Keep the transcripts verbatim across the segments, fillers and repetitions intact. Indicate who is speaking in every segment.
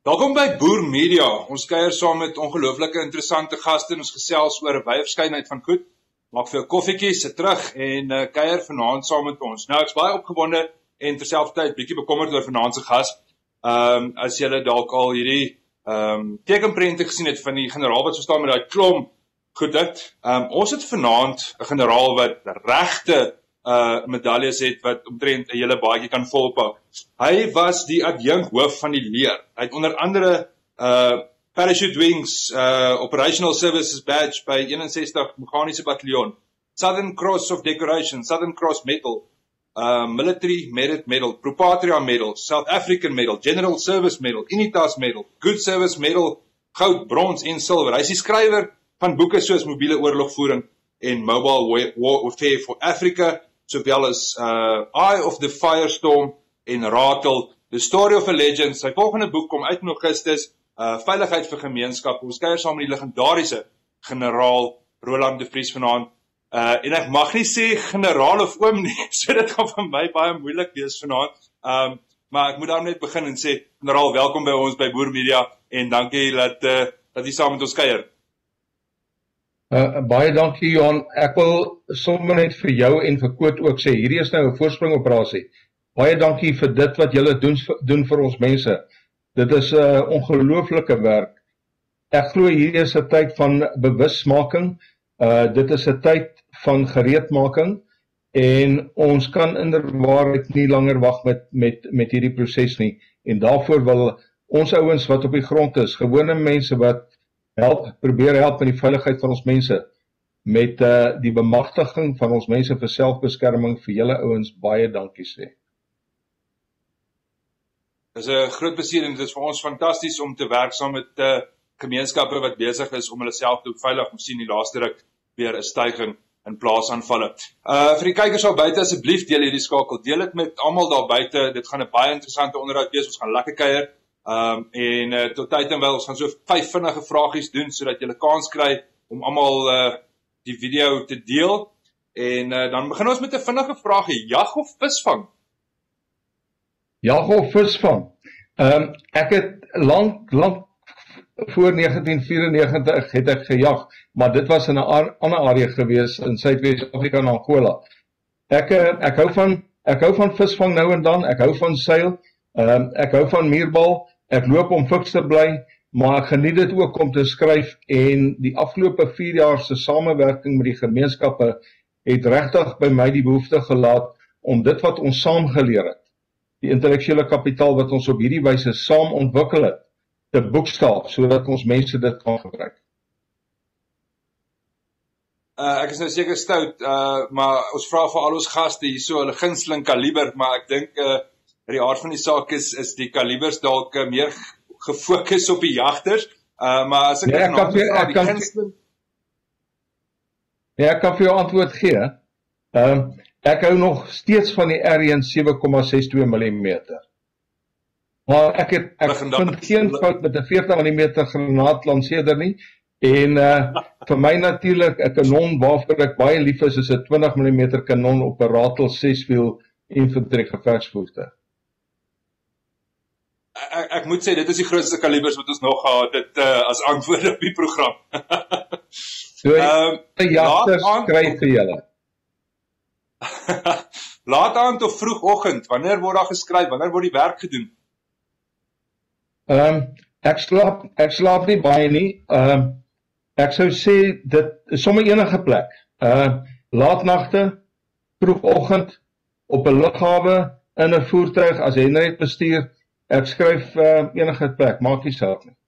Speaker 1: Welkom by Boer Media. Ons kuier saam met ongelooflike interessante gaste en ons gesels oor 'n wye verskeidenheid van goed. Maak vir 'n koffietjie, sit terug en uh, kuier vanaand saam met ons. Nou ek's baie opgewonde en terselfdertyd bietjie bekommerd oor vanaand se gas. Ehm um, as julle dalk al hierdie ehm um, tekenprente gesien het van die generaal wat so staan met daai klomp goed dit. Ehm um, ons het vanaand 'n generaal wat regte uh medaljes het wat omtrent 'n hele baadjie kan volpak. Hy was die adjunk hoof van die leer. Hy het onder andere uh Parachute Wings uh Operational Services Badge by eenensestig Meganiese Bataljon, Southern Cross of Decoration, Southern Cross Medal, uh Military Merit Medal, Pro Patria Medal, South African Medal, General Service Medal, Unitas Medal, Good Service Medal, goud, brons en silwer. Hy is die skrywer van boeke soos Mobiele Oorlogvoering en Mobile Warfare for Africa, sowel as uh, Eye of the Firestorm en Ratel, The Story of a Legend. Sy volgende boek kom uit in Augustus, uh, Veiligheid vir Gemeenskap. Ons kuier saam met die legendariese generaal Roland de Vries vanaand. Uh, en ek mag nie sê generaal of oom nie, so dit gaan vir my baie moeilik wees vanaand. Um, maar ek moet daarom net begin en sê, generaal, welkom by ons by Boer Media en dankie dat, uh, dat jy saam met ons kuier.
Speaker 2: Uh, baie dankie Johan, ek wil sommer net vir jou en vir Koot ook sê, hierdie is nou 'n voorspringoperasie. Baie dankie vir dit wat julle doen, doen vir ons mense. Dit is 'n uh, ongelooflike werk. Ek glo hierdie is 'n tyd van bewusmaking, uh, dit is 'n tyd van gereedmaking en ons kan inderwaarheid nie langer wag met, met, met hierdie proses nie. En daarvoor wil ons ouens wat op die grond is, gewone mense wat help, probeer help met die veiligheid van ons mense, met uh, die bemagtiging van ons mense vir selfbeskerming, vir julle ouens baie dankie sê.
Speaker 1: Dit is 'n groot plesier en dit is vir ons fantasties om te werk saam met uh, gemeenskappe wat besig is om hulle self te veilig. Ons sien die laaste ruk weer 'n styging in plaasaanvalle. Uh, vir die kykers daar buite, asseblief deel hierdie skakel, deel dit met almal daar buite. Dit gaan 'n baie interessante onderhoud wees. Ons gaan lekker kuier. Um, en uh, tot tyd en wel, ons gaan so vyf vinnige vragies doen, sodat julle kans kry om almal uh, die video te deel. En uh, dan begin ons met 'n vinnige vragie, jag of visvang?
Speaker 2: Jag of visvang? Um, ek het lang, lang voor negentien vyrenegentig het ek gejag, maar dit was in 'n ander area gewees, in Suidwes-Afrika en Angola. Ek, ek, hou van, ek hou van visvang nou en dan, ek hou van seil, um, ek hou van muurbal, ek loop om fiks te bly, maar ek geniet dit ook om te skryf en die afgelope vier jaar se samewerking met die gemeenskappe het regtig by my die behoefte gelaat om dit wat ons saam geleer het, die intellektuele kapitaal wat ons op hierdie wyse saam ontwikkel het, te boekstaaf, sodat ons mense dit kan gebruik.
Speaker 1: Uh, ek is nou seker stout, uh, maar ons vra vir al ons gaste hier so, hulle gunsteling kaliber, maar ek dink uh, die aard van die saak is, is die kalibers dalk uh, meer gefokus op die jagters, uh, maar as ek...
Speaker 2: Nee, ek, kan vir, ek, kan, gunsteling... nee, ek kan vir jou antwoord gee. Um, ek hou nog steeds van die R een sewe komma ses twee millimeter. Maar ek, het, ek vind geen fout met 'n veertig millimeter granaat lanseerder nie, en uh, vir my natuurlik 'n kanon waarvoor ek baie lief is, is 'n twintig millimeter kanon op 'n Ratel seswiel infantry gevechtsvoertuig.
Speaker 1: Ek, ek moet sê, dit is die grootste kalibers wat ons nog gehad het uh, as antwoord op die program.
Speaker 2: So, um, die jagters skryf vir julle.
Speaker 1: Laat aand of vroegoggend, wanneer word daar geskryf, wanneer word die werk gedoen?
Speaker 2: Um, ek, slaap, ek slaap nie baie nie, um, ek sou sê, dit is sommer enige plek, uh, laatnagte, vroegoggend, op 'n lughawe, in 'n voertuig, as jy net bestuur, ek skryf uh, enige plek, maak nie saak nie.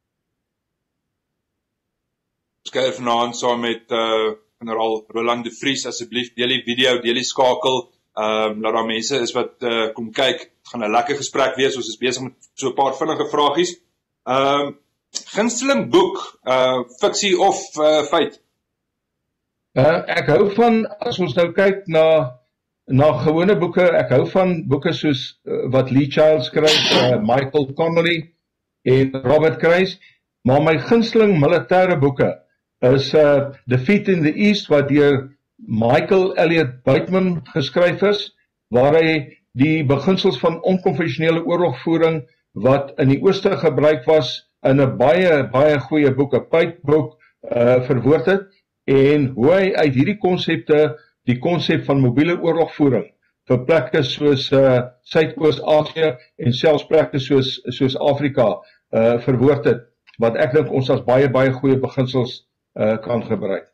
Speaker 1: Ons kuier vanaand saam met uh, generaal Roland de Vries, asseblief deel die video, deel die skakel, um, laat daar mense is wat uh, kom kyk, het gaan 'n lekker gesprek wees, ons is besig met so 'n paar vinnige vragies. Um, gunsteling boek, uh, fiksie of uh, feit?
Speaker 2: Uh, ek hou van, as ons nou kyk na na gewone boeke, ek hou van boeke soos uh, wat Lee Child skryf, uh, Michael Connelly en Robert Kreis, maar my gunsteling militêre boeke is uh, Defeat in the East, wat deur Michael Elliott Buitman geskryf is, waar hy die beginsels van onkonvensionele oorlogvoering wat in die ooste gebruik was in 'n baie baie goeie boek, 'n pypboek uh, verwoord het, en hoe hy uit hierdie konsepte, die konsep van mobiele oorlogvoering vir plekke soos uh, Suidoos-Asië en selfs plekke soos soos Afrika uh, verwoord het, wat ek dink ons as baie baie goeie beginsels uh, kan gebruik.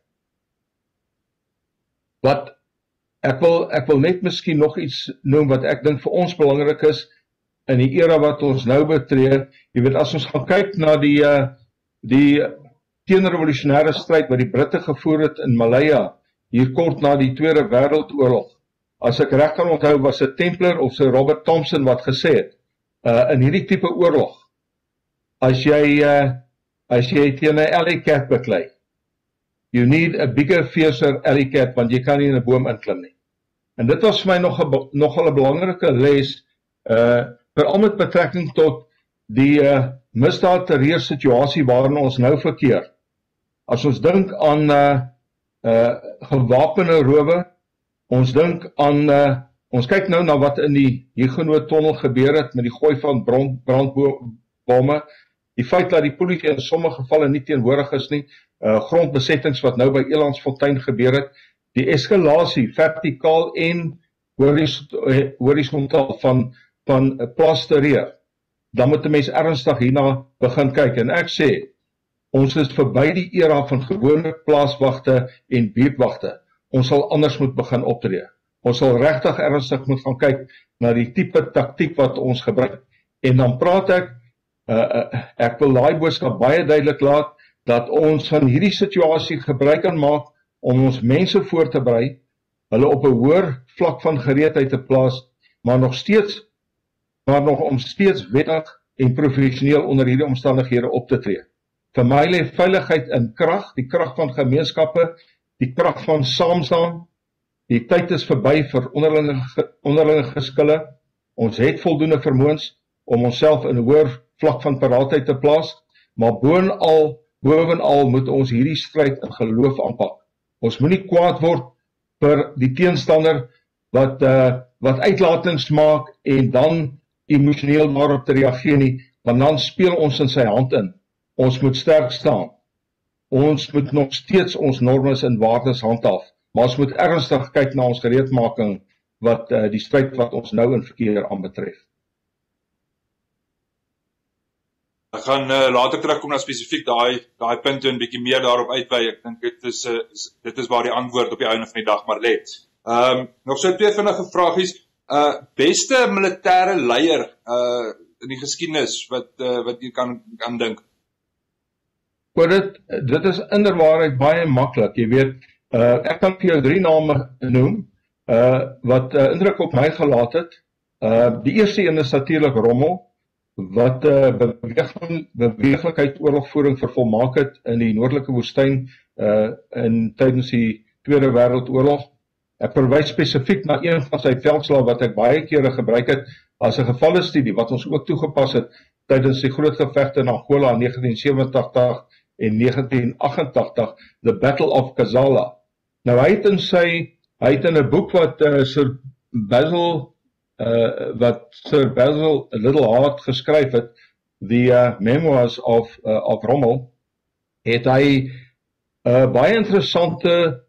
Speaker 2: Wat ek wil ek wil net miskien nog iets noem wat ek dink vir ons belangrik is in die era wat ons nou betree. Jy weet, as ons gaan kyk na die uh, die teenrevolusionêre stryd wat die Britte gevoer het in Malaya, hier kort na die Tweede Wêreldoorlog. As ek reg kan onthou, was dit Templar of Sir Robert Thompson wat gesê het, uh, in hierdie tipe oorlog, as jy uh, as jy teen 'n alley cat beklei, you need a bigger, fiercer alley cat, want jy kan nie in 'n boom inklim nie. En dit was vir my nog 'n nogal 'n belangrike les, uh, veral met betrekking tot die uh, misdaad terreur situasie waarin ons nou verkeer. As ons dink aan uh, uh, gewapende rowe, ons dink aan, uh, ons kyk nou na wat in die Huguenot-tunnel gebeur het met die gooi van brand, brandbome, die feit dat die polisie in sommige gevalle nie teenwoordig is nie, uh, grondbesettings wat nou by Elandsfontein gebeur het, die eskalasie, vertikaal en horisontaal van, van plasterreur, dan moet die mens ernstig hierna begin kyk, en ek sê, ons is verby die era van gewone plaaswagte en buurtwagte. Ons sal anders moet begin optree. Ons sal regtig ernstig moet gaan kyk na die tipe taktiek wat ons gebruik. En dan praat ek, uh, uh, ek wil daai boodskap baie duidelik laat, dat ons van hierdie situasie gebruik kan maak om ons mense voor te berei, hulle op 'n hoër vlak van gereedheid te plaas, maar nog steeds, maar nog om steeds wettig en professioneel onder hierdie omstandighede op te tree. Vir my lê veiligheid in krag, die krag van gemeenskappe, die krag van saamstaan. Die tyd is verby vir onderlinge, onderlinge geskille. Ons het voldoende vermoëns om onsself in 'n hoër vlak van paraatheid te plaas, maar bovenal, bovenal moet ons hierdie stryd in geloof aanpak. Ons moenie kwaad word vir die teenstander wat, uh, wat uitlatings maak en dan emosioneel daarop te reageer nie, want dan speel ons in sy hand in. Ons moet sterk staan. Ons moet nog steeds ons normes en waardes handhaaf, maar ons moet ernstig kyk na ons gereedmaking wat uh, die stryd wat ons nou in verkeer aanbetref.
Speaker 1: Ek gaan uh, later terugkom na spesifiek daai daai punte en bietjie meer daarop uitwy. Ek dink dit is uh, dit is waar die antwoord op die einde van die dag maar lê. Ehm um, nog so twee vinnige vragies. Uh beste militêre leier uh in die geskiedenis wat uh, wat jy kan kan dink.
Speaker 2: Maar dit dit is inderwaarheid baie maklik, jy weet. Uh ek kan vir jou drie name noem uh wat uh, indruk op my gelaat het. Uh die eerste een is natuurlik Rommel, wat uh, beweging, beweeglikheid oorlogvoering vervolmaak het in die noordelike woestyn uh, in tydens die Tweede Wêreldoorlog. Ek verwys spesifiek na een van sy veldslae wat ek baie kere gebruik het as 'n gevalle studie wat ons ook toegepas het tydens die groot gevegte in Angola in negentien sewentig en negentien agt-en-tagtig, The Battle of Kazala. Nou hy het in sy hy het in 'n boek wat uh, Sir Basil Uh, wat Sir Basil Littlehart geskryf het, The uh, Memoirs of, uh, of Rommel, het hy uh, baie interessante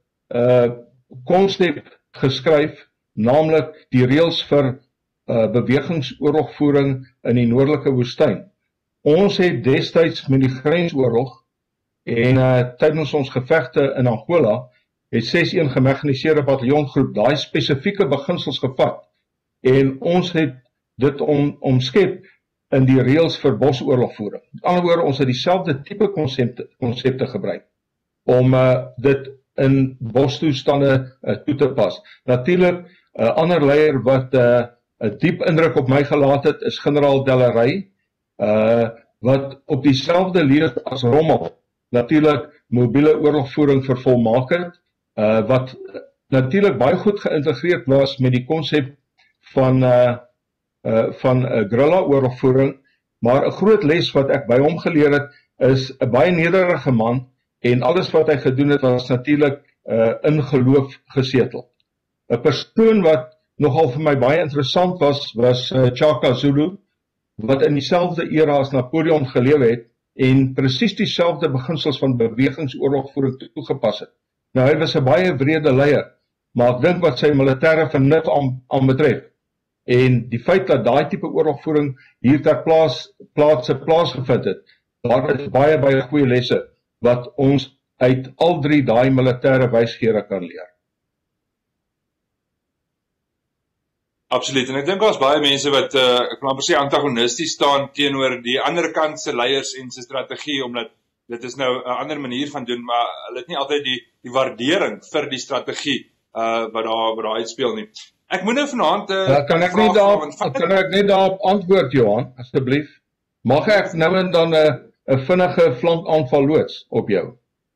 Speaker 2: konsep uh, geskryf, naamlik die reëls vir uh, bewegingsoorlogvoering in die noordelike woestyn. Ons het destyds met die grensoorlog en uh, tydens ons gevegte in Angola, het ses een gemekaniseerde bataljongroep daai spesifieke beginsels gevat, en ons het dit om, omskep in die reëls vir bosoorlogvoering. Met ander woorde, ons het dieselfde tipe konsepte, konsepte gebruik om uh, dit in bostoestande uh, toe te pas. Natuurlik, 'n uh, ander leier wat 'n uh, diep indruk op my gelaat het, is generaal Dellery, uh, wat op dieselfde leer as Rommel natuurlik mobiele oorlogvoering vervolmaak het, uh, wat natuurlik baie goed geïntegreerd was met die konsep van uh, uh, van uh, guerrilla oorlogvoering, maar 'n groot les wat ek by hom geleer het, is 'n baie nederige man, en alles wat hy gedoen het, was natuurlik uh, in geloof gesetel. 'n Persoon wat nogal vir my baie interessant was, was uh, Shaka Zulu, wat in dieselfde era as Napoleon geleef het en presies dieselfde beginsels van bewegingsoorlogvoering toegepas het. Nou, hy was 'n baie wrede leier, maar ek dink wat sy militêre vernuf aan, aan betref, en die feit dat daai tipe oorlogvoering hier ter plaas, plaatse plaasgevind het, daar is baie baie goeie lesse wat ons uit al drie daai militêre wysgere kan leer.
Speaker 1: Absoluut, en ek dink daar's baie mense wat, uh, ek wil amper sê antagonisties staan teenoor die ander kant se leiers en se strategie, omdat dit is nou 'n ander manier van doen, maar hulle het nie altyd die, die waardering vir die strategie uh, wat daar wat daar uitspeel nie. Ek moet nou vanaand uh,
Speaker 2: ja, kan ek nie daarop kan ek net daarop antwoord, Johan, asseblief? Mag ek nou en dan 'n 'n vinnige flankaanval loods op jou?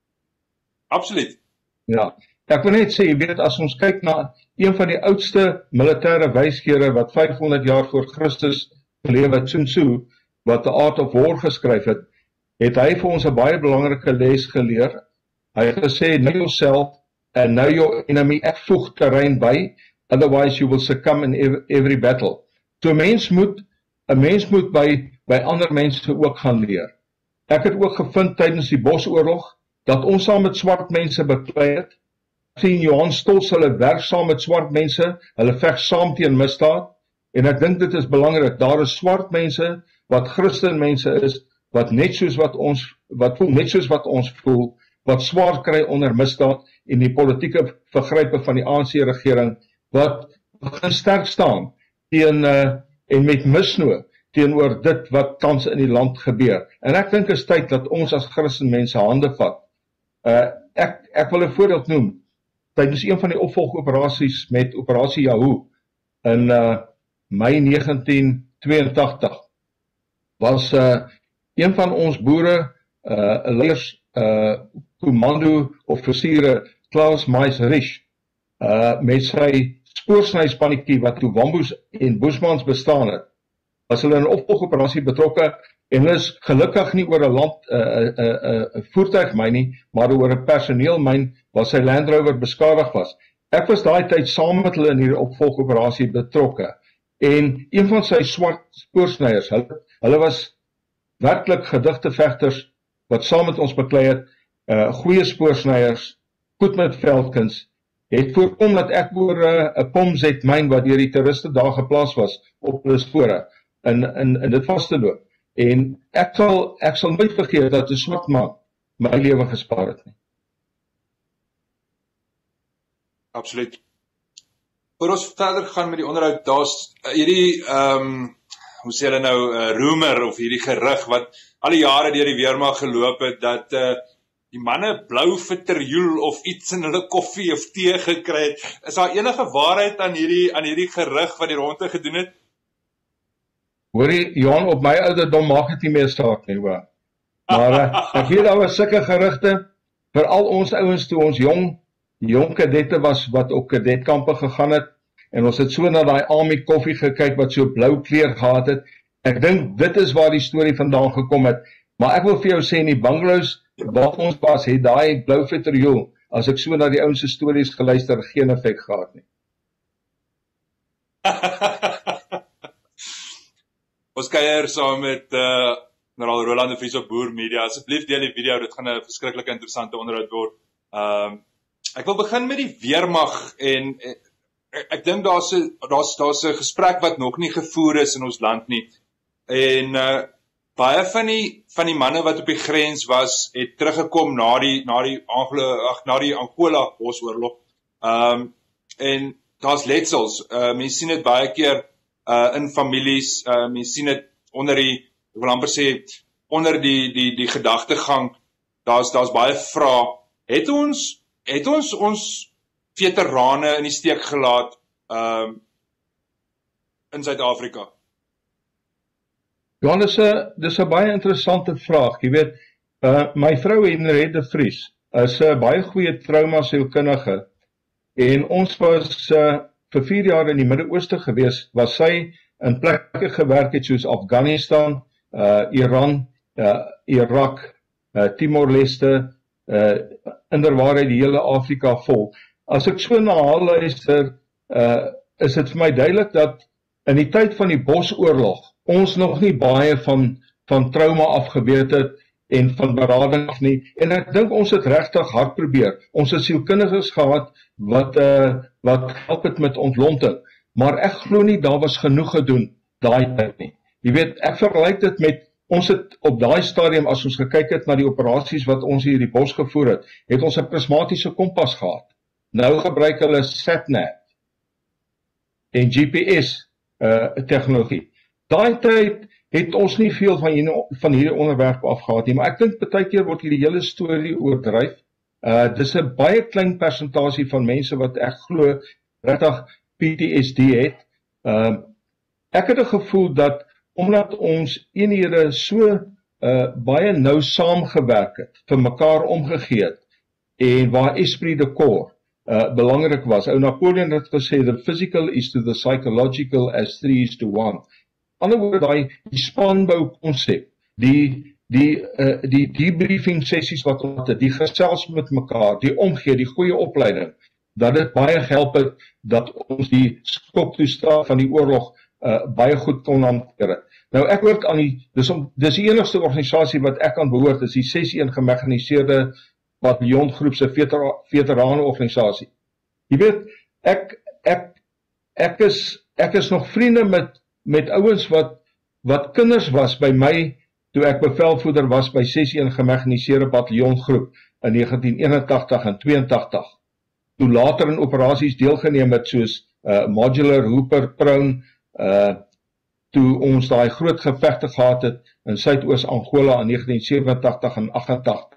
Speaker 1: Absoluut.
Speaker 2: Ja. Ek wil net sê, jy weet, as ons kyk na een van die oudste militêre wysgere wat vyfhonderd jaar voor Christus geleef het, Sun Tzu, wat The Art of War geskryf het, het hy vir ons 'n baie belangrike les geleer. Hy het gesê, know yourself and know your enemy, ek voeg terrein by, otherwise you will succumb in every battle. So 'n mens moet, 'n mens moet by, by ander mense ook gaan leer. Ek het ook gevind tydens die Bosoorlog, dat ons saam met swart mense beklei het. Ek sien Johan Stolz, hulle werk saam met swart mense, hulle veg saam teen misdaad, en ek dink dit is belangrik, daar is swart mense, wat Christen mense is, wat net soos wat ons, wat voel, net soos wat ons voel, wat swaar kry onder misdaad, en die politieke vergrype van die A N C-regering, wat begin sterk staan, teen, uh, en met misnoë, teenoor dit wat tans in die land gebeur. En ek dink is tyd dat ons as Christen mense hande vat. Uh, ek, ek wil 'n voorbeeld noem, tydens een van die opvolgoperasies met operasie Yahoo in uh, Mei negentien tweeëntagtig was uh, een van ons boere, uh, leiers, uh, commando offisiere Klaus Meisrich, uh, met sy spoorsnyspannetjie wat toe Wambos en Bushmans bestaan het, was hulle in 'n opvolgoperasie betrokke, en hulle is gelukkig nie oor 'n land 'n uh, uh, uh, voertuigmyn nie, maar oor 'n personeelmyn waar sy Land Rover beskadig was. Ek was daai tyd saam met hulle in hierdie opvolgoperasie betrokke, en een van sy swart spoorsnyers, hulle, hulle was werklik gedigte vegters wat saam met ons beklei het, uh, goeie spoorsnyers, goed met veldkuns, het voorkom dat ek oor 'n uh, Pomzet myn wat deur die terroriste daar geplaas was op hulle spore, in, in, in dit vas te loop. En ek sal, ek sal nooit vergeet dat 'n swart man my lewe gespaar het nie.
Speaker 1: Absoluut. Voor ons verder gaan met die onderhoud, daar's hierdie, um, hoe sê hulle nou, uh, rumor of hierdie gerug wat al die jare deur die weermag geloop het, dat uh, die manne blou vitriol of iets in hulle koffie of tee gekry het. Is daar enige waarheid aan hierdie, aan hierdie gerug wat die ronde gedoen het?
Speaker 2: Hoorie, Johan, op my ouderdom maak het nie meer saak nie, hoor. Maar uh, ek weet daar was sulke gerugte, vir al ons ouens toe ons jong, jong kadette was, wat op kadetkampe gegaan het, en ons het so na die Army koffie gekyk, wat so blou kleur gehad het. Ek dink, dit is waar die storie vandaan gekom het, maar ek wil vir jou sê, in die bungalows, waar ons was, het daai blou vitriol, as ek so na die ouense stories geluister, geen effek gehad nie.
Speaker 1: Ons kuier saam met uh, Generaal Roland de Vries op Boer Media. Asseblief deel die video, dit gaan 'n verskriklike interessante onderhoud word. Um, ek wil begin met die weermag, en ek, ek dink daar's 'n daar's daar's 'n gesprek wat nog nie gevoer is in ons land nie. En uh, baie van die van die manne wat op die grens was, het teruggekom na die na die Anglo ag na die Angola Bosoorlog. Um, en daar's letsels. Uh, mense sien dit baie keer Uh, in families, uh, mens sien dit onder die, ek wil amper sê, onder die, die, die gedagtegang, daar's daar's baie vrae, het ons, het ons ons veterane in die steek gelaat, um, in Suid-Afrika?
Speaker 2: Ja, dis 'n dis 'n baie interessante vraag, jy weet, uh, my vrou Henriette de Vries, is 'n baie goeie trauma-sielkundige, en ons was, uh, vir vier jaar in die Midde-Ooste gewees, was sy in plekke gewerk het soos Afghanistan, uh, Iran, uh, Irak, uh, Timor-Leste, uh, inderwaarheid die hele Afrika vol. As ek so na haar luister, uh, is dit vir my duidelik dat in die tyd van die Bosoorlog ons nog nie baie van, van trauma afgeweet het en van berading af nie. En ek dink ons het regtig hard probeer. Ons het sielkundiges gehad wat, uh, wat help het met ontlonting. Maar ek glo nie, daar was genoeg gedoen daai tyd nie. Jy weet, ek vergelyk dit met, ons het op daai stadium, as ons gekyk het na die operasies wat ons hier in die bos gevoer het, het ons 'n prismatiese kompas gehad. Nou gebruik hulle SatNav en G P S uh, tegnologie. Daai tyd het ons nie veel van hierdie, van hierdie onderwerp afgehad nie, maar ek dink baie keer word die hele storie oordryf. Uh, dis 'n baie klein persentasie van mense wat ek glo regtig P T S D het. Uh, ek het 'n gevoel dat omdat ons eenhede so uh, baie nou saamgewerk het, vir mekaar omgegee het, en waar esprit de corps uh, belangrik was. Ou Napoleon het gesê, the physical is to the psychological as three is to one. Ander woorde, daai die spanbou konsep, die die uh, die debriefing sessies wat ons het, die gesels met mekaar, die omgee, die goeie opleiding, dat dit baie gehelp het dat ons die skoktoestand van die oorlog uh, baie goed kon hanteer. Nou ek hoort aan die, dis, om, dis die enigste organisasie wat ek aan behoort, is die ses een gemechaniseerde bataljongroep se vetera, veteranenorganisasie. Jy weet, ek ek ek is ek is nog vriende met met ouens wat wat kinders was by my toe ek bevelvoerder was by ses een gemechaniseerde bataljongroep in negentien eenentagtig en tweeëntagtig. Toe later in operasies deelgeneem het soos uh, Modular, Hooper, Prone, uh, toe ons daai groot gevegte gehad het in Suidoos Angola in negentien sewenentagtig en agentagtig.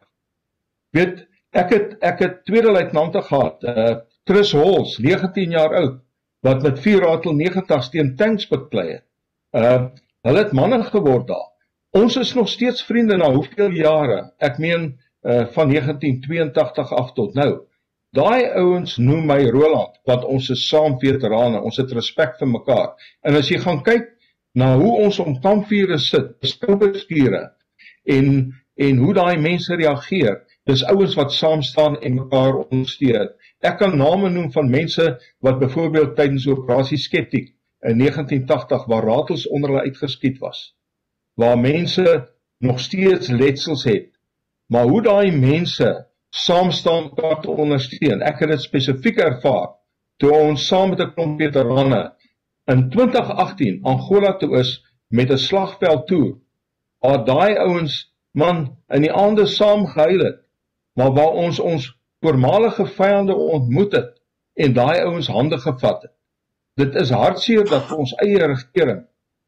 Speaker 2: Weet, ek het ek het tweede luitenante gehad, uh, Chris Halls, negentien jaar oud, wat met vier ratel negentig teen tanks beklei het. Uh, hulle het manne geword daar. Ons is nog steeds vriende na hoeveel jare, ek meen uh, van negentien tweeëntagtig af tot nou. Daai ouens noem my Roland, want ons is saam veterane, ons het respek vir mekaar. En as jy gaan kyk na hoe ons om kampvure sit, skouderspiere, en, en hoe daai mense reageer, dis ouens wat saam staan en mekaar ondersteun. Ek kan name noem van mense wat byvoorbeeld tydens operasie Skeptiek in negentien tagtig, waar ratels onder hulle uitgeskiet was, waar mense nog steeds letsels het, maar hoe daai mense saam staan mekaar te ondersteun. Ek het dit spesifiek ervaar, toe ons saam met 'n klomp veterane in twintig agtien Angola toe is, met 'n slagveld toe, waar daai ouens, man, in die aande saam gehuil het, maar waar ons ons voormalige vyande ontmoet het, en daai ouens hande gevat het. Dit is hartseer dat ons eie regering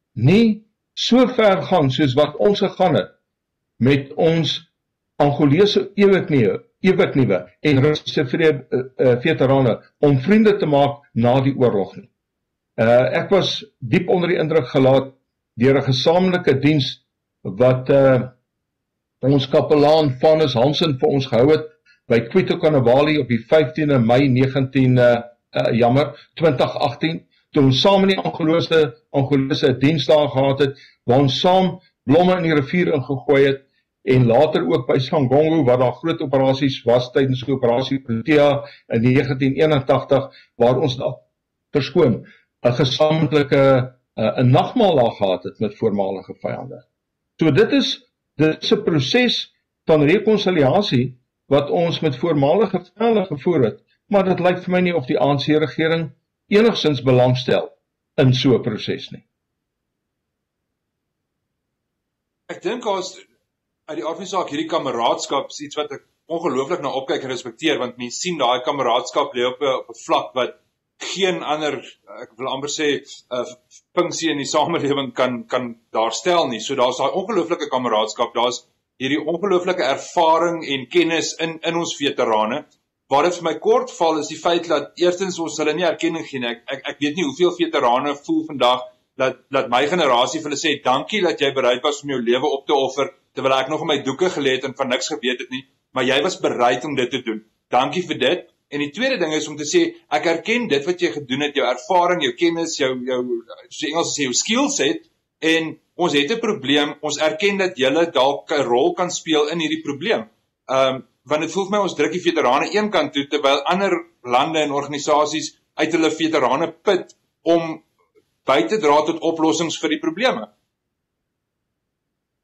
Speaker 2: nie so ver gaan soos wat ons gegaan het met ons Angolese ewekniewe, ewekniewe en Russiese uh, veterane om vriende te maak na die oorlog nie. Uh, ek was diep onder die indruk gelaat deur 'n gesamentlike diens wat uh, ons kapelaan Vanus Hansen vir ons gehou het by Kwito Kanawali op die vyftiende Mei negentien uh, uh, jammer twintig agtien, toe ons saam in die Angolese Angolese diensdae gehad het, waar ons saam blomme in die rivier ingegooi het, en later ook by Sangongo, waar daar groot operasies was tydens die operasie Protea in negentien eenentagtig, waar ons daar verskoon 'n gesamentlike uh, 'n nagmaal daar gehad het met voormalige vyande. So dit is dit is 'n proses van rekonsiliasie wat ons met voormalige vyande gevoer het, maar dit lyk vir my nie of die A N C-regering enigstens belangstel in so 'n proses nie.
Speaker 1: Ek dink as uit die aard van die saak hierdie kameraadskap is iets wat ek ongelooflik na opkyk en respekteer, want mense sien daai kameraadskap lê op 'n op 'n vlak wat geen ander, ek wil amper sê, uh, funksie in die samelewing kan kan daar stel nie. So daar's daai ongelooflike kameraadskap, daar's hierdie ongelooflike ervaring en kennis in in ons veterane. Waar dit vir my kort val is die feit dat eerstens ons hulle nie erkenning gee nie. Ek, ek ek weet nie hoeveel veterane voel vandag dat dat my generasie vir hulle sê dankie dat jy bereid was om jou lewe op te offer terwyl ek nog in my doeke gelê het en van niks geweet het nie, maar jy was bereid om dit te doen. Dankie vir dit. En die tweede ding is om te sê, ek erken dit wat jy gedoen het, jou ervaring, jou kennis, jou, jou soos Engels sê, jou skillset, en ons het 'n probleem, ons erken dat julle dalk 'n rol kan speel in hierdie probleem. Um, want dit voel vir my ons druk die veterane een kant toe, terwyl ander lande en organisasies uit hulle veterane put om by te dra tot oplossings vir die probleme.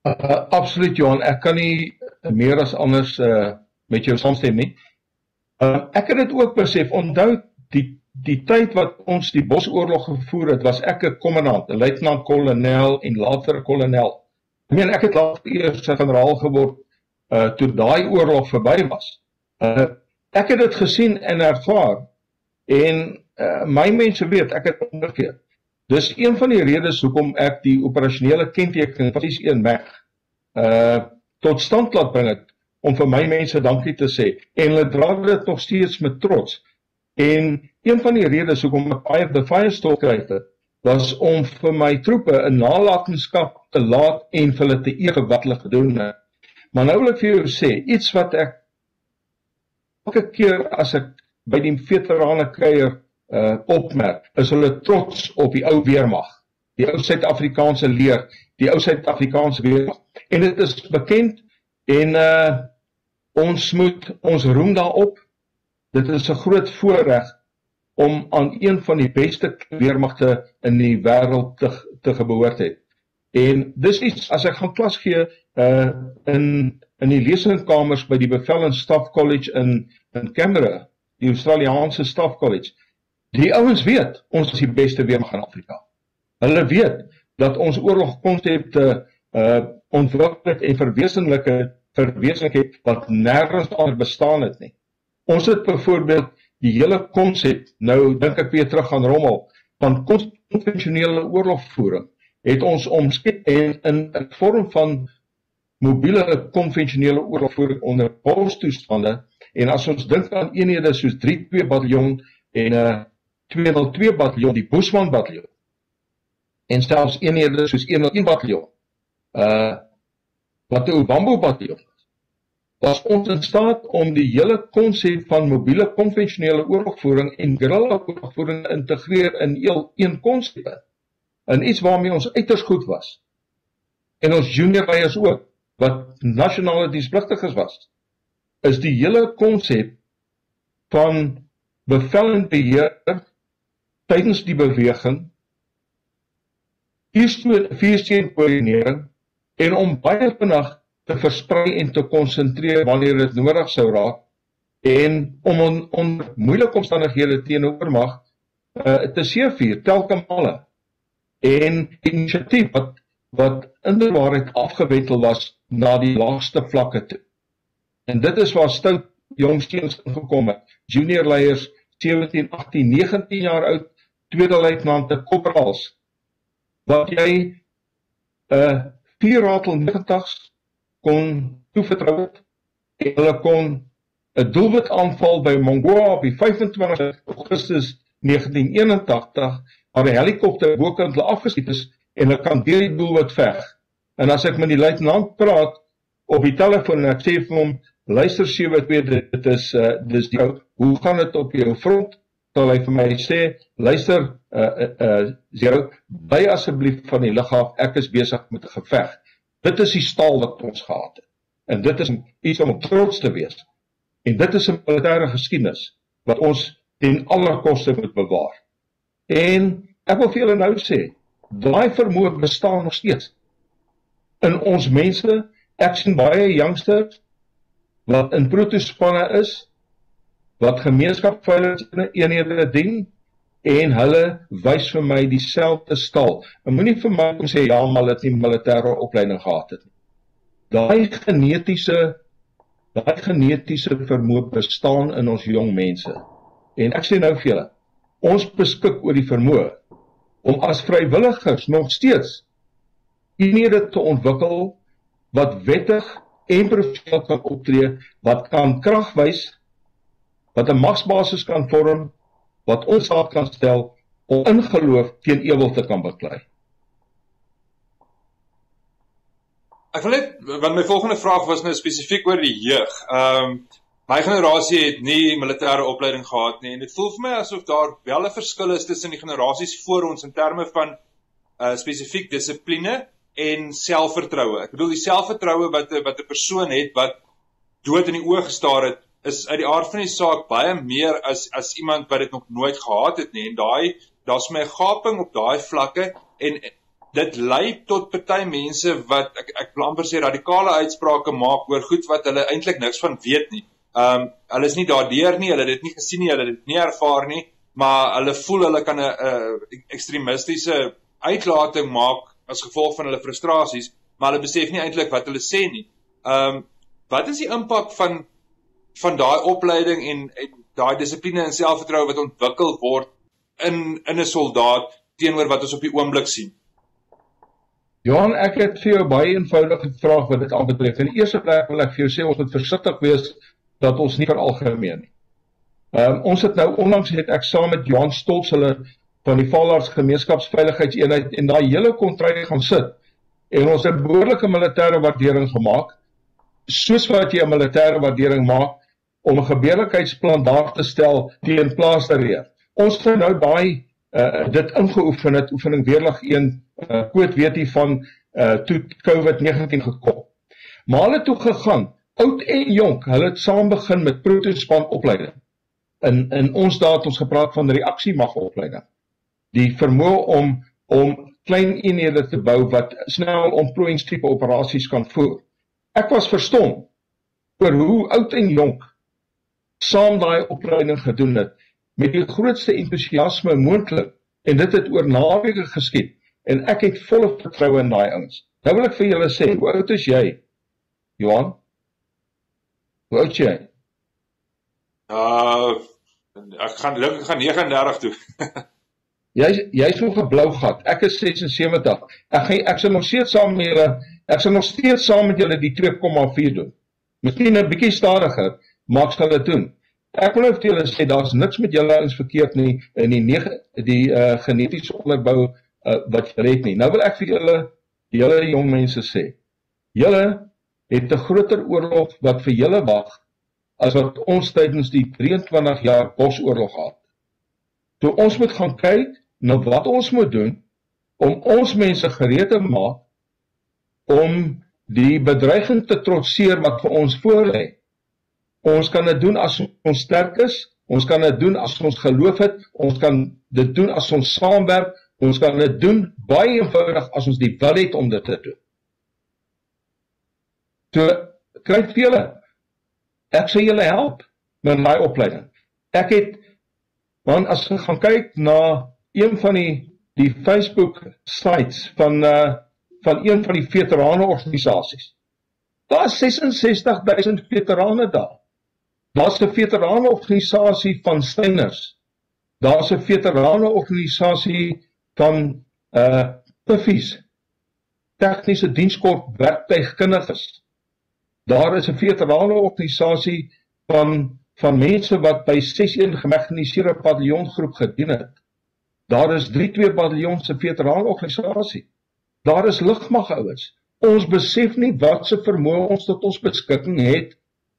Speaker 2: Uh, absoluut Johan, ek kan nie meer as anders uh, met jou saamstem nie. Uh, ek het dit ook besef, onthou die, die tyd wat ons die Bosoorlog gevoer het, was ek 'n kommandant, 'n luitenant-kolonel en later 'n kolonel. Ek meen, ek het later eers 'n generaal geword, uh, toe daai oorlog verby was. Uh, ek het dit gesien en ervaar, en uh, my mense weet, ek het omgekeer. Dis een van die redes hoekom ek die operasionele kenteken presies een meg uh, tot stand laat bring het, om vir my mense dankie te sê, en hulle dra dit nog steeds met trots. En een van die redes hoekom ek baie Defiance gekry het, was om vir my troepe 'n nalatenskap te laat en vir hulle te eer wat hulle gedoen het. Maar nou wil ek vir jou sê, iets wat ek elke keer as ek by die veterane kuier uh, opmerk, is hulle trots op die ou weermag, die ou Suid-Afrikaanse leer, die ou Suid-Afrikaanse weermag. En dit is bekend, en uh, ons moet ons roem daarop. Dit is 'n groot voorreg om aan een van die beste weermagte in die wêreld te, te gebehoort het. En dis iets, as ek gaan klas gee uh, in, in die lesingkamers by die Bevel en Staf College in, in Canberra, die Australiaanse Staf College, die ouens weet, ons is die beste weermag in Afrika. Hulle weet dat ons oorlogkonsepte uh, ontwikkel het en verwesenlik het wat nergens anders bestaan het nie. Ons het byvoorbeeld die hele konsep, nou dink ek weer terug aan Rommel, van konvensionele oorlogvoering, het ons omskep en in 'n vorm van mobiele konvensionele oorlogvoering onder polstoestande, en as ons dink aan eenhede soos drie twee bataljon en uh, twee nul twee bataljon, die Bushman bataljon, en selfs eenhede soos een nul een bataljon, uh, wat die Ovambo bataljon was, was ons in staat om die hele konsep van mobiele konvensionele oorlogvoering en guerrilla oorlogvoering integreer in een konsep, en iets waarmee ons uiters goed was, en ons junior leiers ook, wat nasionale dienspligtiges was, is die hele konsep van bevel en beheer tydens die beweging, viersteun koördinering, en om baie vinnig te versprei en te konsentreer wanneer dit nodig sou raak, en om on, onder moeilike omstandighede teenoor mag uh, te seevier, telke male, en initiatief wat, wat in die waarheid afgewentel was na die laagste vlakke toe. En dit is waar stout jongsteens ingekom het, junior leiers, sewentien, agttien, negentien jaar oud, tweede luitenante, korporals, wat jy uh, vier ratel negentigs kon toevertrou het, en hulle kon 'n doelwit aanval by Mongoa op die vyfentwintigste Augustus negentien eenentagtig, waar 'n helikopter bokant hulle afgeskiet is, en hulle kan deur die doelwit veg. En as ek met die luitenant praat, op die telefoon, en ek sê vir hom, luister sewe twee, dit is, uh, dis die, hoe gaan dit op jou front? Sal hy vir my sê, luister, uh, uh, uh, Zero, bly asseblief van die lug af, ek is besig met 'n geveg. Dit is die staal wat ons gehad het. En dit is iets om trots te wees. En dit is 'n militêre geskiedenis, wat ons ten alle koste moet bewaar. En ek wil vir julle nou sê, daai vermoë bestaan nog steeds. In ons mense, ek sien baie youngsters, wat in protospanne is, wat gemeenskapsveiligheidseenhede dien, en hulle wys vir my dieselfde staal. En moenie vir my kom sê, ja, maar hulle het nie militêre opleiding gehad het. Daai genetiese, daai genetiese vermoë bestaan in ons jong mense. En ek sê nou vir julle, ons beskik oor die vermoë, om as vrywilligers nog steeds eenhede te ontwikkel, wat wettig en professioneel kan optree, wat kan krag wys, wat 'n magsbasis kan vorm, wat ons staat kan stel, om in geloof teen ewel te kan beklei.
Speaker 1: Ek wil net, want my volgende vraag was nou spesifiek oor die jeug. Um, my generasie het nie militêre opleiding gehad nie, en dit voel vir my asof daar wel 'n verskil is tussen die generasies voor ons in terme van uh, spesifiek dissipline en selfvertroue. Ek bedoel, die selfvertroue wat, wat 'n persoon het, wat dood in die oë gestaar het, is uit die aard van die saak baie meer as, as iemand wat dit nog nooit gehad het nie, en daai, daar's my 'n gaping op daai vlakke, en dit lei tot party mense wat, ek, ek wil amper sê radikale uitsprake maak oor goed wat hulle eintlik niks van weet nie. Um, hulle is nie daardeur nie, hulle het dit nie gesien nie, hulle het dit nie ervaar nie, maar hulle voel hulle kan 'n ekstremistiese uitlating maak as gevolg van hulle frustrasies, maar hulle besef nie eintlik wat hulle sê nie. Um, wat is die impak van van daai opleiding en, en daai dissipline en selfvertroue wat ontwikkel word in in 'n soldaat teenoor wat ons op die oomblik sien?
Speaker 2: Johan, ek het vir jou baie eenvoudige vraag wat dit aanbetref. In die eerste plek wil ek vir jou sê, ons moet versigtig wees dat ons nie veralgemeen nie. Um, ons het nou, onlangs het ek saam met Johan Stolz, hulle van die Vallaars Gemeenskapsveiligheidseenheid, en daai hele kontry gaan sit, en ons het 'n behoorlike militêre waardering gemaak, soos wat jy 'n militêre waardering maak, om 'n gebeurlikheidsplan daar te stel teen plaasterreur. Ons het nou daai uh, dit ingeoefen het, oefening weerlig een, uh, quote weet jy van uh, toe COVID negentien gekom. Maar hulle toe gegaan, oud en jonk, hulle het saam begin met protospan opleiding. In, in ons daar het ons gepraat van reaksiemagopleiding. Die vermoë om, om klein eenhede te bou wat snel ontplooiingstipe operasies kan voer. Ek was verstom oor hoe oud en jonk saam daai opleiding gedoen het, met die grootste entoesiasme moontlik, en dit het oor naweke geskied, en ek het volle vertroue in daai ouens. Nou wil ek vir julle sê, hoe oud is jy, Johan? Hoe oud is jy?
Speaker 1: Uh, ek gaan, ek gaan nege en dertig toe.
Speaker 2: Jy, jy is nog 'n blou gat, ek is ses en sewentig, ek, ek sal nog steeds saam met julle, ek sal nog steeds saam met julle die twee komma vier doen. Miskien 'n bietjie stadiger, maar ek sal dit doen. Ek wil net vir julle sê, daar is niks met julle eens verkeerd nie, in die, nege, die uh, genetiese onderbou uh, wat julle het nie. Nou wil ek vir julle, julle jong mense sê, julle het 'n groter oorlog wat vir julle wag, as wat ons tydens die drieëntwintig jaar Bosoorlog gehad. Toe ons moet gaan kyk na wat ons moet doen, om ons mense gereed te maak, om die bedreiging te trotseer wat vir ons voorlê. Ons kan dit doen as ons sterk is, ons kan dit doen as ons geloof het, ons kan dit doen as ons saamwerk, ons kan dit doen baie eenvoudig as ons die wil het om dit te doen. So, kry vir julle, ek sal julle help met my opleiding. Ek het, want as ek gaan kyk na een van die, die Facebook sites van, uh, van een van die veteranenorganisasies, daar is ses en sestig duisend veterane daar. Daar is 'n veteranenorganisasie van Steiners. Daar is 'n veteranenorganisasie van uh, Puffies, tegniese dienskorps werktuigkundiges. Daar is 'n veteranenorganisasie van, van mense wat by ses een gemekaniseerde padillongroep gedien het. Daar is drie twee bataljons se veteranenorganisasie. Daar is lugmagouers. Ons besef nie wat se vermoë ons tot ons beskikking het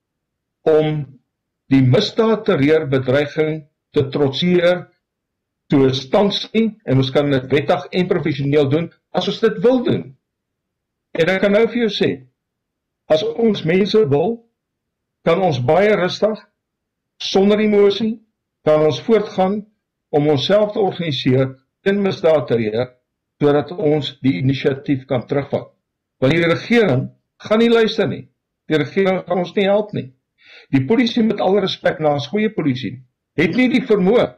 Speaker 2: om die misdaad terreurbedreiging te trotseer, te standsien, en ons kan dit wettig en professioneel doen, as ons dit wil doen. En ek kan nou vir jou sê, as ons mense wil, kan ons baie rustig, sonder emosie, kan ons voortgaan om onsself te organiseer in misdaad terreur, sodat ons die inisiatief kan terugvat. Want die regering gaan nie luister nie. Die regering gaan ons nie help nie. Die polisie, met alle respek na as goeie polisie, het nie die vermoë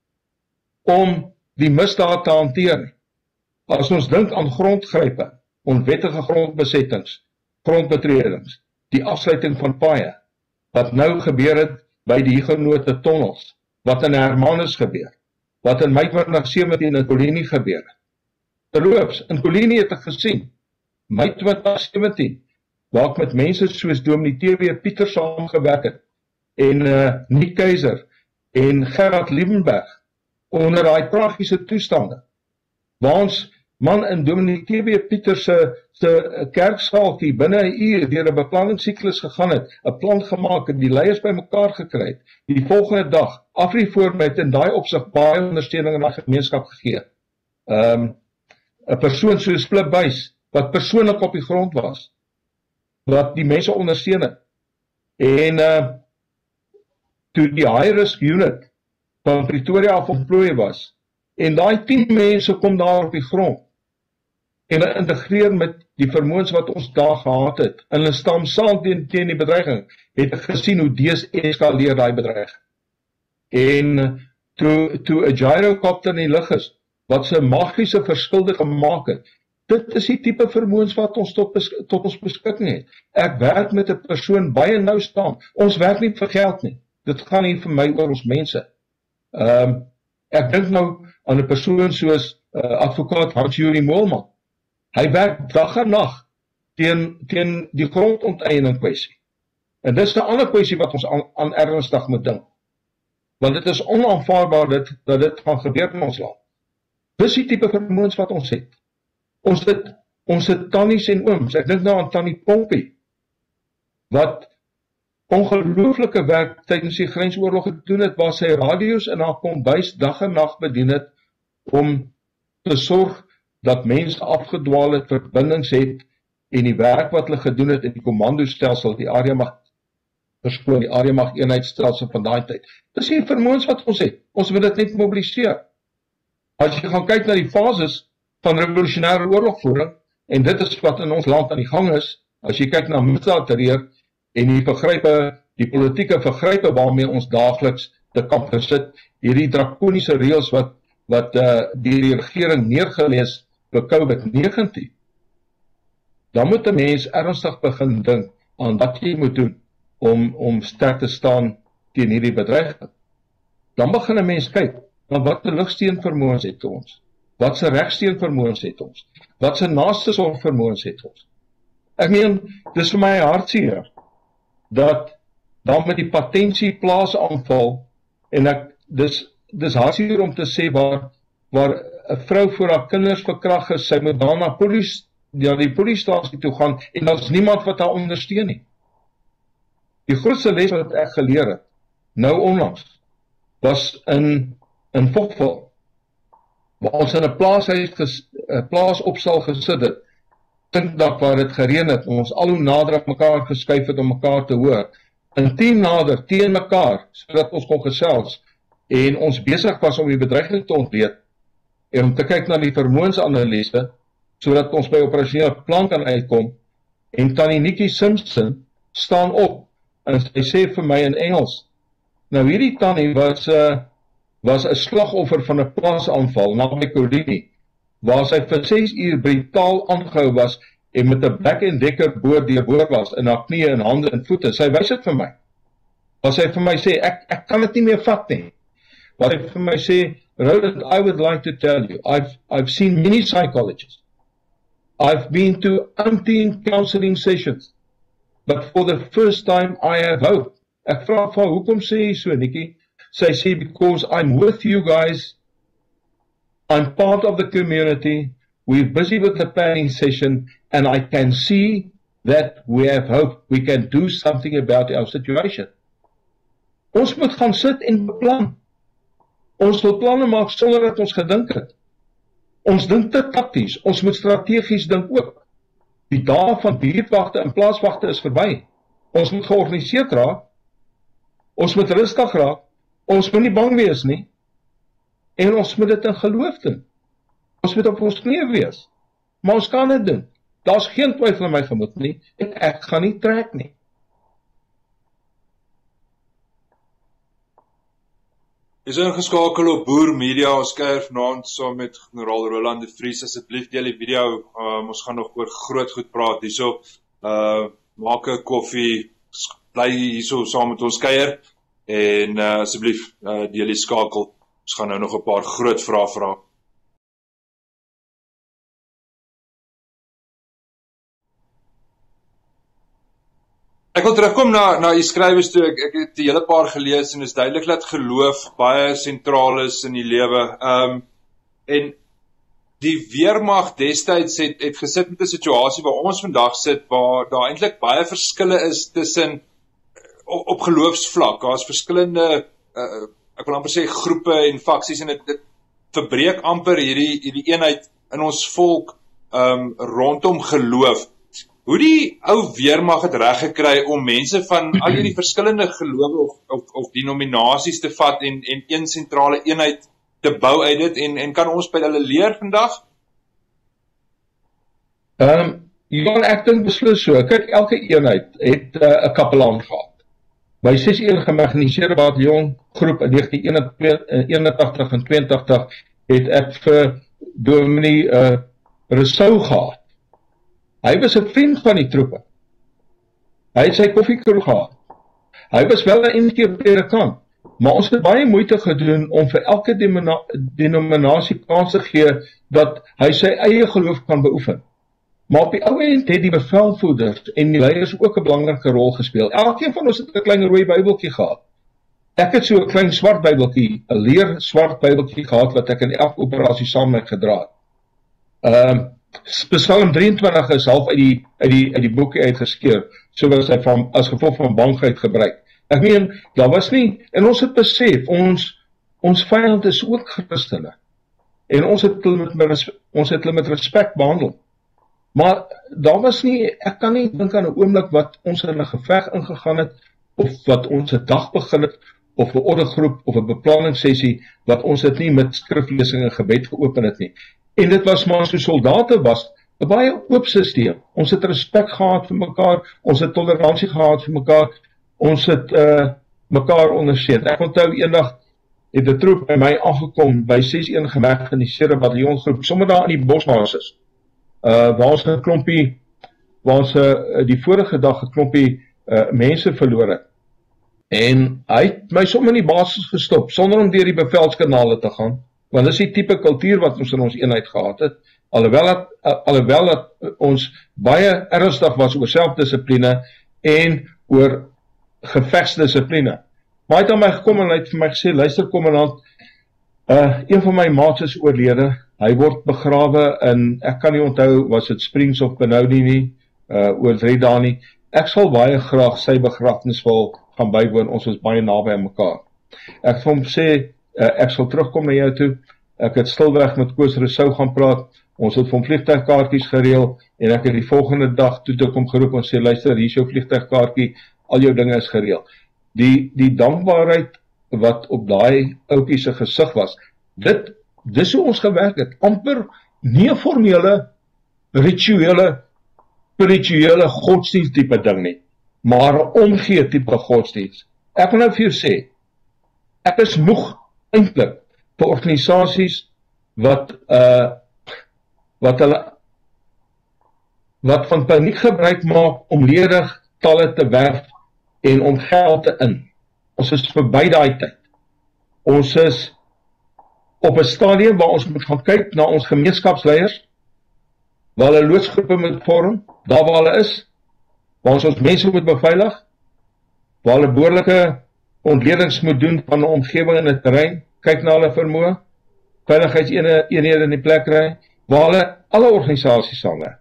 Speaker 2: om die misdaad te hanteer nie. As ons dink aan grondgrype, onwettige grondbesettings, grondbetredings, die afsluiting van paaie, wat nou gebeur het by die Huguenote tonnels, wat in Hermanus gebeur, wat in Mei twintig sewentien in Coligny gebeur. Terloops, in Coligny het ek gesien, Mei twintig sewentien, waar ek met mense soos Dominee T W Pieter saamgewerk het, en uh, Nick Keiser, en Gerard Liebenberg, onder daai tragiese toestande, waar ons man in Dominee T W Pieter se, se kerkskaaltjie binne 'n uur deur 'n beplanningssiklus gegaan het, 'n plan gemaak en die leiers bymekaar gekry het, die volgende dag, Afriforum het in daai opsig baie ondersteuning aan die gemeenskap gegee. Um, 'n persoon soos Flip Buys, wat persoonlik op die grond was, wat die mense ondersteun het. En uh, toe die High Risk Unit van Pretoria af ontplooi was, en daai tien mense kom daar op die grond, en hulle integreer met die vermoëns wat ons daar gehad het. En hulle staan saam teen, teen die bedreiging. Het ek gesien hoe de-eskaleer daai bedreiging. En toe, toe 'n gyrocopter in die lug is, wat sy magiese verskil gemaak het, dit is die tipe vermoëns wat ons tot, tot ons beskikking het. Ek werk met 'n persoon baie nou staan. Ons werk nie vir geld nie. Dit gaan nie vir my oor ons mense. Um, ek dink nou aan 'n persoon soos uh, advokaat Hans-Juri Moelman. Hy werk dag en nag teen, teen die grondonteeneming kwessie. En dis 'n ander kwessie wat ons aan, aan ernstig moet dink. Want dit is onaanvaarbaar dat, dat dit gaan gebeur in ons land. Dis die tipe vermoëns wat ons het. Ons het, ons het tannies en ooms. Ek dink nou aan Tannie Pompie, wat ongelooflike werk tydens die grensoorlog gedoen het, waar sy radio's in haar kombuis dag en nag bedien het, om te sorg dat mense afgedwaal het, verbindings het, en die werk wat hulle gedoen het in die kommandostelsel, die area mag verskoon, die area mag eenheidsstelsel van daai tyd. Dis die vermoëns wat ons het. Ons moet dit net mobiliseer. As jy gaan kyk na die fases van revolusionêre oorlogvoering, en dit is wat in ons land aan die gang is, as jy kyk na misdaadterreur en die vergrype, die politieke vergrype waarmee ons daagliks te kamp gesit, hierdie draconiese reëls wat wat uh, die, die regering neergelees vir COVID negentien, dan moet 'n mens ernstig begin dink aan wat jy moet doen om, om sterk te staan teen hierdie bedreiging. Dan begin 'n mens kyk, na wat se ligsteenvermoëns het ons, wat se regsteenvermoëns het ons, wat se naaste sorgvermoëns het ons. Ek meen, dis vir my hartseer, dat dan met die patensie plaasaanval, en ek, dis, dis hartseer om te sê, waar, waar 'n vrou voor haar kinders verkragt is, sy moet dan na polisie, ja, die poliestasie toe gaan, en daar is niemand wat haar ondersteun nie. Die grootste les wat ek geleer het, nou onlangs, was in, in Vogtval, waar ons in 'n plaashuis, ges, 'n plaasopstal gesit het, dink dat waar het gereën het, en ons al hoe nader op mekaar geskuif het om mekaar te hoor, in team nader, teen mekaar, sodat ons kon gesels, en ons besig was om die bedreiging te ontleed, en om te kyk na die vermoënsanalise, sodat ons by operasionele plan kan uitkom, en Tannie Nikki Simpson staan op, en sy sê vir my in Engels, nou hierdie tannie was, uh, was 'n slagoffer van 'n plaasaanval, naby Colini, waar sy vir ses uur brutaal aangehou was, en met 'n Black and Decker boord deurboor was, in haar knieë en hande en voete. Sy wys dit vir my. Waar sy vir my sê, ek, ek kan dit nie meer vat nie. Waar sy vir my sê, Roland, I would like to tell you, I've, I've seen many psychologists. I've been to umpteen counseling sessions. But for the first time, I have hope. Ek vra van, hoekom sê jy so, Nikki? Sy sê, because I'm with you guys. I'm part of the community. We're busy with the planning session, and I can see that we have hope. We can do something about our situation. Ons moet gaan sit en beplan. Ons wil planne maak sonder dat ons gedink het. Ons dink te takties, ons moet strategies dink ook. Die dae van buurtwagte en plaaswagte is verby. Ons moet georganiseerd raak. Ons moet rustig raak. Ons moet nie bang wees nie. En ons moet dit in geloof doen. Ons moet op ons knieë wees. Maar ons kan dit doen. Daar's geen twyfel in my gemoed nie, en ek gaan nie trek nie.
Speaker 1: Is ingeskakel op Boer Media, ons kuier vanaand saam met generaal Roland de Vries. Asseblief deel die video, um, ons gaan nog oor groot goed praat hierso. Uh, maak 'n koffie, bly hierso saam met ons kuier, en uh, asseblief uh, deel die skakel. Ons gaan nou nog 'n paar groot vrae vra. Ek wil terugkom na, na die skrywers toe, ek, ek het die hele paar gelees, en is duidelik dat geloof baie sentraal is in die lewe. Um, en die weermag destyds het, het gesit met 'n situasie waar ons vandag sit, waar daar eintlik baie verskille is tussen, op, op geloofsvlak, daar is verskillende, uh, ek wil amper sê groepe en faksies, en dit, dit verbreek amper hierdie, hierdie eenheid in ons volk um, rondom geloof. Hoe die ou weermag het reg gekry om mense van al hierdie verskillende gelowe of, of, of denominasies te vat en, en een sentrale eenheid te bou uit dit, en, en kan ons by hulle leer vandag?
Speaker 2: Ehm um, Johan, ek dink beslis so. Kyk, elke eenheid het 'n uh, kapelaan gehad. By ses een gemekaniseerde bataljon groep in negentien eenentachtig en tweeëntachtig het ek vir Dominee uh, Rousseau gehad. Hy was 'n vriend van die troepe. Hy het sy koffiekroeg gehad. Hy was wel 'n N G predikant, maar ons het baie moeite gedoen om vir elke denominasie kans te gee dat hy sy eie geloof kan beoefen. Maar op die ou end het die bevelvoerders en die leiers ook 'n belangrike rol gespeel. Elkeen van ons het 'n klein rooi Bybeltjie gehad. Ek het so 'n klein swart Bybeltjie, 'n leer swart Bybeltjie gehad wat ek in elke operasie saam met gedra het. Ehm um, Psalm drieëntwintig is half uit die uit die uit die boekie uitgeskeur, so was hy van as gevolg van bangheid gebruik. Ek meen, daar was nie, en ons het besef, ons ons vyand is ook Christene. En ons het hulle met ons het hulle met respek behandel. Maar daar was nie, ek kan nie dink aan 'n oomblik wat ons in 'n geveg ingegaan het, of wat ons 'n dag begin het, of 'n ordegroep, of 'n beplanningssessie, wat ons dit nie met skriflesing en gebed geopen het nie. En dit was maar so soldate was, 'n baie oop stelsel. Ons het respek gehad vir mekaar, ons het toleransie gehad vir mekaar, ons het uh, mekaar ondersteun. Ek onthou eendag het 'n troep by my aangekom by ses een gemekaniseerde bataljongroep, sommer daar in die bosbasis. Uh, waar ons 'n klompie, waar ons uh, die vorige dag 'n klompie uh, mense verloor het. En hy het my sommer in die basis gestop, sonder om deur die bevelskanale te gaan, want dis die tipe kultuur wat ons in ons eenheid gehad het, alhoewel dat, uh, alhoewel dat ons baie ernstig was oor selfdissipline en oor gevegsdissipline. Maar hy het aan my gekom en hy het vir my gesê, luister kommandant, uh, een van my maats is oorlede, hy word begrawe in, ek kan nie onthou, was het Springs of Benoni nie, uh, oor drie dae nie. Ek sal baie graag sy begrafnis wil gaan bywoon, ons was baie naby aan mekaar. Ek het vir hom sê, uh, ek sal terugkom na jou toe, ek het stilweg met Koos Rousseau gaan praat, ons het vir hom vliegtuigkaartjies gereël, en ek het die volgende dag toe toe kom geroep en sê, luister, hier is jou vliegtuigkaartjie, al jou dinge is gereël. Die, die dankbaarheid wat op daai ouetjie se gesig was, dit Dis hoe ons gewerk het, amper nie 'n formele, rituele, spirituele godsdienst type ding nie, maar 'n omgee type godsdienst. Ek wil nou vir jou sê, ek is moeg eintlik vir organisasies wat uh, wat hulle wat van paniek gebruik maak om ledig talle te werf en om geld te in. Ons is verby daai tyd. Ons is op 'n stadium waar ons moet gaan kyk na ons gemeenskapsleiers, waar hulle loodsgroepe moet vorm, daar waar hulle is, waar ons ons mense moet beveilig, waar hulle behoorlike ontledings moet doen van 'n omgewing en 'n terrein, kyk na hulle vermoë, veiligheidseenhede in die plek kry, waar hulle alle organisasies saamwerk,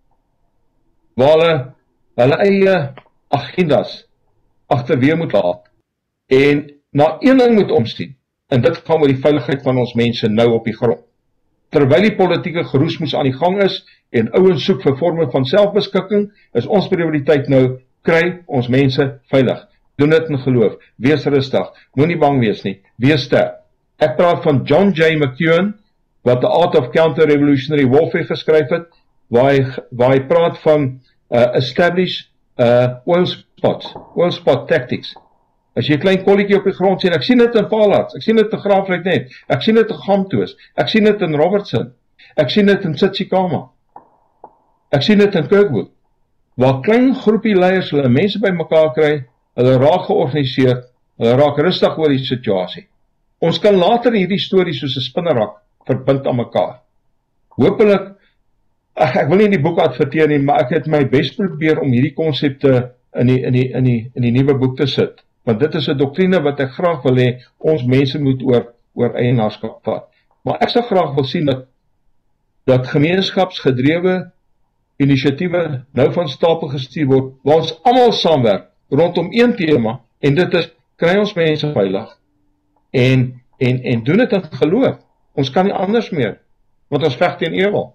Speaker 2: waar hulle hulle eie agendas agterweë moet laat, en na een ding moet omsien, en dit gaan oor die veiligheid van ons mense nou op die grond. Terwyl die politieke geroesmoes aan die gang is, en ouens soek vir vorme van selfbeskikking, is ons prioriteit nou, kry ons mense veilig. Doen dit in geloof, wees rustig, moenie bang wees nie, wees sterk. Ek praat van John J. McEwen, wat The Art of Counter-Revolutionary Warfare geskryf het, waar hy, waar hy praat van uh, establish uh, oil spots, oil spot tactics. As jy 'n klein kolletjie op die grond sien, ek sien dit in Palards, ek sien dit in Graafrecht net, ek sien dit in Gamtoos, ek sien dit in Robertson, ek sien dit in Tsitsikamma, ek sien dit in Kirkwood, waar klein groepie leiers hulle mense by mekaar kry, hulle raak georganiseerd, hulle raak rustig oor die situasie. Ons kan later hierdie storie soos 'n spinnerak verbind aan mekaar. Hoopelik, ek wil nie in die boek adverteer nie, maar ek het my best probeer om hierdie konsepte in die, in die, in die, in die nuwe boek te sit. Want dit is 'n doktrine wat ek graag wil hê, ons mense moet oor, oor eienaarskap vat. Maar ek sal graag wil sien dat, dat gemeenskapsgedrewe inisiatiewe nou van stapel gestuur word, waar ons almal saamwerk, rondom een tema, en dit is, kry ons mense veilig, en, en, en doen dit in geloof. Ons kan nie anders meer, want ons veg teen ewel.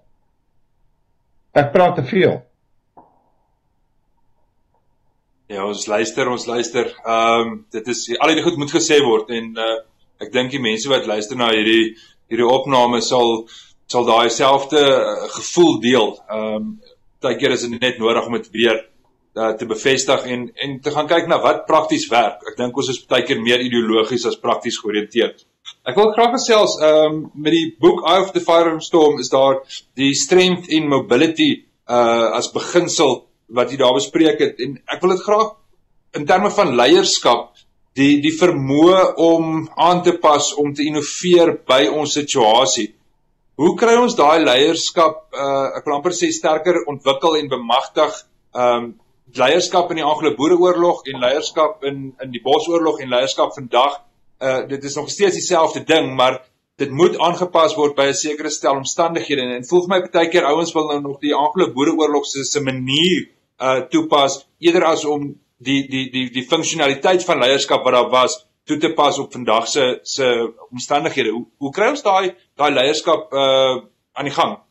Speaker 2: Ek praat te veel.
Speaker 1: Ja, ons luister, ons luister. Um, dit is, al die goed moet gesê word, en uh, ek dink die mense wat luister na hierdie, hierdie opname sal, sal daai selfde uh, gevoel deel. Um, partykeer is dit net nodig om dit weer uh, te bevestig en, en te gaan kyk na wat prakties werk. Ek dink ons is partykeer meer ideologies as prakties georiënteerd. Ek wil graag gesels, um, met die boek Eye of the Firestorm is daar die strength in mobility uh, as beginsel wat jy daar bespreek het, en ek wil dit graag in terme van leierskap, die, die vermoë om aan te pas, om te innoveer by ons situasie. Hoe kry ons daai leierskap, uh, ek wil amper sê sterker ontwikkel en bemagtig, um, leierskap in die Anglo-Boereoorlog en leierskap in, in die Bosoorlog en leierskap vandag, uh, dit is nog steeds dieselfde ding, maar dit moet aangepas word by 'n sekere stel omstandighede, en, en voel vir my partykeer ouens wil nou nog die Anglo-Boereoorlog se manier uh, toepas, eerder as om die, die, die, die functionaliteit van leierskap wat daar was, toe te pas op vandag se, se omstandighede. Hoe, hoe kry ons daai, daai leierskap uh, aan die gang?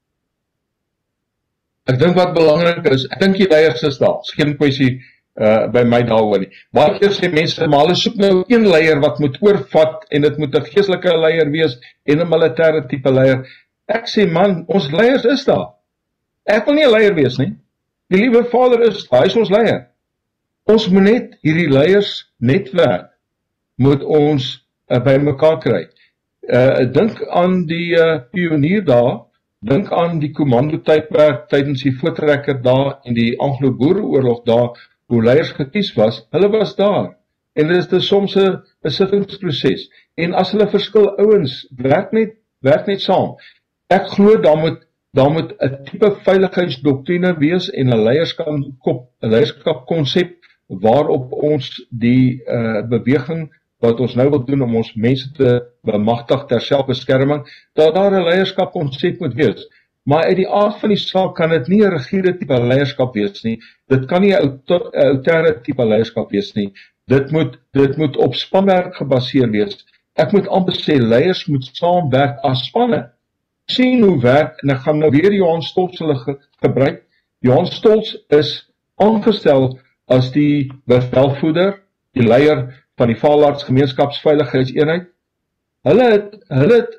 Speaker 2: Ek dink wat belangrik is, ek dink die leiers is daar, is geen kwessie uh, by my daaroor nie. Baie keer sê mense, maar hulle soek nou een leier wat moet oorvat, en dit moet 'n geestelike leier wees, en 'n militêre tipe leier. Ek sê man, ons leiers is daar. Ek wil nie 'n leier wees nie. Die liewe Vader is daar, hy is ons leier. Ons moet net hierdie leiers netwerk, moet ons uh, by mekaar kry. Uh, dink aan die uh, pionier daar, dink aan die kommando-tydperk tydens die voortrekker daar en die Anglo-Boereoorlog daar, hoe leiers gekies was, hulle was daar. En dit is soms 'n besittingsproses. En as hulle verskil ouens, werk net, werk net saam. Ek glo daar moet daar moet 'n tipe veiligheidsdoktrine wees en 'n leierskap 'n leierskapkonsep waarop ons die uh, beweging wat ons nou wil doen om ons mense te bemagtig ter selfbeskerming, dat daar 'n leierskapkonsep moet wees. Maar uit die aard van die saak kan dit nie 'n rigiede tipe leierskap wees nie. Dit kan nie 'n autoritaire tipe leierskap wees nie. Dit moet dit moet op spanwerk gebaseer wees. Ek moet amper sê leiers moet saamwerk as spanne. Sien hoe werk, en ek gaan nou weer Johan Stolz hulle ge gebruik. Johan Stolz is aangestel as die bevelvoerder, die leier van die Vaalaards Gemeenskapsveiligheidseenheid. Hulle het hulle het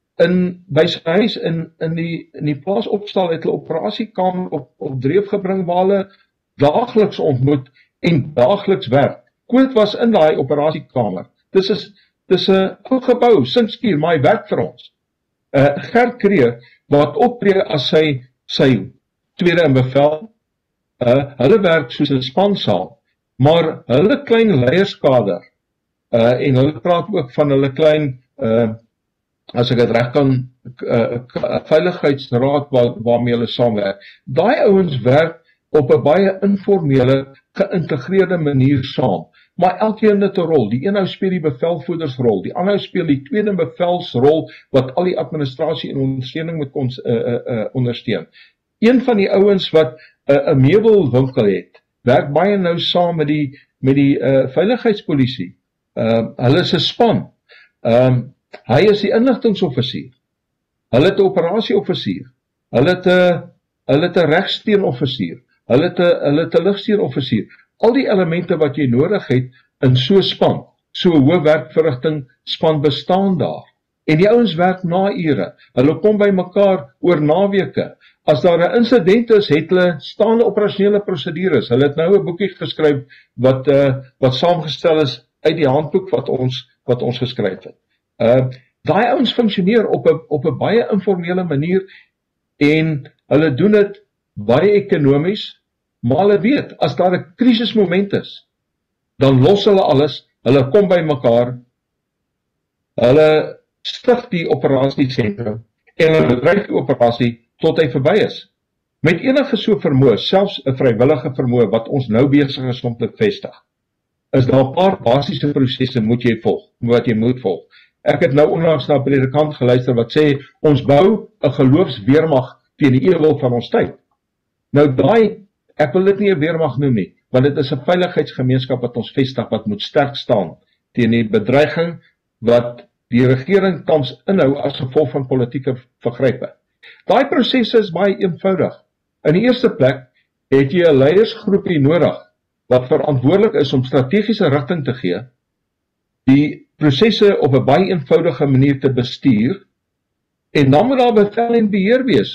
Speaker 2: in by sy huis in in die in die plaas opstal het hulle operasiekamer op op dreef gebring waar hulle daagliks ontmoet en daagliks werk. Koot was in daai operasiekamer. Dis is dis 'n ou gebou, sinkskuur, maar hy werk vir ons. Uh, Gert Kreer wat optree as sy sy tweede in bevel. Uh, hulle werk soos 'n spansaam, maar hulle klein leierskader uh, en hulle praat ook van hulle klein uh, as ek dit reg kan uh, veiligheidsraad waar, waarmee hulle saamwerk. Daai ouens werk op 'n baie informele, geïntegreerde manier saam. Maar elkeen het 'n rol. Die een ou speel die bevelvoerdersrol, die ander speel die tweede bevelsrol wat al die administrasie en ondersteuning moet ons uh, uh, uh, ondersteun. Een van die ouens wat 'n uh, 'n meubelwinkel het, werk baie nou saam met die met die uh, veiligheidspolisie. Uh, hulle is 'n span. Um, hy is die inligtingsoffisier. Hulle het 'n operasieoffisier. Hulle het 'n hulle het 'n regsteenoffisier. Hulle het 'n hulle het 'n lugsteenoffisier. Al die elemente wat jy nodig het in so 'n span, so 'n hoë werkverrigting span bestaan daar. En die ouens werk na ure. Hulle kom by mekaar oor naweke. As daar 'n insident is, het hulle staande operasionele prosedures. Hulle het nou 'n boekie geskryf wat uh, wat saamgestel is uit die handboek wat ons wat ons geskryf het. Uh daai ouens funksioneer op 'n op 'n baie informele manier en hulle doen dit baie ekonomies. Maar hulle weet, as daar 'n krisismoment is, dan los hulle alles, hulle kom by mekaar, hulle stig die operasiesentrum en hulle bedryf die operasie tot hy verby is. Met enige so vermoë, selfs 'n vrywillige vermoë wat ons nou besig is om te vestig, is daar 'n paar basiese prosesse moet jy volg, wat jy moet volg. Ek het nou onlangs na 'n predikant geluister wat sê, ons bou 'n geloofsweermag teen die ewel van ons tyd. Nou daai Ek wil dit nie 'n weermag noem nie, want dit is 'n veiligheidsgemeenskap wat ons vestig, wat moet sterk staan teen die bedreiging wat die regering tans inhou as gevolg van politieke vergrype. Daai prosesse is baie eenvoudig. In die eerste plek het jy 'n leiersgroepie nodig wat verantwoordelik is om strategiese rigting te gee, die prosesse op 'n baie eenvoudige manier te bestuur, en dan moet daar bevel en beheer wees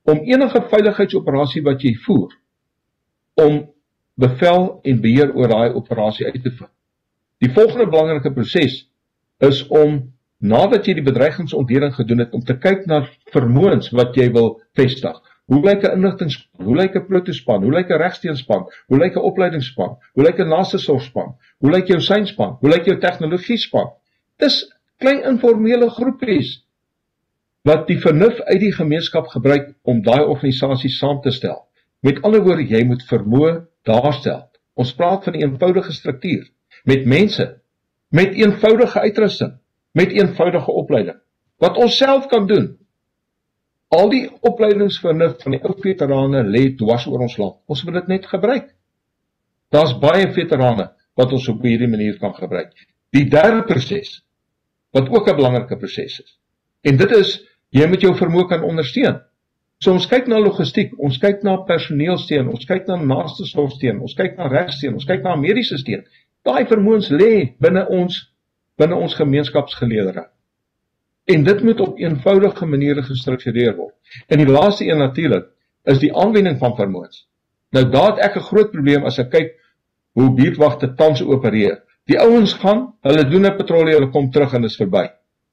Speaker 2: om enige veiligheidsoperasie wat jy voer, om bevel en beheer oor daai operasie uit te vind. Die volgende belangrike proses is om, nadat jy die bedreigingsontleding gedoen het, om te kyk na vermoëns wat jy wil vestig. Hoe lyk 'n inligtingspan? Hoe lyk 'n protospan? Hoe lyk 'n regsteenspan? Hoe lyk 'n opleidingsspan? Hoe lyk 'n naaste sorgspan? Hoe lyk jou synspan? Hoe lyk jou tegnologiespan? Dis klein informele groepies wat die vernuf uit die gemeenskap gebruik om daai organisasie saam te stel. Met ander woorde, jy moet vermoë daarstel. Ons praat van 'n eenvoudige struktuur, met mense, met eenvoudige uitrusting, met eenvoudige opleiding, wat ons self kan doen. Al die opleidingsvernuf van die ou veterane lê dwars oor ons land. Ons moet dit net gebruik. Daar's baie veterane wat ons op hierdie manier kan gebruik. Die derde proses, wat ook 'n belangrike proses is, en dit is, jy moet jou vermoë kan ondersteun. So ons kyk na logistiek, ons kyk na personeelsteun, ons kyk na naaste sorgsteun, ons kyk na regsteun, ons kyk na mediese steun. Daai vermoëns lê binne ons, binne ons gemeenskapsgeleedere. En dit moet op eenvoudige maniere gestruktureer word. En die laaste een natuurlik, is die aanwending van vermoëns. Nou daar het ek 'n groot probleem as ek kyk hoe buurtwagte tans opereer. Die ouens gaan, hulle doen 'n patrollie, hulle kom terug en is verby.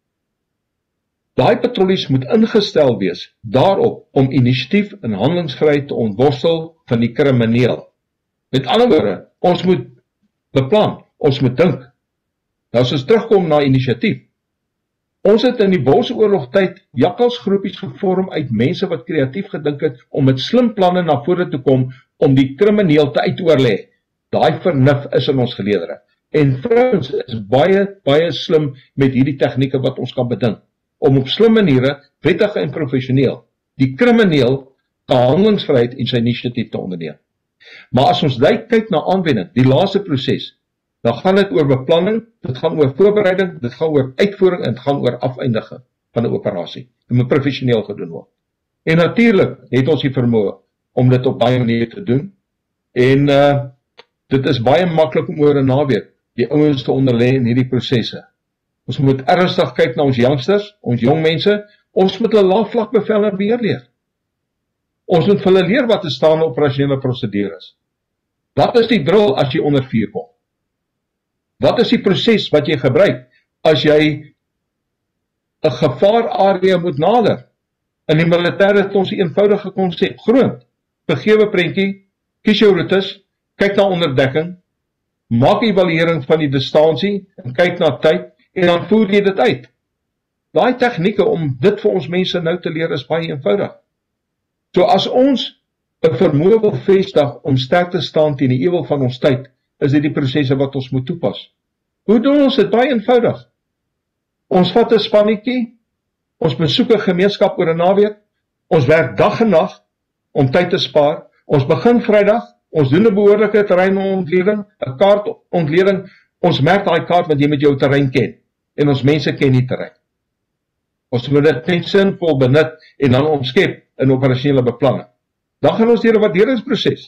Speaker 2: Daai patrollies moet ingestel wees daarop om inisiatief en handelingsvryheid te ontworstel van die krimineel. Met ander woorde, ons moet beplan, ons moet dink. Nou as ons terugkom na inisiatief. Ons het in die Bosoorlogtyd jakkalsgroepies gevorm uit mense wat kreatief gedink het om met slim planne na vore te kom om die krimineel te uitoorlê. Daai vernuf is in ons geleedere. En vrouens is baie, baie slim met hierdie tegnieke wat ons kan bedink, om op slim maniere, wettig en professioneel, die krimineel te handelingsvryheid en sy inisiatief te onderneem. Maar as ons kyk na aanwending, die laaste proses, dan gaan dit oor beplanning, dit gaan oor voorbereiding, dit gaan oor uitvoering en dit gaan oor afeindiging van 'n operasie. Dit moet professioneel gedoen word. En natuurlik het ons die vermoë om dit op baie maniere te doen. En uh, dit is baie maklik om oor 'n naweek die ouens te onderlê in hierdie prosesse. Ons moet ernstig kyk na ons youngsters, ons jong mense, ons moet hulle laagvlak bevel en beheer leer. Ons moet vir hulle leer wat 'n staande operasionele prosedure is. Wat is die drill as jy onder vuur kom? Wat is die proses wat jy gebruik as jy 'n gevaararea moet nader? In die militêre het ons 'n eenvoudige konsep, groot, begewe prentjie, kies jou roetes, kyk na onderdekking, maak evaluering van die distansie en kyk na tyd en dan voer jy dit uit. Daai tegnieke om dit vir ons mense nou te leer is baie eenvoudig. So as ons 'n vermoë wil vestig om sterk te staan teen die ewel van ons tyd, is dit die prosesse wat ons moet toepas. Hoe doen ons dit? Baie eenvoudig. Ons vat 'n spannetjie, ons besoek 'n gemeenskap oor 'n naweek, ons werk dag en nag om tyd te spaar, ons begin Vrydag, ons doen 'n behoorlike terreinontleding, 'n kaartontleding, ons merk daai kaart want jy met jou terrein ken, en ons mense ken die terrein. Ons moet dit net sinvol benut en dan omskep in operasionele beplanning. Dan gaan ons deur 'n waarderingsproses.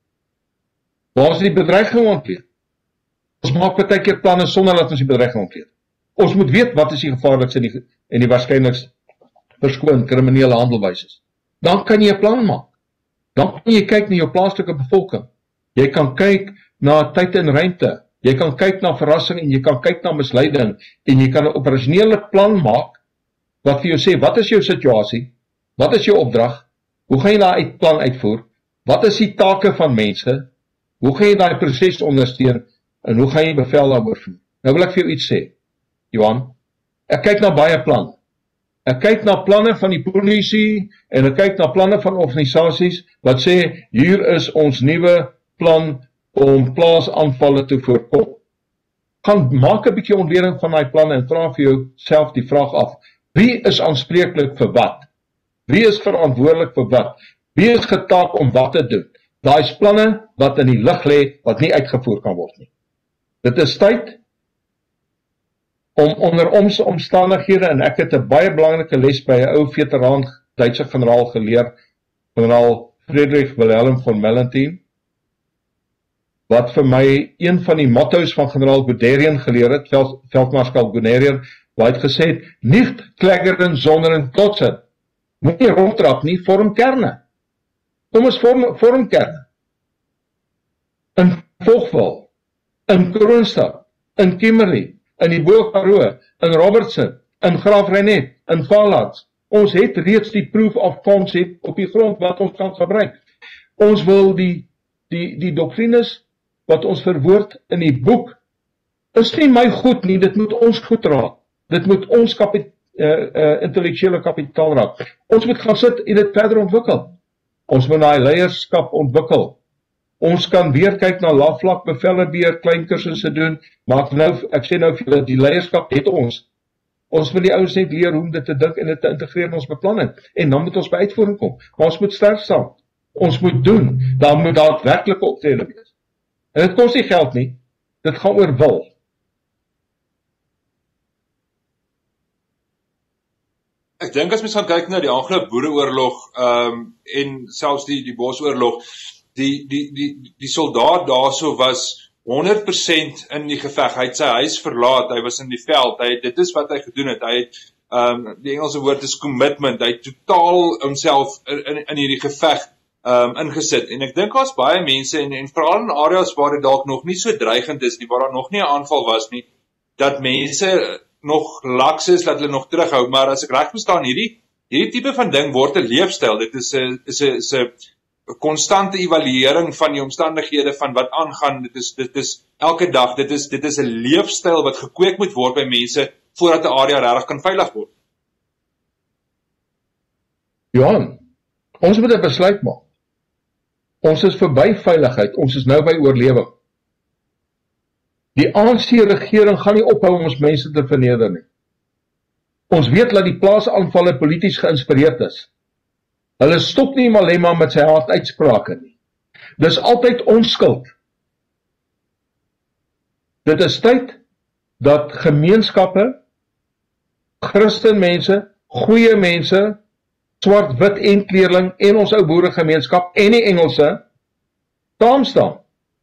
Speaker 2: Waar is die bedreiging ontleed? Ons maak baie keer planne sonder dat ons die bedreiging ontleed. Ons moet weet wat is die gevaarlikste en die, en die waarskynlikste verskoon kriminele handelwyses. Dan kan jy 'n plan maak. Dan kan jy kyk na jou plaaslike bevolking. Jy kan kyk na tyd en ruimte. Jy kan kyk na verrassing en jy kan kyk na misleiding en jy kan 'n operasionele plan maak wat vir jou sê, wat is jou situasie? Wat is jou opdrag? Hoe gaan jy daai plan uitvoer? Wat is die take van mense? Hoe gaan jy daai proses ondersteun en hoe gaan jy bevel daaroor voer? Nou wil ek vir jou iets sê, Johan. Ek kyk na baie planne. Ek kyk na planne van die polisie en ek kyk na planne van organisasies wat sê, hier is ons nuwe plan om plaasaanvalle te voorkom. Gaan maak 'n bietjie ontleding van daai planne en vra vir jouself die vraag af, wie is aanspreeklik vir wat? Wie is verantwoordelik vir wat? Wie is getaak om wat te doen? Daai is planne wat in die lug lê, wat nie uitgevoer kan word nie. Dit is tyd om onder ons omstandighede, en ek het 'n baie belangrike les by 'n ou veteraan Duitse generaal geleer, generaal Friedrich Wilhelm von Mellenthin, wat vir my een van die motto's van generaal Guderian geleer het, Veld, Veldmaarskal Guderian, wat het gesê het, nicht kleggeren sonder en klotsen. Moet nie rondtrap nie, vorm kerne. Kom ons vorm, vorm kerne. In Vogwel, in Kroonstad, in Kimberley, in die Bo-Karoo, in Robertson, in Graafrenet, in Valats. Ons het reeds die proof of concept op die grond wat ons kan gebruik. Ons wil die, die, die doktrines wat ons verwoord in die boek, is nie my goed nie, dit moet ons goed raak. Dit moet ons kapit, uh, uh, intellectuele kapitaal raak. Ons moet gaan sit en dit verder ontwikkel. Ons moet daai leierskap ontwikkel. Ons kan weer kyk na laafvlak bevelle beheer, klein kursusse doen, maar nou, ek sê nou vir julle, die leierskap het ons. Ons moet die ouens net leer hoe om dit te dink en dit te integreer in ons beplanning. En dan moet ons by uitvoering kom. Maar ons moet sterk staan. Ons moet doen. Dan moet daar werklike optrede wees. En dit kos nie geld nie. Dit gaan oor wil.
Speaker 1: Ek dink as mens gaan kyk na die Anglo-Boereoorlog um, en selfs die, die Bosoorlog, die, die, die, die soldaat daarso was honderd persent in die geveg. Hy het sy huis verlaat, hy was in die veld, hy, dit is wat hy gedoen het, hy het, um, die Engelse woord is commitment, hy het totaal homself in, in, in hierdie geveg um, ingesit, en ek dink daar's baie mense, en, en vooral in areas waar dit dalk nog nie so dreigend is nie, waar daar nog nie 'n aanval was nie, dat mense nog laks is, dat hulle nog terughou, maar as ek reg verstaan, hierdie, hierdie tipe van ding word 'n leefstyl, dit is 'n is 'n is 'n konstante evaluering van die omstandighede van wat aangaan, dit is dit is elke dag, dit is dit is 'n leefstyl wat gekweek moet word by mense voordat 'n area regtig kan veilig word.
Speaker 2: Johan, ons moet 'n besluit maak. Ons is verby veiligheid, ons is nou by oorlewing. Die A N C-regering gaan nie ophou om ons mense te verneder nie. Ons weet dat die plaasaanvalle polities geïnspireerd is. Hulle stop nie Malema met sy haaruitsprake nie. Dis altyd ons skuld. Dit is tyd dat gemeenskappe, Christenmense, goeie mense, swart, wit en kleerling en ons ou boeregemeenskap en die Engelse saam staan.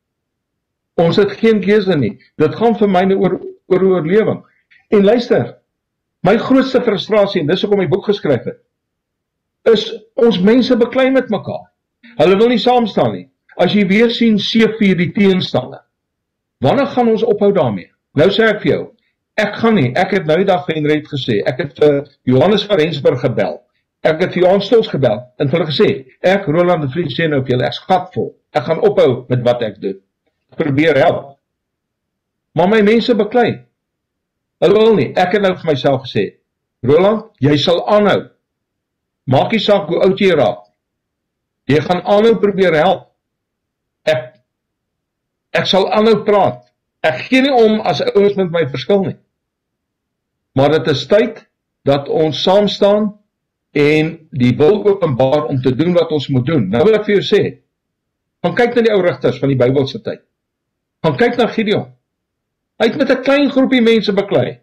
Speaker 2: Ons het geen keuse nie. Dit gaan vir my oor, oor oorlewing. En luister, my grootste frustrasie, en dis hoekom ek my boek geskryf het, is ons mense beklei met mekaar. Hulle wil nie saamstaan nie. As jy weer sien C vier die teenstander, wanneer gaan ons ophou daarmee? Nou sê ek vir jou, ek gaan nie, ek het nou die dag vir Henriette gesê, ek het vir Johannes van Rensburg gebel, ek het vir Johan Stols gebel, en vir hulle gesê, ek, Roland de Vries, sê nou vir julle, ek skatvol, ek gaan ophou met wat ek doen. Probeer help. Maar my mense beklei. Hulle wil nie, ek het nou vir myself gesê, Roland, jy sal aanhou. Maak nie saak hoe oud jy raak. Jy gaan aanhou probeer help. Ek, ek sal aanhou praat. Ek gee nie om as ouens met my verskil nie. Maar dit is tyd dat ons saam staan en die wil openbaar om te doen wat ons moet doen. Nou wil ek vir jou sê, gaan kyk na die ou rigters van die Bybelse tyd. Gaan kyk na Gideon. Hy het met 'n klein groepie mense beklei.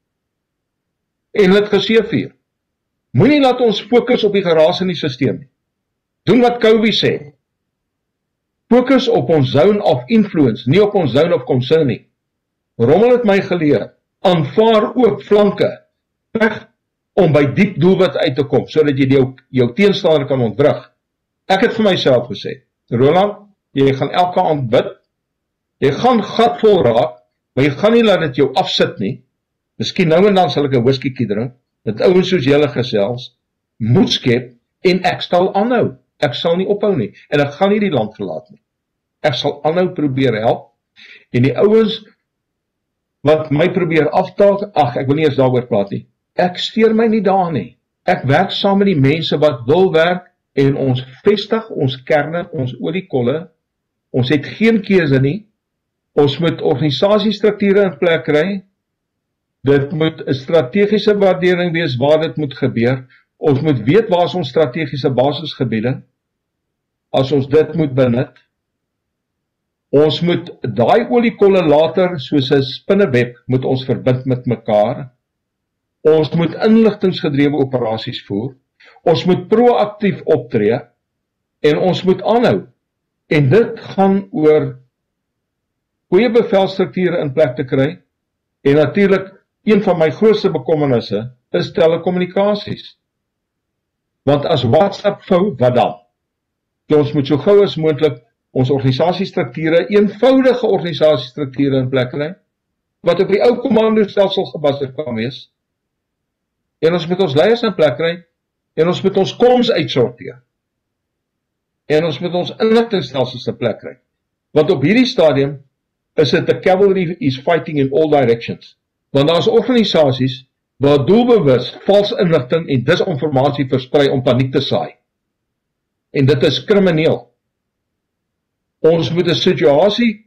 Speaker 2: En hulle het geseëvier. Moenie laat ons fokus op die geraas in die sisteem nie. Doen wat Covey sê. Fokus op ons zone of influence, nie op ons zone of concern nie. Rommel het my geleer, aanvaar ook flanke, weg om by diep doelwit uit te kom, sodat jy jou, jou teenstander kan ontwrig. Ek het vir myself gesê, Roland, jy gaan elke aand bid, jy gaan gatvol raak, maar jy gaan nie laat dit jou afsit nie. Miskien nou en dan sal ek 'n whiskiekie drink, dat ouens soos julle gesels, moed skep, en ek sal aanhou. Ek sal nie ophou nie, en ek gaan nie die land verlaat nie. Ek sal aanhou probeer help, en die ouens wat my probeer aftaak, ag, ek wil nie eens daaroor praat nie. Ek steur my nie daar nie. Ek werk saam met die mense wat wil werk, en ons vestig ons kerne, ons oliekolle. Ons het geen keuse nie. Ons moet organisasiestrukture in plek kry. Dit moet 'n strategiese waardering wees waar dit moet gebeur. Ons moet weet waar is ons strategiese basisgebiede. As ons dit moet benut. Ons moet daai oliekolle later soos 'n spinneweb moet ons verbind met mekaar. Ons moet inligtingsgedrewe operasies voer. Ons moet proaktief optree en ons moet aanhou. En dit gaan oor goeie bevelstrukture in plek te kry. En natuurlik, een van my grootste bekommernisse is telekommunikasies. Want as WhatsApp vou, wat dan? Ons moet so gou as moontlik ons organisasiestrukture, eenvoudige organisasiestrukture in plek kry, wat op die ou kommandostelsel gebaseer kan wees. En ons moet ons leiers in plek kry, en ons moet ons koms uitsorteer. En ons moet ons inligtingstelsels in plek kry. Want op hierdie stadium is dit 'n cavalry is fighting in all directions. Want daar is organisasies waar doelbewus vals inligting en disinformasie versprei om paniek te saai. En dit is krimineel. Ons moet 'n situasie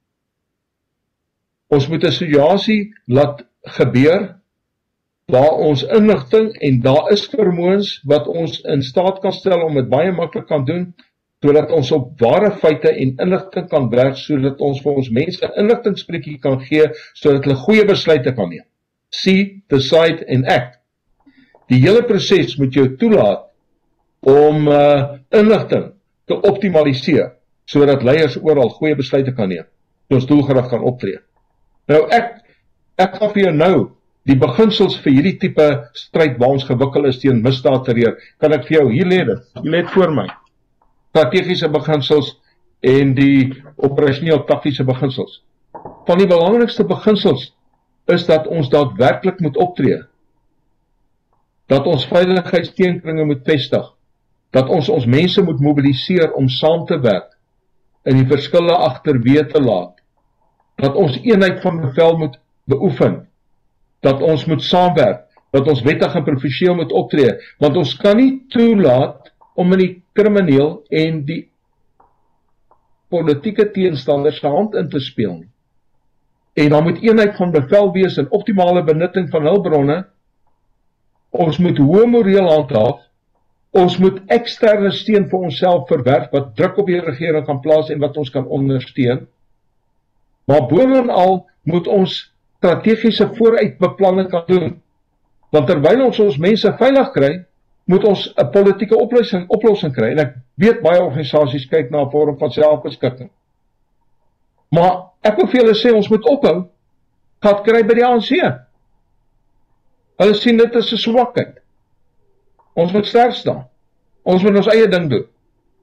Speaker 2: ons moet 'n situasie laat gebeur waar ons inligting en daar is vermoëns wat ons in staat kan stel om dit baie maklik kan doen, sodat ons op ware feite en inligting kan werk, sodat ons vir ons mense inligtingspreekie kan gee, sodat hulle goeie besluite kan neem. See, decide en act. Die hele proses moet jou toelaat om uh, inligting te optimaliseer, sodat leiers oral goeie besluite kan neem, en ons doelgerig kan optree. Nou ek, ek gaan vir jou nou die beginsels vir hierdie tipe stryd waar ons gewikkel is teen misdaad terreur, kan ek vir jou, hier lê dit, hier lê dit voor my. Strategiese beginsels en die operasioneel taktiese beginsels. Van die belangrikste beginsels is dat ons daadwerklik moet optree. Dat ons veiligheidsteenkringe moet vestig. Dat ons ons mense moet mobiliseer om saam te werk en die verskille agterweë te laat. Dat ons eenheid van bevel moet beoefen. Dat ons moet saamwerk. Dat ons wettig en professioneel moet optree. Want ons kan nie toelaat om in die krimineel en die politieke teenstanders se hand in te speel. En dan moet eenheid van bevel wees en optimale benutting van hulpbronne. Ons moet hoë moreel handhaaf. Ons moet eksterne steun vir onsself verwerf wat druk op die regering kan plaas en wat ons kan ondersteun. Maar bovenal moet ons strategiese vooruitbeplanning kan doen. Want terwyl ons ons mense veilig kry, moet ons 'n politieke oplossing oplossing kry. En ek weet baie organisasies kyk na 'n vorm van selfbeskikking. Maar ek wil vir julle sê ons moet ophou gehad kry by die A N C. Hulle sien dit as 'n swakheid. Ons moet sterk staan. Ons moet ons eie ding doen.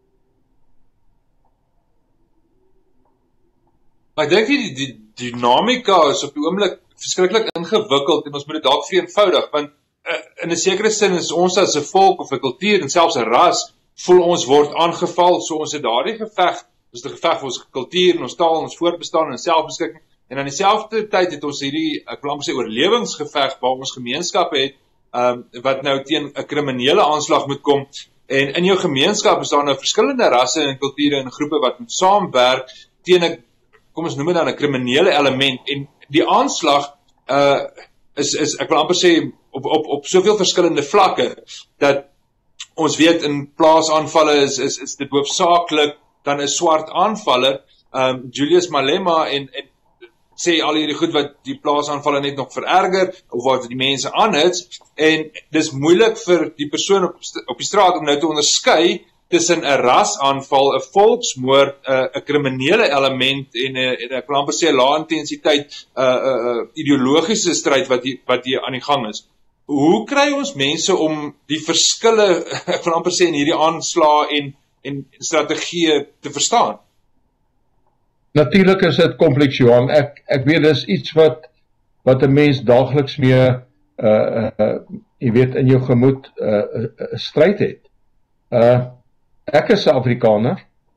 Speaker 1: Maar ek dink die, die, die dynamika is op die oomblik verskriklik ingewikkeld en ons moet dit dalk vereenvoudig, want uh, in 'n sekere sin is ons as 'n volk of 'n kultuur en selfs 'n ras voel ons word aangeval, so ons het daardie geveg, ons het 'n geveg vir ons kultuur en ons taal en ons voortbestaan en selfbeskikking, en aan dieselfde tyd het ons hierdie, ek wil amper sê, oorlewingsgeveg waar ons gemeenskappe het, um, wat nou teen 'n kriminele aanslag moet kom, en in jou gemeenskap is daar nou verskillende rasse en kulture en groepe wat moet saamwerk teen 'n, kom ons noem dit dan 'n kriminele element, en die aanslag uh, is, is, ek wil amper sê, op, op, op soveel verskillende vlakke, dat ons weet in plaasaanvalle is, is, is dit hoofsaaklik dan 'n swart aanvaller, um, Julius Malema, en, en sê al hierdie goed wat die plaasaanvalle net nog vererger, of wat die mense aanhits, en dis moeilik vir die persoon op, op die straat om nou te onderskei tussen 'n rasaanval, 'n volksmoord, 'n kriminele element en 'n en ek wil amper sê 'n lae intensiteit, 'n uh, uh, uh, ideologiese stryd wat hier wat hier aan die gang is. Hoe kry ons mense om die verskille, ek wil amper sê, in hierdie aanslae en en strategieë te verstaan?
Speaker 2: Natuurlik is dit kompleks, Johan. Ek ek weet dis iets wat wat 'n mens daagliks mee uh uh jy weet in jou gemoed 'n uh, uh, uh, stryd het. Uh ek is 'n Afrikaner.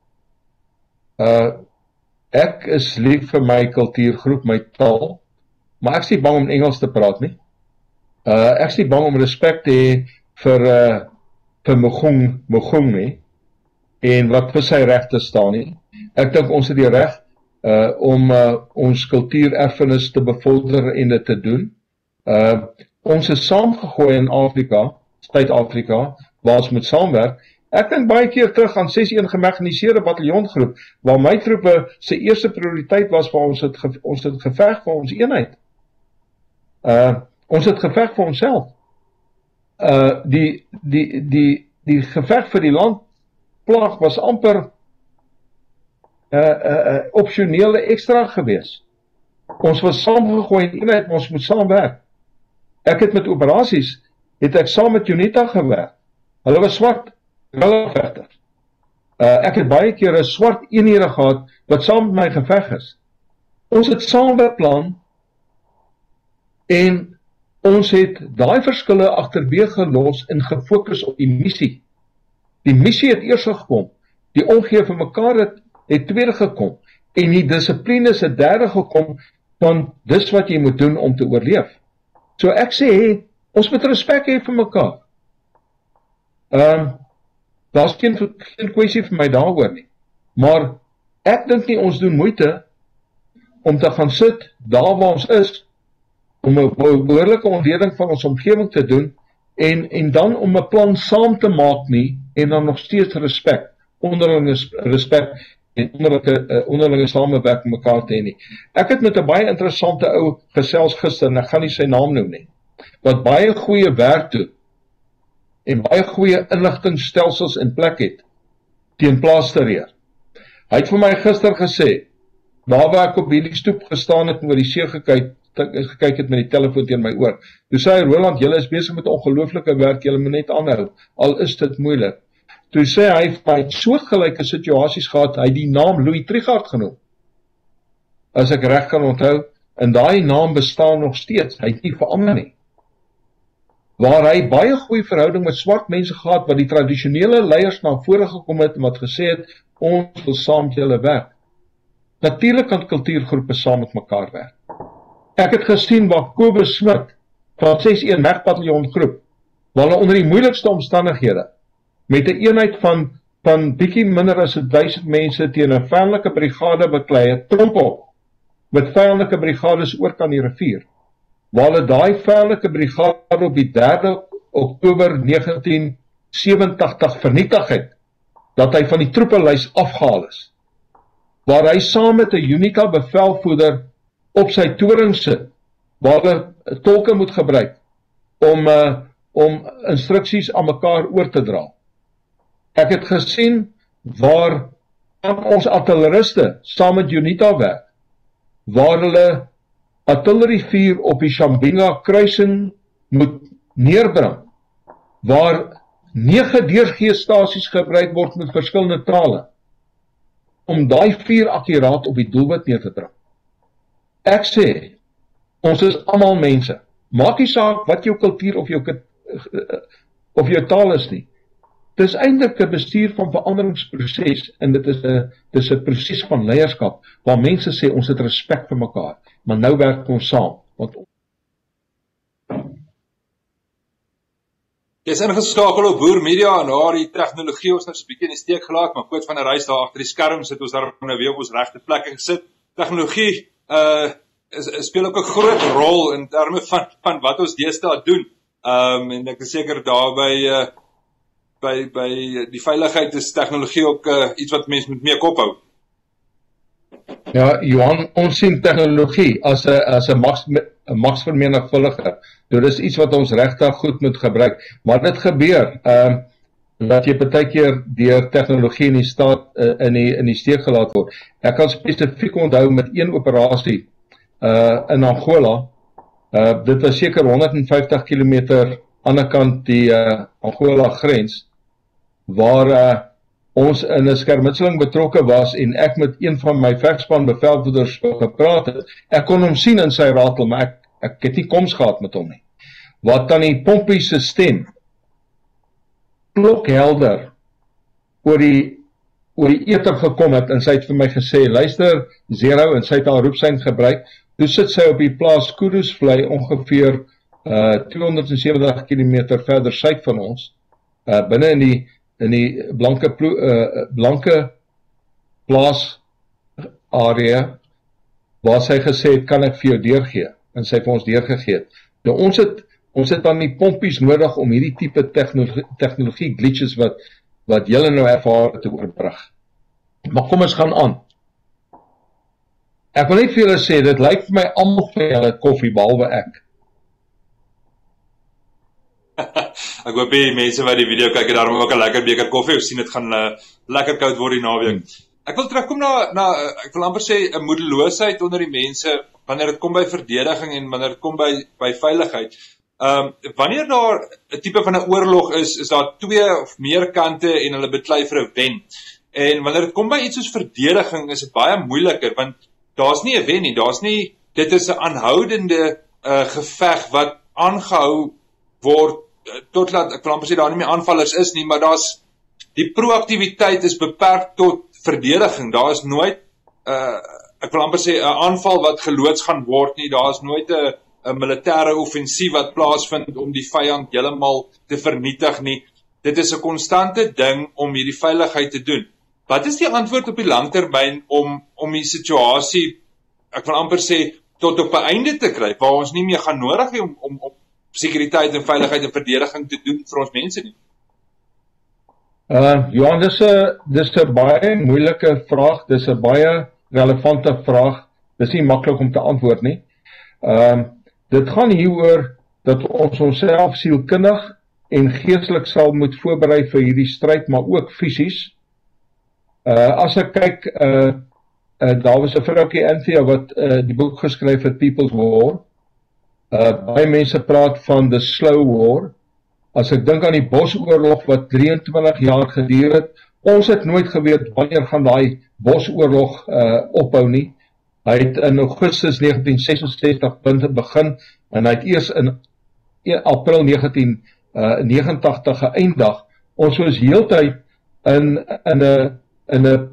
Speaker 2: Uh ek is lief vir my kultuurgroep, my taal, maar ek is nie bang om Engels te praat nie. Uh ek is nie bang om respek te hê vir uh vir Mogong Mogong nie en wat vir sy regte staan nie. Ek dink ons het die reg uh om uh, ons kultuurerfenis te bevorder en dit te doen. Uh ons is saamgegooi in Afrika, Suid-Afrika, waar ons moet saamwerk. Ek dink baie keer terug aan ses een gemekaniseerde bataljongroep, waar my troepe se eerste prioriteit was vir ons het ge, ons het geveg vir ons eenheid. Uh ons het geveg vir onsself. Uh die die die die geveg vir die landplag was amper uh, uh, uh, opsionele ekstra gewees. Ons was saamgegooi in eenheid, ons moet saamwerk. Ek het met operasies, het ek saam met UNITA gewerk. Hulle was swart guerrilla-vegters. Uh, ek het baie keer 'n swart eenhede gehad wat saam met my geveg is. Ons het saam beplan en ons het daai verskille agterweë gelos en gefokus op die missie. Die missie het eers gekom, die omgee vir mekaar het, het tweede gekom, en die dissipline is het derde gekom, van dis wat jy moet doen om te oorleef. So ek sê, hey, ons moet respek hê vir mekaar. Um, daar is geen, geen kwessie vir my daaroor nie. Maar ek dink nie ons doen moeite om te gaan sit, daar waar ons is, om 'n behoorlike ontleding van ons omgewing te doen, en, en dan om 'n plan saam te maak nie, en dan nog steeds respek, onderlinge respek, en onderlinge, uh, onderlinge samewerking mekaar te hê nie. Ek het met 'n baie interessante ou gesels gister, en ek gaan nie sy naam noem nie, wat baie goeie werk doen, en baie goeie inligtingstelsels in plek het, teen plaasterreur. Hy het vir my gister gesê, daar waar ek op hierdie stoep gestaan het en oor die see gekyk, gekyk het met die telefoon teen my oor. Toe sê hy, Roland, julle is besig met ongelooflike werk, julle moet net aanhou, al is dit moeilik. Toe sê hy, hy het soortgelyke situasies gehad, hy het die naam Louis Trichardt genoem, as ek reg kan onthou, en daai naam bestaan nog steeds, hy het nie verander nie. Waar hy baie goeie verhouding met swart mense gehad, wat die tradisionele leiers na vore gekom het, en wat gesê het, ons wil saam met julle werk. Natuurlik kan kultuurgroepe saam met mekaar werk. Ek het gesien waar Kobus Smit van ses een Wegbataljon groep, waar hulle onder die moeilikste omstandighede, met 'n eenheid van, van bietjie minder as duisend mense teen 'n vyandlike brigade beklei het, tromp op, met vyandlike brigades oor kan die rivier, waar hulle daai vyandlike brigade op die derde Oktober negentien sewentig vernietig het, dat hy van die troepelys afgehaal is, waar hy saam met 'n UNITA bevelvoerder op sy toring sit, waar hulle tolke moet gebruik, om, uh, om instruksies aan mekaar oor te dra. Ek het gesien, waar ons artilleriste saam met UNITA werk, waar hulle artillerievuur op die Shambinga kruising moet neerbring, waar nege deurgeestasies gebruik word met verskillende tale, om daai vuur akkuraat op die doelwit neer te druk. Ek sê, ons is almal mense. Maak nie saak wat jou kultuur of jou, of jou taal is nie. Dit is eintlik 'n bestuur van veranderingsproses, en dit is 'n dis 'n proses van leierskap, waar mense sê, ons het respek vir mekaar, maar nou werk ons saam. Want
Speaker 1: Jy is ingeskakel op Boer Media, en daar die tegnologie ons nou so 'n bietjie in die steek gelaat, maar Koot van der Reis daar agter die skerm sit ons daar nou weer op ons regte plek gesit. Tegnologie uh, is, is speel ook 'n groot rol in terme van, van wat ons deesdae doen. Um, en ek is seker daarby uh, by, by die veiligheid is tegnologie ook uh, iets wat mense moet mee kop hou.
Speaker 2: Ja, Johan, ons sien tegnologie as 'n as 'n mags, magsvermenigvuldiger. Dit is iets wat ons regtig goed moet gebruik. Maar dit gebeur, um, dat jy baie keer deur tegnologie in die staat uh, in die in die steek gelaat word. Ek kan spesifiek onthou met een operasie uh, in Angola. Uh, dit was seker honderd vyftig kilometer aan die kant die uh, Angola grens, waar uh, ons in 'n skermutseling betrokke was, en ek met een van my vegspan bevelvoerders gepraat het. Ek kon hom sien in sy ratel, maar ek, ek het nie koms gehad met hom nie. Wat dan die Pompie se stem, klokhelder, oor die, oor die eter gekom het, en sy het vir my gesê, luister, Zero, en sy het haar roepsein gebruik, toe sit sy op die plaas Kudusvlei, ongeveer uh, tweehonderdsewentig kilometer verder suid van ons, uh, binne in die in die blanke, uh, blanke plaas area, waar sy gesê het, kan ek vir jou deurgee, en sy het vir ons deurgegee. Nou ons het, ons het dan die pompies nodig om hierdie tipe technologie, technologie glitches wat, wat julle nou ervaar te oorbrug. Maar kom ons gaan aan. Ek wil net vir julle sê, dit lyk vir my almal vir julle koffie, behalwe ek.
Speaker 1: Ek hoop die mense wat die video kyk, daarom ook 'n lekker beker koffie, ons sien dit gaan uh, lekker koud word die naweek. Ek wil terugkom na, na ek wil amper sê, 'n moedeloosheid onder die mense, wanneer dit kom by verdediging en wanneer dit kom by, by veiligheid. Ehm um, wanneer daar 'n tipe van 'n oorlog is, is daar twee of meer kante en hulle beklei vir 'n wen. En wanneer dit kom by iets soos verdediging, is dit baie moeiliker, want daar's nie 'n wen nie, daar's nie, dit is 'n aanhoudende uh, geveg wat aangehou word, uh, totdat, ek wil amper sê daar nie meer aanvallers is nie, maar daar's, die proaktiwiteit is beperk tot verdediging, daar is nooit, uh, ek wil amper sê, 'n aanval wat geloods gaan word nie, daar is nooit 'n 'n militêre offensief wat plaasvind om die vyand heeltemal te vernietig nie. Dit is 'n konstante ding om hierdie veiligheid te doen. Wat is die antwoord op die langtermyn om om die situasie, ek wil amper sê, tot op 'n einde te kry, waar ons nie meer gaan nodig hê om om om sekuriteit en veiligheid en verdediging te doen vir ons mense nie?
Speaker 2: Uh, Johan, dis 'n dis 'n baie moeilike vraag, dis 'n baie relevante vraag. Dis nie maklik om te antwoord nie. Ehm uh, dit gaan hieroor dat ons onsself sielkundig en geestelik sal moet voorberei vir hierdie stryd, maar ook fisies. Uh, as ek kyk, uh, uh, daar was 'n vroukie Anthea wat uh, die boek geskryf het, People's War. Uh, baie mense praat van the slow war. As ek dink aan die Bosoorlog wat drieëntwintig jaar geduur het, ons het nooit geweet wanneer gaan daai Bosoorlog uh, ophou nie. Hy het in Augustus negentien sesensestig begin en hy het eers in April negentien negentig geëindig. Ons was heeltyd in in 'n in 'n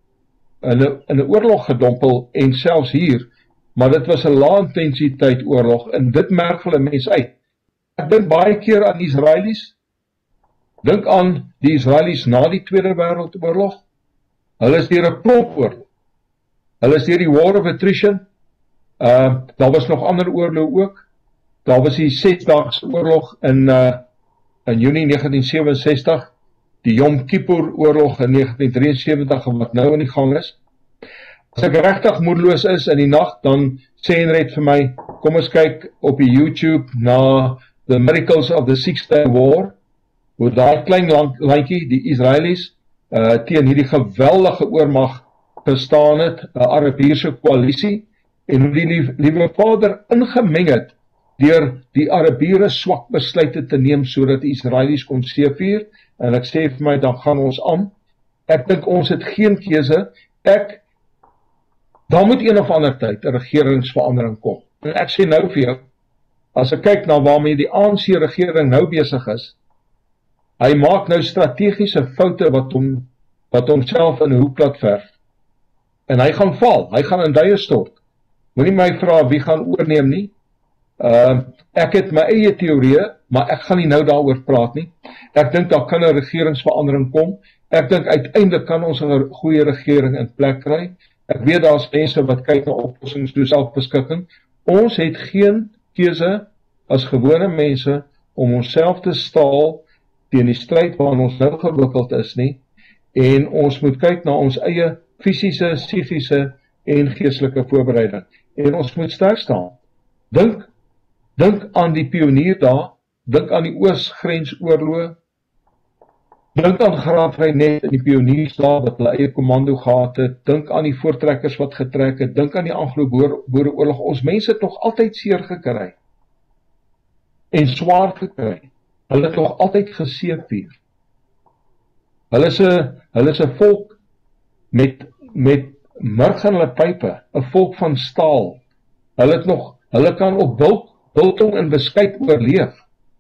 Speaker 2: in 'n in 'n oorlog gedompel en selfs hier, maar dit was 'n lae intensiteit oorlog en dit merk hulle mense uit. Ek dink baie keer aan Israelies. Dink aan die Israelies na die Tweede Wêreldoorlog. Hulle is deur 'n klomp oorlog. Hulle is deur die War of Attrition. Uh, daar was nog ander oorloë ook. Daar was die Sesdaagse oorlog in uh, in Junie negentien sewenses-sestig, die Yom Kippur oorlog in negentien drieënsewentig wat nou in die gang is. As ek regtig moedeloos is in die nag, dan sê Henriette vir my, kom ons kyk op die YouTube na The Miracles of the Six Day War, hoe daai klein landjie, die Israelies, uh, teen hierdie geweldige oormag gestaan het, 'n Arabiese koalisie, en hoe die liewe Vader ingemeng het deur die Arabiere swak besluite te neem sodat die Israelies kon seëvier, en ek sê vir my, dan gaan ons aan. Ek dink ons het geen keuse. Ek dan moet een of ander tyd 'n regeringsverandering kom. En ek sê nou vir jou, as ek kyk na waarmee die A N C-regering nou besig is, hy maak nou strategiese foute wat hom wat homself in 'n hoek laat verf. En hy gaan val, hy gaan in duie stort. Moenie my vra wie gaan oorneem nie. Uh, ek het my eie teorieë, maar ek gaan nie nou daaroor praat nie. Ek dink daar kan 'n regeringsverandering kom. Ek dink uiteindelik kan ons 'n goeie regering in plek kry. Ek weet daar's mense wat kyk na oplossings soos selfbeskikking. Ons het geen keuse as gewone mense om onsself te staal teen die stryd waarin ons nou gewikkeld is nie. En ons moet kyk na ons eie fisiese, psigiese en geestelike voorbereiding. En ons moet sterk staan. Dink, dink aan die pionierdae, dink aan die Oosgrensoorloë, dink aan Graaf Reinet en die pioniersdae wat hulle eie kommando gehad het, dink aan die voortrekkers wat getrek het, dink aan die Anglo-Boereoorlog. Ons mense het nog altyd seer gekry en swaar gekry. Hulle het nog altyd geseëvier. Hulle is 'n hulle is 'n volk met met murg in hulle pype, 'n volk van staal. Hulle het nog, hulle kan op bil, biltong en beskuit oorleef.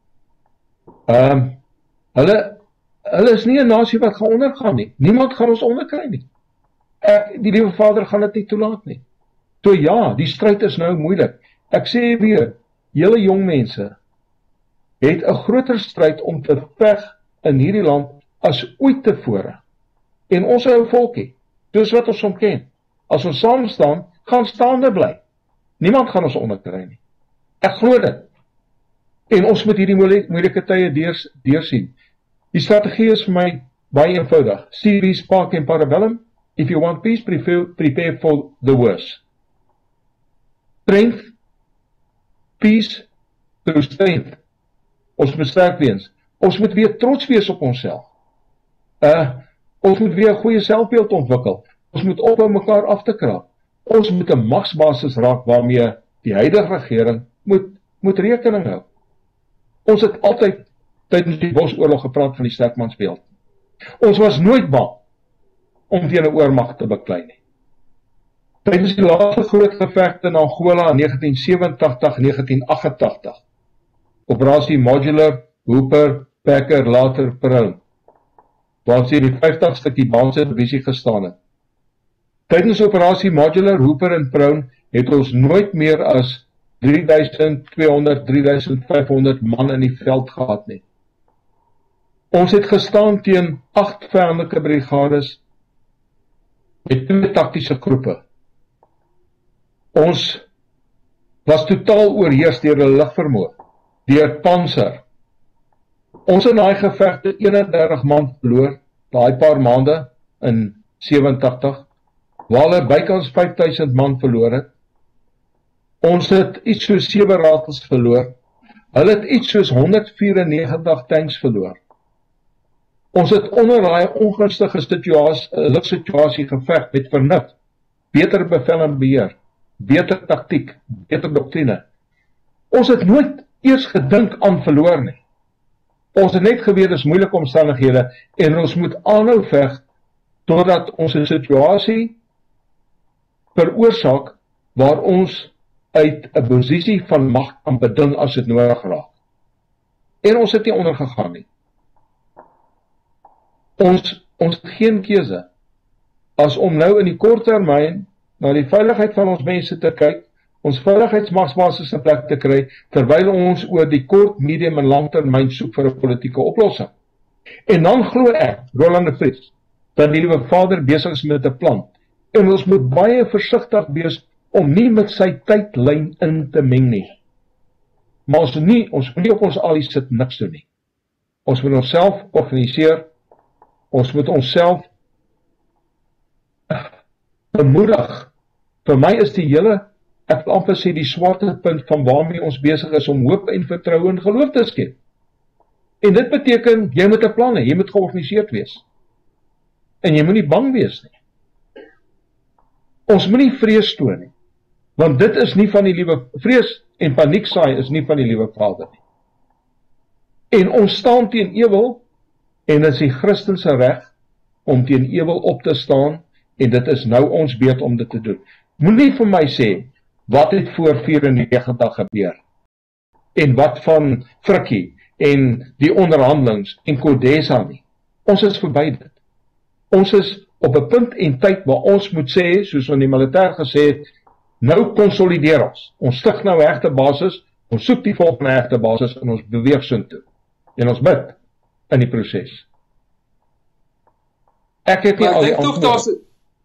Speaker 2: Ehm um, hulle hulle is nie 'n nasie wat gaan ondergaan nie. Niemand gaan ons onderkry nie. Ek, die Liewe Vader gaan dit nie toelaat nie. So ja, die stryd is nou moeilik. Ek sê weer, julle jong mense het 'n groter stryd om te veg in hierdie land as ooit tevore. En ons ou volkie, soos wat ons hom ken, as ons saam staan, gaan staande bly. Niemand gaan ons onderkry nie. Ek glo dit. En ons moet hierdie moeilike tye deurs deursien. Die strategie is vir my baie eenvoudig. Ceres, Park en Parabellum. If you want peace, prepare, prepare for the worst. Strength, peace through strength. Ons moet sterk wees. Ons moet weer trots wees op onsself. Uh, ons moet weer 'n goeie selfbeeld ontwikkel. Ons moet ophou mekaar af te krap. Ons moet 'n magsbasis raak waarmee die huidige regering moet moet rekening hou. Ons het altyd tydens die Bosoorlog gepraat van die sterkmansbeeld. Ons was nooit bang om teen 'n oormag te beklei nie. Tydens die laaste groot gevegte in Angola in negentien sewentig negentien agt-ag, Operasie Modular, Hooper, Packer, later Perun, waar ons die vyftigste Kubaanse divisie gestaan het. Tydens Operasie Modular, Hooper en Perun het ons nooit meer as drie duisend tweehonderd, drie duisend vyfhonderd man in die veld gehad nie. Ons het gestaan teen agt vyandelijke brigades met twee taktiese groepe. Ons was totaal oorheers deur hulle lugvermoë, deur panser. Ons in daai gevegte eenendertig man verloor, daai paar maande in sewentig, waar hulle bykans vyf duisend man verloor het. Ons het iets soos sewe ratels verloor. Hulle het iets soos honderd vyf-en-negentig tanks verloor. Ons het onder daai ongunstige situasie, lugsituasie geveg met vernuf, beter bevel en beheer, beter taktiek, beter doktrine. Ons het nooit eers gedink aan verloor nie. Ons het net geweet dis moeilike omstandighede en ons moet aanhou veg totdat ons 'n situasie veroorsaak waar ons uit 'n posisie van mag kan beding as dit nodig raak. En ons het nie ondergegaan nie. Ons, ons het geen keuse as om nou in die kort termyn na die veiligheid van ons mense te kyk, ons veiligheidsmagsbasis in plek te kry, terwyl ons oor die kort, medium en lang termyn soek vir 'n politieke oplossing. En dan glo ek, Roland de Vries, dat die Liewe Vader besig is met 'n plan. En ons moet baie versigtig wees om nie met sy tydlyn in te meng nie. Maar ons nie, ons moet nie op ons alies sit niks doen nie. Ons moet onsself organiseer, ons moet onsself bemoedig. Vir my is die hele, ek wil amper sê die swarte punt van waarmee ons besig is om hoop en vertroue en geloof te skep. En dit beteken, jy moet 'n plan hê, jy moet georganiseerd wees. En jy moet nie bang wees nie. Ons moet nie vrees toon nie. Want dit is nie van die liewe, vrees en paniek saai is nie van die Liewe Vader nie. En ons staan teen ewel, en dit is die Christense reg om teen ewel op te staan, en dit is nou ons beurt om dit te doen. Moenie vir my sê, wat het voor vyf-en-negentig gebeur? En wat van Frikkie, en die onderhandelings, en Codesa nie. Ons is verby dit. Ons is op 'n punt en tyd waar ons moet sê, soos ons die militêr gesê het, nou konsolideer ons. Ons stig nou 'n regte basis, ons soek die volgende regte basis en ons beweeg soontoe. En ons bid in die proses. Ek het nie al die antwoorde.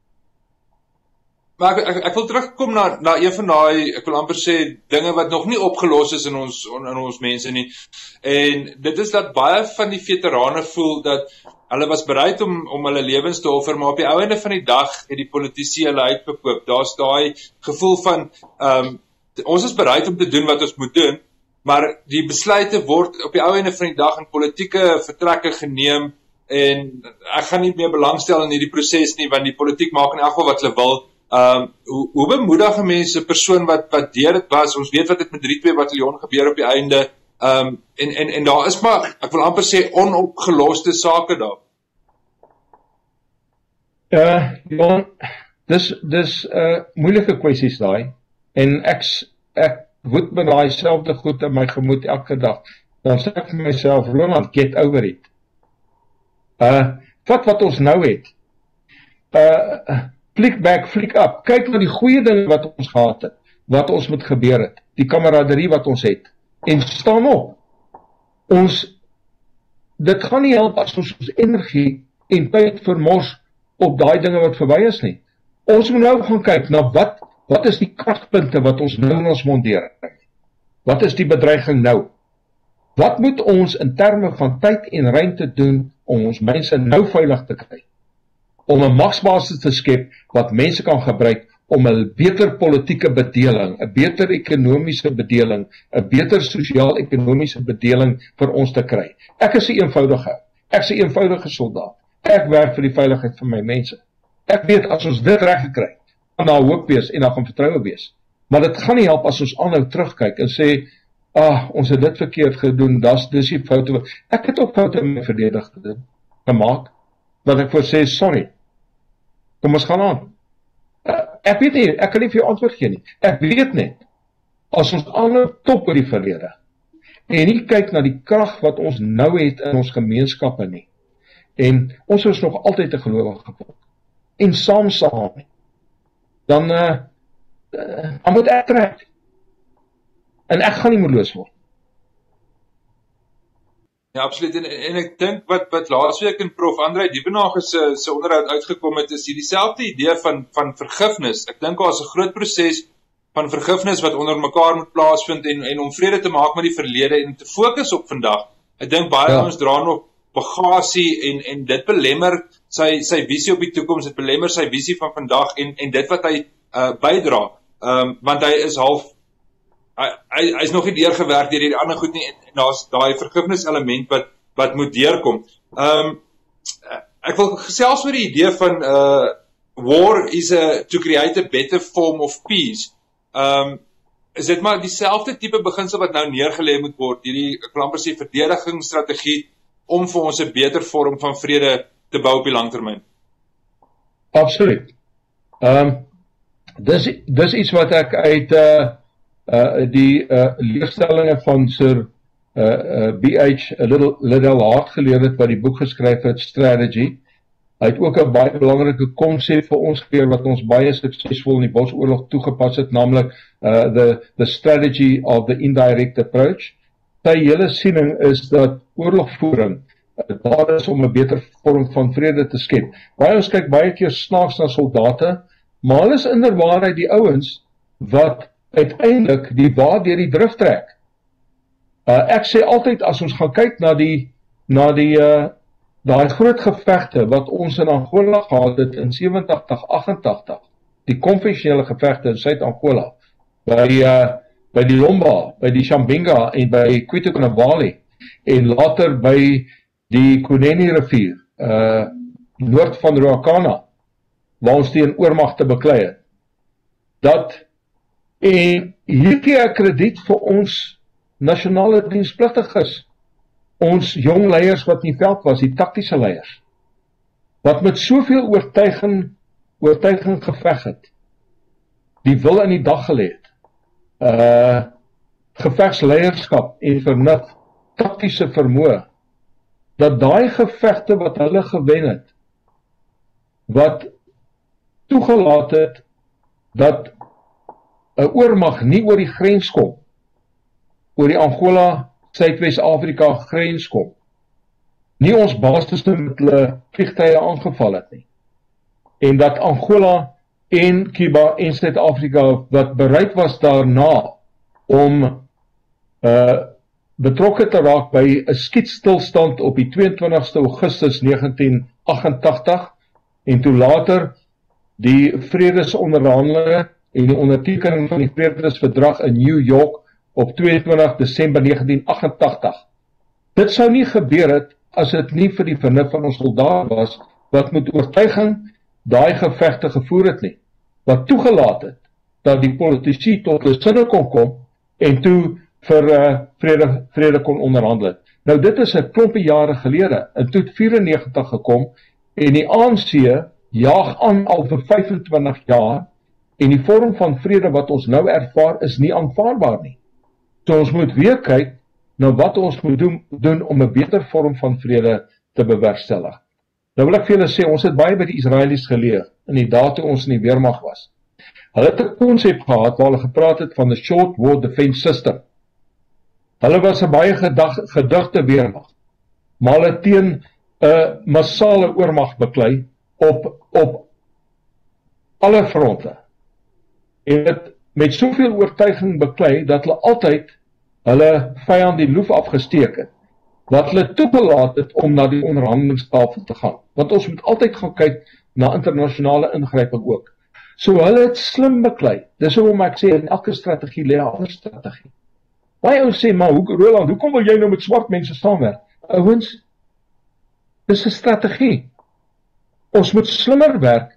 Speaker 1: Maar ek, ek, ek wil terugkom na, na een van daai, ek wil amper sê, dinge wat nog nie opgelos is in ons, in ons mense nie. En dit is dat baie van die veterane voel dat hulle was bereid om, om hulle lewens te offer, maar op die ou einde van die dag het die politici hulle uitbekoop. Daar's daai gevoel van, um, ons is bereid om te doen wat ons moet doen, maar die besluite word op die ou einde van die dag in politieke vertrekke geneem, en ek gaan nie meer belangstel in hierdie proses nie, want die politiek maak in elk geval wat hulle wil. Um, hoe, hoe bemoedig 'n mens 'n persoon wat, wat deur dit was, ons weet wat het met drie twee bataljon gebeur op die einde, um, en, en, en daar is maar, ek wil amper sê, onopgeloste sake daar.
Speaker 2: Uh, ja, dis, dis uh, moeilike kwessies daai, en ek, ek woed met daai selfde goed in my gemoed elke dag, dan sê ek vir myself, Roland, get over it. Uh, wat wat ons nou het, uh, flick back, flick up, kyk na die goeie dinge wat ons gehad het, wat ons moet gebeur het, die kameraderie wat ons het, en staan op. Ons, dit gaan nie help as ons ons energie en tyd vermors op daai dinge wat verby is nie. Ons moet nou gaan kyk na wat, wat is die kragpunte wat ons nou in ons mondeer. Wat is die bedreiging nou? Wat moet ons in terme van tyd en ruimte doen om ons mense nou veilig te kry? Om 'n magsbasis te skep wat mense kan gebruik om 'n beter politieke bedeling, 'n beter ekonomiese bedeling, 'n beter sosiaal-ekonomiese bedeling vir ons te kry. Ek is 'n eenvoudige, ek is 'n eenvoudige soldaat. Ek werk vir die veiligheid van my mense. Ek weet as ons dit reg gekry, gaan daar hoop wees en daar gaan vertroue wees. Maar dit gaan nie help as ons aanhou terugkyk en sê ah, ons het dit verkeerd gedoen, dis, dis die foute. Ek het ook foute in my verdediging gemaak, dat ek voor sê, sorry, kom ons gaan aan. Uh, ek weet nie, ek kan nie vir jou antwoord gee nie. Ek weet net, as ons aanhou top oor die verlede, en nie kyk na die krag wat ons nou het in ons gemeenskappe nie, en ons is nog altyd 'n gelowige volk, en saam saam nie, dan, uh, uh, dan moet ek trek, en ek gaan nie moedeloos word.
Speaker 1: Ja, absoluut, en, en ek dink wat, wat laasweek in Prof André Diebenage se, se onderhoud uitgekom het, is hierdie selfde idee van, van vergifnis. Ek dink daar is 'n groot proses van vergifnis wat onder mekaar moet plaasvind en, en om vrede te maak met die verlede en te fokus op vandag. Ek dink baie ja. ons dra nog bagasie en, en dit belemmer sy, sy visie op die toekoms, dit belemmer sy visie van vandag en, en dit wat hy uh, bydra, um, want hy is half Hy, hy, hy is nog nie deurgewerk deur die ander goed nie, en, en daar's daai vergifnis element wat, wat moet deurkom. Um, ek wil gesels oor die idee van uh, war is a, to create a better form of peace. Um, is dit maar dieselfde tipe beginsel wat nou neergelê moet word, hierdie klamper sê verdedigingsstrategie om vir ons 'n beter vorm van vrede te bou op die langtermyn?
Speaker 2: Absoluut. Um, dis, dis iets wat ek uit uh, Uh, die uh, leerstellinge van Sir uh, uh, B H Liddell Hart geleer het, wat die boek geskryf het, Strategy. Hy het ook 'n baie belangrike konsep vir ons geleer, wat ons baie suksesvol in die Bosoorlog toegepas het, naamlik uh, the, the strategy of the indirect approach. Sy hele siening is dat oorlogvoering uh, daar is om 'n beter vorm van vrede te skep. Baie ons kyk baie keer snaaks na soldate, maar hulle is inderwaarheid die ouens wat uiteindelik die waar deur die drif trek. Uh, ek sê altyd, as ons gaan kyk na die, na die, uh, daai groot gevegte wat ons in Angola gehad het in sewentig agt-en-tagtig, die konvensionele gevegte in Suid-Angola, by, uh, by die Lomba, by die Shambinga en by Kwitu-Kanavali, en later by die Kuneni rivier, uh, noord van Ruacana, waar ons teen oormagte beklei het. Dat En hier gee ek krediet vir ons nasionale dienspligtiges, ons jong leiers wat in die veld was, die taktiese leiers, wat met soveel oortuiging, oortuiging geveg het, die wil in die dag gelê het, uh, gevegsleierskap en vernuf, taktiese vermoë, dat daai gevegte wat hulle gewen het, wat toegelaat het, dat 'n oormag nie oor die grens kom, oor die Angola, Suidwes-Afrika grens kom, nie ons basis met hulle vliegtuie aangeval het nie, en dat Angola en Cuba en Suid-Afrika wat bereid was daarna om uh, betrokke te raak by 'n skietstilstand op die tweeëntwintigste Augustus negentien agt-en-tagtig, en toe later die vredesonderhandelinge en die ondertekening van die vredesverdrag in New York op tweeëntwintig Desember negentien agt-en-tagtig. Dit sou nie gebeur het as dit nie vir die vernuf van ons soldaat was, wat met oortuiging daai gevegte gevoer het nie, wat toegelaat het dat die politici tot hulle sinne kon kom en toe vir uh, vrede, vrede kon onderhandel het. Nou dit is 'n klompie jare gelede, en toe het vyfennegentig gekom en die A N C jaag aan al vir vyfentwintig jaar, en die vorm van vrede wat ons nou ervaar is nie aanvaarbaar nie. So ons moet weer kyk na wat ons moet doen, doen om 'n beter vorm van vrede te bewerkstellig. Nou wil ek vir julle sê, ons het baie by die Israelies geleer, in die dae toe ons in die weermag was. Hulle het 'n konsep gehad waar hulle gepraat het van 'n short war defense system. Hulle was 'n baie gedag, gedigte weermag, maar hulle teen 'n uh, massale oormag beklei op, op alle fronte. En het met soveel oortuiging beklei, dat hulle altyd hulle vyand die loef afgesteek het, wat hulle toegelaat het om na die onderhandelingstafel te gaan. Want ons moet altyd gaan kyk na internasionale ingryping ook. So hulle het slim beklei. Dis hoekom ek sê, in elke strategie lê 'n ander strategie. Baie ouens sê, maar hoe, Roland, hoekom wil jy nou met swart mense saamwerk? Ouens, dis 'n strategie. Ons moet slimmer werk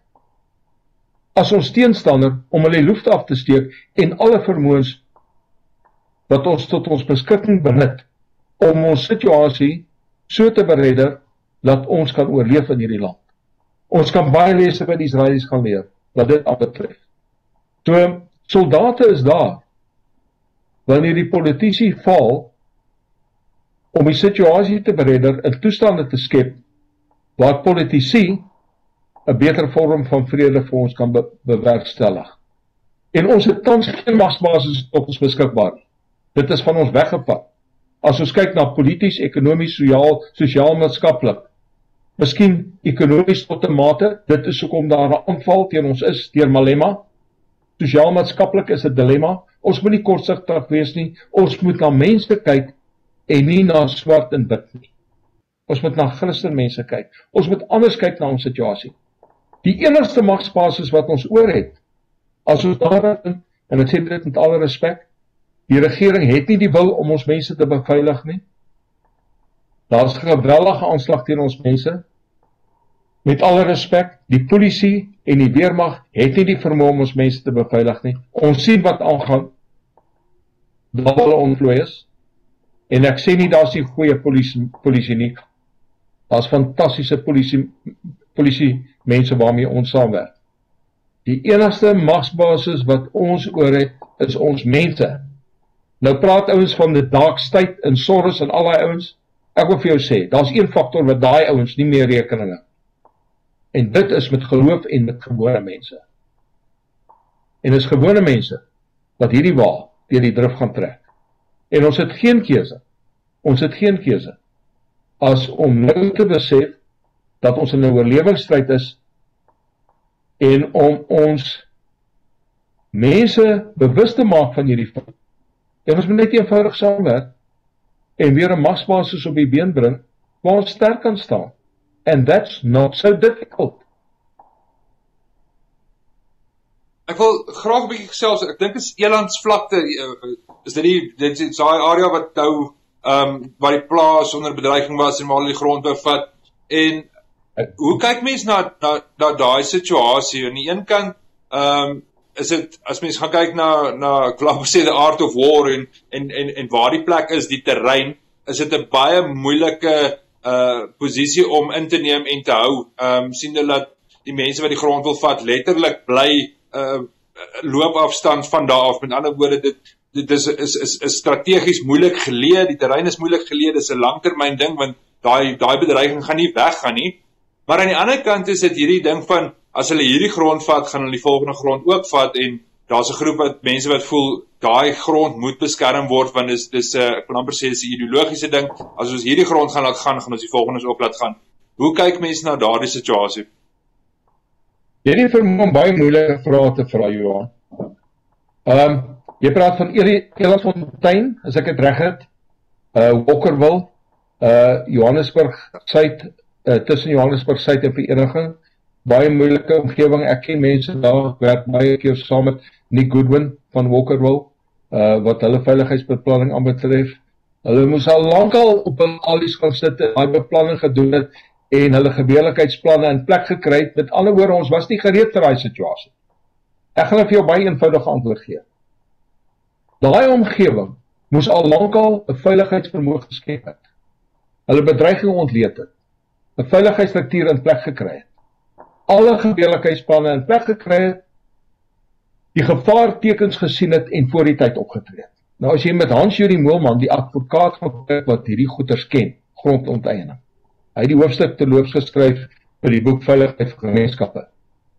Speaker 2: as ons teenstander om hulle loef af te steek en alle vermoëns wat ons tot ons beskikking benut om ons situasie so te bereder dat ons kan oorleef in hierdie land. Ons kan baie lesse by die Israelies gaan leer wat dit aanbetref. So, soldate is daar wanneer die politici val om die situasie te bereder in toestande te skep waar politici 'n beter vorm van vrede vir ons kan be bewerkstellig. En ons het tans geen magsbasis op ons beskikbaar. Dit is van ons weggevat. As ons kyk na polities, ekonomies, sosiaal, sosiaal-maatskaplik, miskien ekonomies tot 'n mate, dit is hoekom daar 'n aanval teen ons is deur Malema. Sosiaal-maatskaplik is 'n dilemma. Ons moet nie kortsigtig wees nie. Ons moet na mense kyk en nie na swart en wit nie. Ons moet na Christen mense kyk. Ons moet anders kyk na ons situasie. Die enigste magsbasis wat ons oor het, as ons daarin, en ek sê dit met alle respek, die regering het nie die wil om ons mense te beveilig nie. Daar is 'n geweldige aanslag teen ons mense. Met alle respek, die polisie en die weermag het nie die vermoë om ons mense te beveilig nie. Ons sien wat aangaan. Daar hulle onvloei is. En ek sê nie daar is nie goeie polisie, polisie nie. Daar is fantastiese polisie, polisie mense waarmee ons saamwerk. Die enigste magsbasis wat ons oor het, is ons mense. Nou praat ouens van die dark state en Soros en al die ouens. Ek wil vir jou sê, daar is een faktor wat daai ouens nie meer rekeninge. En dit is met geloof en met gewone mense. En is gewone mense wat hierdie wa deur die drif gaan trek. En ons het geen keuse. Ons het geen keuse as om nou te besef dat ons in 'n oorlewingsstryd is en om ons mense bewus te maak van hierdie feit. En ons moet net eenvoudig saamwerk en weer 'n magsbasis op die been bring waar ons sterk kan staan. And that's not so difficult.
Speaker 1: Ek wil graag 'n bietjie gesels. Ek dink is Elandsvlakte, is dit die dit is daai area wat nou ehm um, waar die plaas onder bedreiging was en waar hulle die grond bevat. En hoe kyk mense na na na daai situasie? Aan die een kant ehm um, is dit as mense gaan kyk na na ek wil sê the art of war en en en en waar die plek is, die terrein, is dit 'n baie moeilike uh posisie om in te neem en te hou. Ehm um, sien hulle dat die mense wat die grond wil vat letterlik bly uh loopafstand van daar af. Met ander woorde, dit dit is is is, is strategies moeilik geleë, die terrein is moeilik geleë, dis 'n langtermyn ding want daai daai bedreiging gaan nie weggaan nie. Maar aan die ander kant is dit hierdie ding van as hulle hierdie grond vat, gaan hulle die volgende grond ook vat en daar's 'n groep wat mense wat voel daai grond moet beskerm word want dis dis 'n uh, ek wil amper sê dis 'n ideologiese ding. As ons hierdie grond gaan laat gaan, gaan ons die volgende ook laat gaan. Hoe kyk mense na daardie situasie?
Speaker 2: Hierdie vir my baie moeilike vrae te vra, Johan. Ehm um, jy praat van Elandsfontein, as ek dit reg het, uh Walkerville, uh Johannesburg Suid, uh, tussen Johannesburg Suid en Vereniging, baie moeilike omgewing. Ek ken mense daar, ek werk baie keer saam met Nick Goodwin van Walkerville, uh wat hulle veiligheidsbeplanning aanbetref. Hulle moes al lankal op hul alies gaan sit en daai beplanning gedoen het en hulle gebeurlikheidsplanne in plek gekry het. Met ander woorde, ons was nie gereed vir daai situasie. Ek gaan vir jou baie eenvoudige antwoord gee. Daai omgewing moes al lankal 'n veiligheidsvermoë geskep het. Hulle bedreiging ontleed het. 'n veiligheidsstruktuur in plek gekry het. Alle gebeurlikheidsplanne in plek gekry het. Die gevaartekens gesien het en voor die tyd opgetree het. Nou as jy met Hans-Juri Moelman, die advokaat van wat hierdie goeters ken, grondonteeneming. Hy het die hoofstuk terloops geskryf vir die boek Veiligheid vir Gemeenskappe.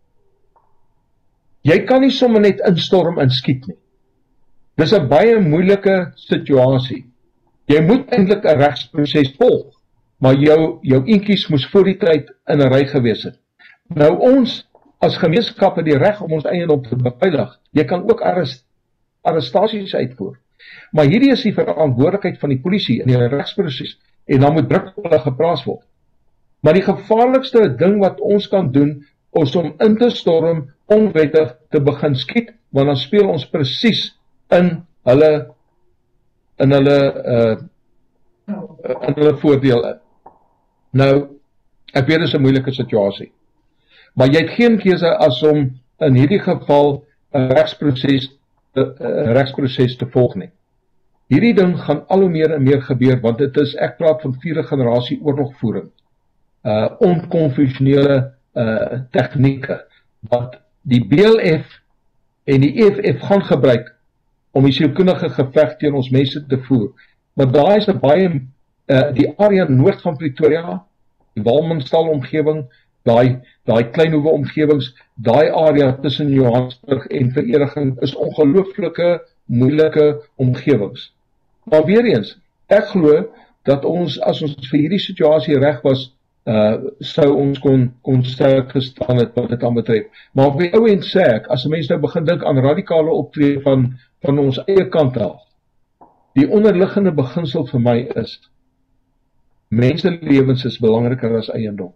Speaker 2: Jy kan nie sommer net instorm en skiet nie. Dis 'n baie moeilike situasie. Jy moet eintlik 'n regsproses volg, maar jou jou eentjies moes voor die tyd in 'n ry gewees het. Nou ons as gemeenskappe die reg om ons eiendom te beveilig. Jy kan ook arrest, arrestasies uitvoer. Maar hierdie is die verantwoordelikheid van die polisie in die regsproses en dan moet druk op hulle geplaas word. Maar die gevaarlikste ding wat ons kan doen is om in te storm, onwettig te begin skiet, want dan speel ons presies in hulle in hulle uh, in hulle voordeel in. Nou, ek weet dit is 'n moeilike situasie. Maar jy het geen keuse as om in hierdie geval 'n regsproses 'n regsproses te volg nie. Hierdie ding gaan al hoe meer en meer gebeur, want dit is, ek praat van vierde generasie oorlogvoering, uh, onkonvensionele uh, tegnieke, wat die B L F en die E F F gaan gebruik om die sielkundige geveg teen ons mense te voer. Maar daar is 'n baie, uh, die area noord van Pretoria, die Walmanstal omgewing, daai daai Kleinhoewe omgewings, daai area tussen Johannesburg en Vereniging is ongelooflike moeilike omgewings. Maar weer eens, ek glo dat ons, as ons vir hierdie situasie reg was, uh, sou ons kon, kon sterk gestaan het wat dit aan betref. Maar op die ou end sê ek, as 'n mens nou begin dink aan radikale optrede van, van ons eie kant af, die onderliggende beginsel vir my is, mensenlewens is belangriker as eiendom.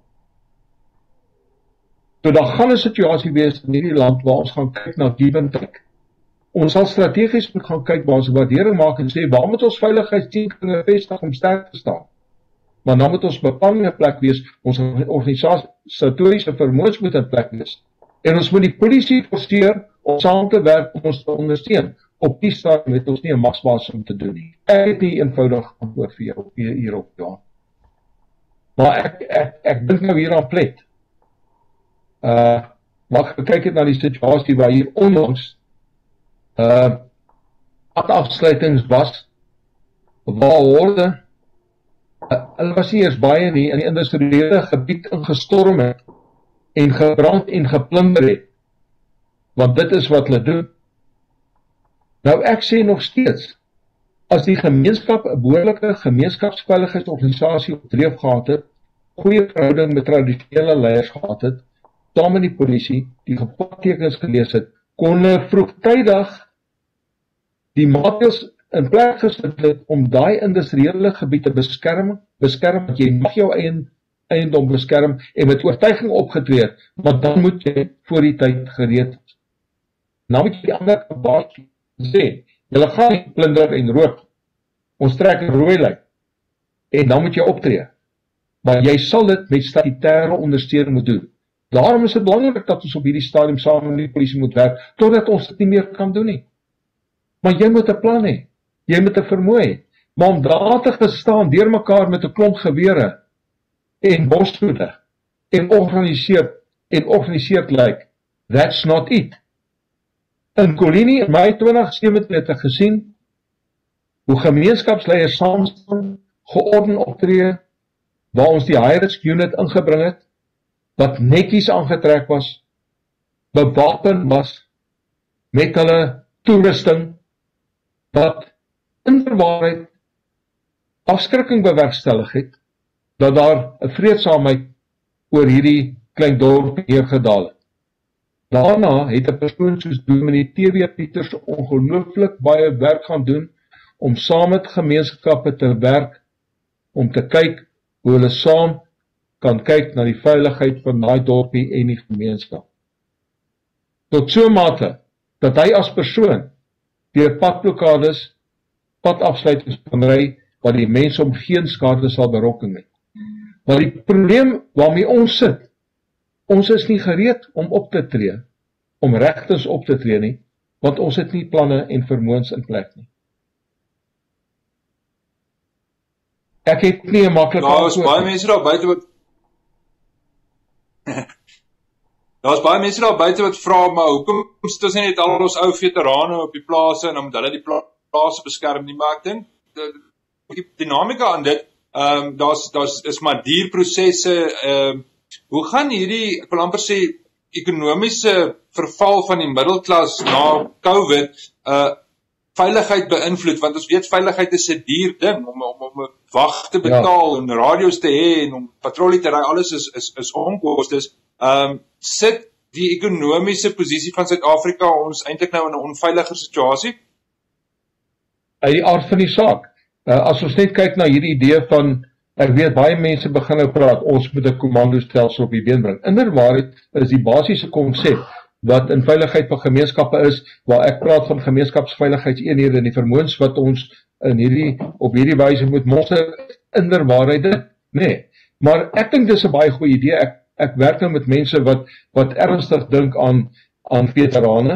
Speaker 2: So daar gaan 'n situasie wees in hierdie land waar ons gaan kyk na give and take. Ons sal strategies moet gaan kyk waar ons 'n waardering maak en sê, waar moet ons veiligheidskringe vestig om sterk te staan? Maar dan moet ons bepalings in plek wees, ons organisatoriese vermoëns moet in plek wees. En ons moet die polisie forceer om saam te werk om ons te ondersteun. Op die stadium het ons nie 'n magsbasis om te doen nie. Ek het nie eenvoudig antwoord vir jou hierop, ja. Maar ek, ek, ek dink nou hier aan Plet. Uh, maar kyk het na die situasie waar hier onlangs uh, afsluitings was, waar horde, uh, hulle was nie eers baie nie, in die industriële gebied ingestorm het, en gebrand en geplunder het, want dit is wat hulle doen. Nou ek sê nog steeds, as die gemeenskap 'n behoorlike gemeenskapsveiligheidsorganisasie op dreef gehad het, goeie verhouding met tradisionele leiers gehad het, saam met die polisie, die gepadtekens gelees het, kon hulle vroegtydig die maatreëls in plek gesit het om daai industriële gebied te beskerm, beskerm, want jy mag jou eie eiendom beskerm en met oortuiging opgetree het, maar dan moet jy voor die tyd gereed het. Nou moet jy die ander baas sê, julle gaan nie plunder en rook, ons trek 'n rooi lyn, en dan moet jy optree. Maar jy sal dit met statutêre ondersteuning moet doen. Daarom is dit belangrik dat ons op hierdie stadium saam met die polisie moet werk, totdat ons dit nie meer kan doen nie. Maar jy moet 'n plan hê, jy moet 'n vermoë hê, maar om daar te gestaan, deur mekaar met 'n klomp gewere, en bosvoede, en organiseer, en organiseerd lyk, that's not it. In Kolini, in Mei twintig sewentien het ek gesien, hoe gemeenskapsleiers saamstaan, georden optree, waar ons die high-risk unit ingebring het, wat netjies aangetrek was, bewapen was, met hulle toerusting, wat in verwaarheid afskrikking bewerkstellig het, dat daar 'n vreedsaamheid oor hierdie klein dorp neergedaal het. Daarna het 'n persoon soos Dominee T W Pieters ongelooflik baie werk gaan doen, om saam met gemeenskappe te werk, om te kyk hoe hulle saam kan kyk na die veiligheid van daai dorpie en die gemeenskap. Tot so mate, dat hy as persoon, deur padblokkades, padafsluitings kan ry, waar die mense om geen skade sal berokken nie. Maar die probleem waarmee ons sit, ons is nie gereed om op te tree, om regtens op te tree nie, want ons het nie planne en vermoëns in plek nie. Ek het nie 'n maklike
Speaker 1: antwoord. Daar is baie mense daar buite wat Daar is baie mense daar buite wat vra, maar hoekom sit ons net al ons ou veterane op die plase en dan moet hulle die plase beskerm nie, maar ek dink die dinamika aan dit, ehm um, daar's daar's is maar dierprosesse, ehm um, hoe gaan hierdie, ek wil amper sê, ekonomiese verval van die middelklas na COVID, uh, veiligheid beïnvloed, want ons weet veiligheid is 'n duur ding, om, om, om 'n wag te betaal, ja. En radio's te hê, en om patrollie te ry, alles is, is, is onkostes. Um, sit die ekonomiese posisie van Suid-Afrika ons eintlik nou in 'n onveiliger situasie?
Speaker 2: Uit die aard van die saak, uh, as ons net kyk na hierdie idee van, ek weet baie mense begin nou praat, ons moet 'n kommandostelsel op die been bring. Inderwaarheid is die basiese konsep wat in veiligheid van gemeenskappe is, waar ek praat van gemeenskapsveiligheidseenhede en die vermoëns wat ons in hierdie, op hierdie wyse moet monster, inderwaarheid dit, nee. Maar ek dink dis 'n baie goeie idee, ek, ek werk nou met mense wat, wat ernstig dink aan, aan veterane,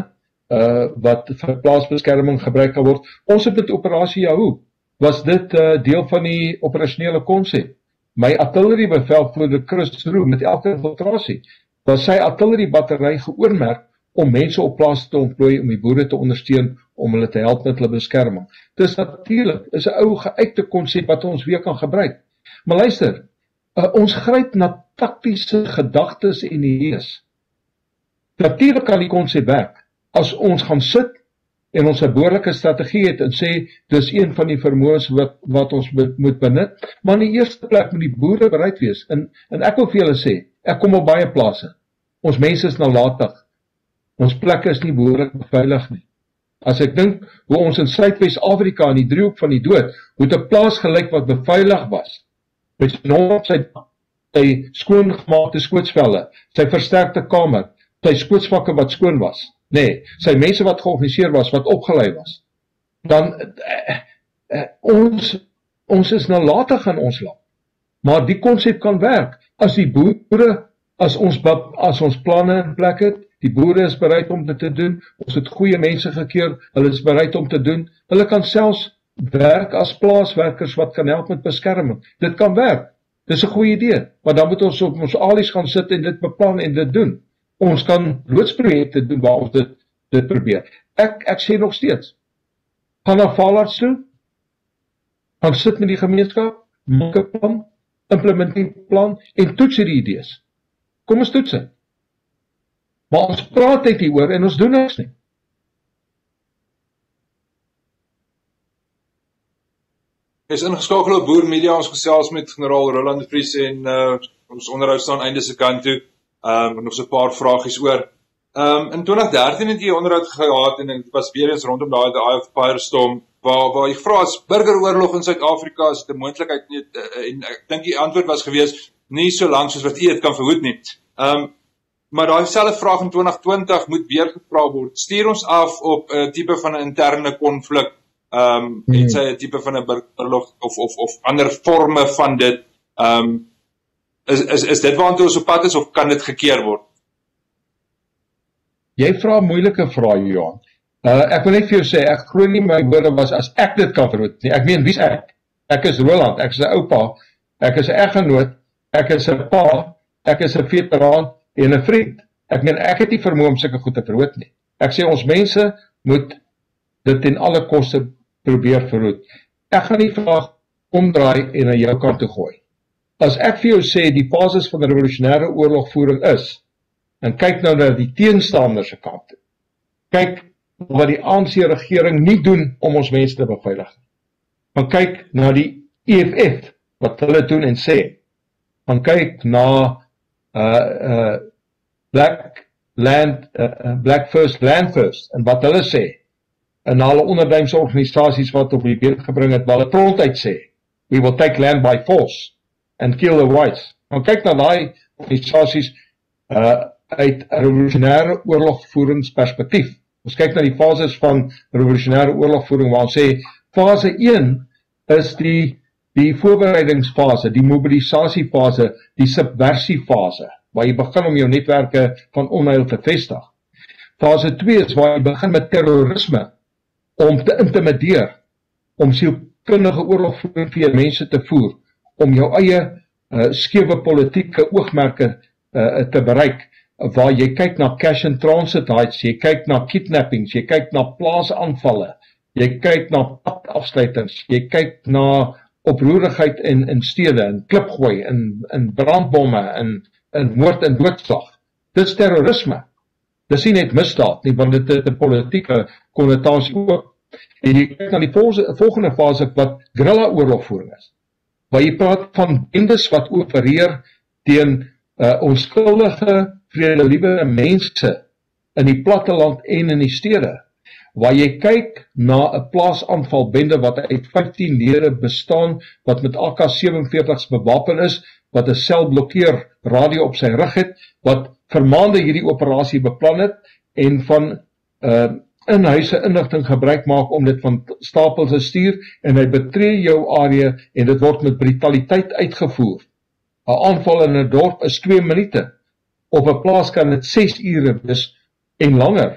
Speaker 2: uh, wat vir plaasbeskerming gebruik kan word. Ons het met operasie Yahoo, was dit uh, deel van die operasionele konsep. My artilleriebevelvoerder Chris Roux met elke infiltrasie, was sy artilleriebattery geoormerk om mense op plaas te ontplooi, om die boere te ondersteun, om hulle te help met hulle beskerming. Dis natuurlik, is 'n ou geuite konsep wat ons weer kan gebruik. Maar luister, uh, ons gryp na taktiese gedagtes en idees. Natuurlik kan die konsep werk, as ons gaan sit en ons 'n behoorlike strategie het en sê, dis een van die vermoëns wat, wat ons moet benut, maar in die eerste plek moet die boere bereid wees, en, en ek wil vir julle sê, ek kom op baie plase, ons mense is nalatig, ons plekke is nie behoorlik beveilig nie. As ek dink hoe ons in Suidwes-Afrika in die driehoek van die dood, hoe 'n plaas gelyk wat beveilig was, met nog sy, sy skoongemaakte skootsvelle, sy versterkte kamer, sy skootsvakke wat skoon was, nee, sy mense wat georganiseer was, wat opgelei was, dan eh, eh, ons, ons is nalatig in ons land. Maar die konsep kan werk, as die boere, as ons, as ons planne in plek het, die boere is bereid om dit te doen, ons het goeie mense gekeer, hulle is bereid om te doen, hulle kan selfs werk as plaaswerkers wat kan help met beskerming. Dit kan werk, dit is 'n goeie idee, maar dan moet ons op ons alies gaan sit en dit beplan en dit doen. Ons kan loodsprojekte doen waar ons dit, dit probeer. Ek, ek sê nog steeds, gaan na Valarts toe, gaan sit met die gemeenskap, maak 'n plan, implementeer 'n plan en toets die idees. Kom ons toets dit. Maar ons praat net hieroor en ons doen niks nie.
Speaker 1: Is ingeskakel op Boer Media, ons gesels met generaal Roland de Vries en uh, ons onderhoud staan einde se kant toe. Um, nog so 'n paar vragies oor. Um, in twintig dertien het jy onderhoud gehad en dit was weer eens rondom daai the Eye of Firestorm, waar, waar jy vra as burgeroorlog in Suid-Afrika is dit 'n moontlikheid nie, en ek dink die antwoord was gewees, nie so lank soos wat u dit kan verhoed nie. Um, maar daai selfde vraag in twintig twintig moet weer gevra word, stuur ons af op 'n uh, tipe van 'n interne konflik, um, hmm. en sy 'n tipe van 'n burgeroorlog, of, of, of ander vorme van dit, um, Is, is, is dit waantoe ons op pad is, of kan dit gekeer word?
Speaker 2: Jy vra moeilike vrae, Johan. Uh, ek wil net vir jou sê, ek glo nie my woorde was, as ek dit kan verhoed nie. Ek meen, wie is ek? Ek is Roland, ek is 'n oupa, ek is 'n eggenoot, ek is 'n pa, ek is 'n veteraan en 'n vriend. Ek meen, ek het nie vermoë om sulke goed te verhoed nie. Ek sê, ons mense moet dit ten alle koste probeer verhoed. Ek gaan die vraag omdraai en aan jou kant toe gooi. As ek vir jou sê, die fases van die revolusionêre oorlogvoering is, en kyk nou na die teenstanders se kant, kyk wat die A N C-regering nie doen om ons mense te beveilig, maar kyk na die E F F, wat hulle doen en sê, maar kyk na uh, uh, Black Land, uh, Black First, Land First, en wat hulle sê, en alle onderduimse organisasies wat op die been gebring het, wat hulle prontuit sê, we will take land by force, and kill the whites. Nou kyk na die organisasies uh, uit revolusionêre oorlogvoeringsperspektief. Ons kyk na die fases van revolusionêre oorlogvoering, waar ons sê, fase een is die, die voorbereidingsfase, die mobilisasiefase, die subversiefase, waar jy begin om jou netwerke van onheil te vestig. Fase twee is waar jy begin met terrorisme, om te intimideer, om sielkundige oorlogvoering vir mense te voer, om jou eie uh, skewe politieke oogmerke uh, te bereik, waar jy kyk na cash and transit heights, jy kyk na kidnappings, jy kyk na plaasaanvalle, jy kyk na padafsluitings, jy kyk na oproerigheid in, in stede, in klipgooi, in, in brandbomme, in, in moord en doodslag. Dit is terrorisme. Dit is nie net misdaad nie, want dit het 'n politieke konnotasie ook. En jy kyk na die volgende fase wat guerrilla oorlogvoering is, waar jy praat van bendes wat opereer teen uh, onskuldige, vredeliewe mense in die platteland en in die stede, waar jy kyk na 'n plaasaanvalbende wat uit vyftien lede bestaan, wat met A K sewenveertigs bewapen is, wat 'n selblokkeer radio op sy rug het, wat vir maande hierdie operasie beplan het, en van uh, in-huise inligting gebruik maak om dit van stapels te stuur, en hy betree jou area, en dit word met brutaliteit uitgevoer. 'n Aanval in 'n dorp is twee minute, op 'n plaas kan dit ses ure wees, en langer.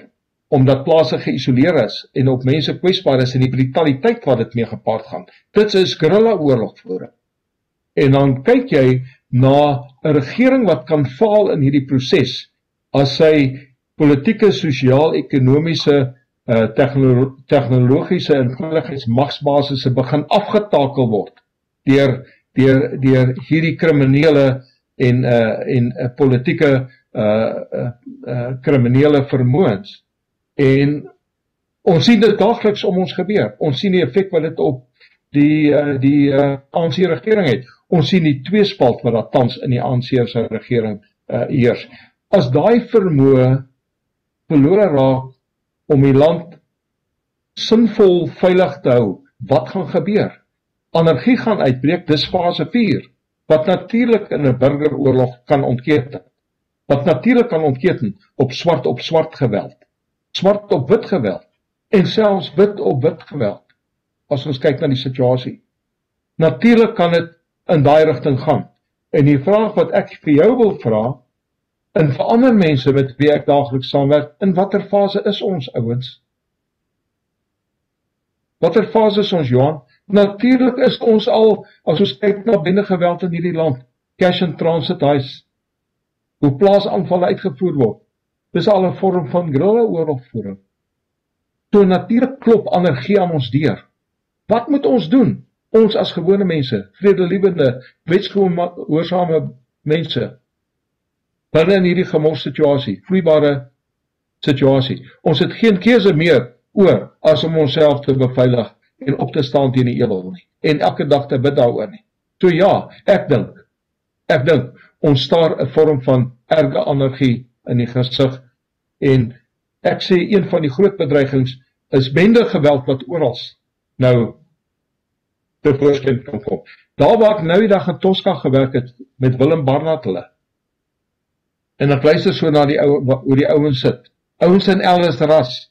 Speaker 2: omdat plase geïsoleer is en op mense kwesbaar is en die brutaliteit wat dit mee gepaard gaan. Dit is guerrilla-oorlogvoering. En dan kyk jy na 'n regering wat kan faal in hierdie proses as sy politieke, sosiaal-ekonomiese, uh, technolo tegnologiese en veiligheidsmagsbasisse begin afgetakel word deur deur deur hierdie kriminele en uh, en uh, politieke uh, uh, uh, kriminele vermoëns. En ons sien dit daagliks om ons gebeur. Ons sien die effek wat dit op die uh, die uh, A N C-regering het. Ons sien die tweespalt wat daar tans in die A N C-se regering uh, heers. As daai vermoë verlore raak om die land sinvol veilig te hou, wat gaan gebeur? Anargie gaan uitbreek, dis fase vier, wat natuurlik in 'n burgeroorlog kan ontketen. Wat natuurlik kan ontketen op swart op swart geweld, swart op wit geweld, en selfs wit op wit geweld, as ons kyk na die situasie. Natuurlik kan dit in daai rigting gaan. En die vraag wat ek vir jou wil vra, en vir ander mense met wie ek daagliks saamwerk, in watter fase is ons, ouens? Watter fase is ons, Johan? Natuurlik is ons al, as ons kyk na binnengeweld in hierdie land, cash and transit huis, hoe plaasaanvalle uitgevoer word, dis al 'n vorm van guerrilla-oorlogvoering. So natuurlik klop anargie aan ons deur. Wat moet ons doen? Ons as gewone mense, vredelievende, wetsgehoorsame mense, binne in hierdie gemors situasie, vloeibare situasie. Ons het geen keuse meer oor as om onsself te beveilig en op te staan teen die ewel nie. En elke dag te bid daaroor nie. So ja, ek dink, ek dink, ons staar 'n vorm van erge anargie in die gesig. En ek sê, een van die groot bedreigings is bende geweld wat oral nou te voorskyn kan kom. Daar waar ek nou die dag in Tosca gewerk het met Willem Barnard hulle. En ek luister so na die ou hoe die ouens sit. Ouens in Ellis ras.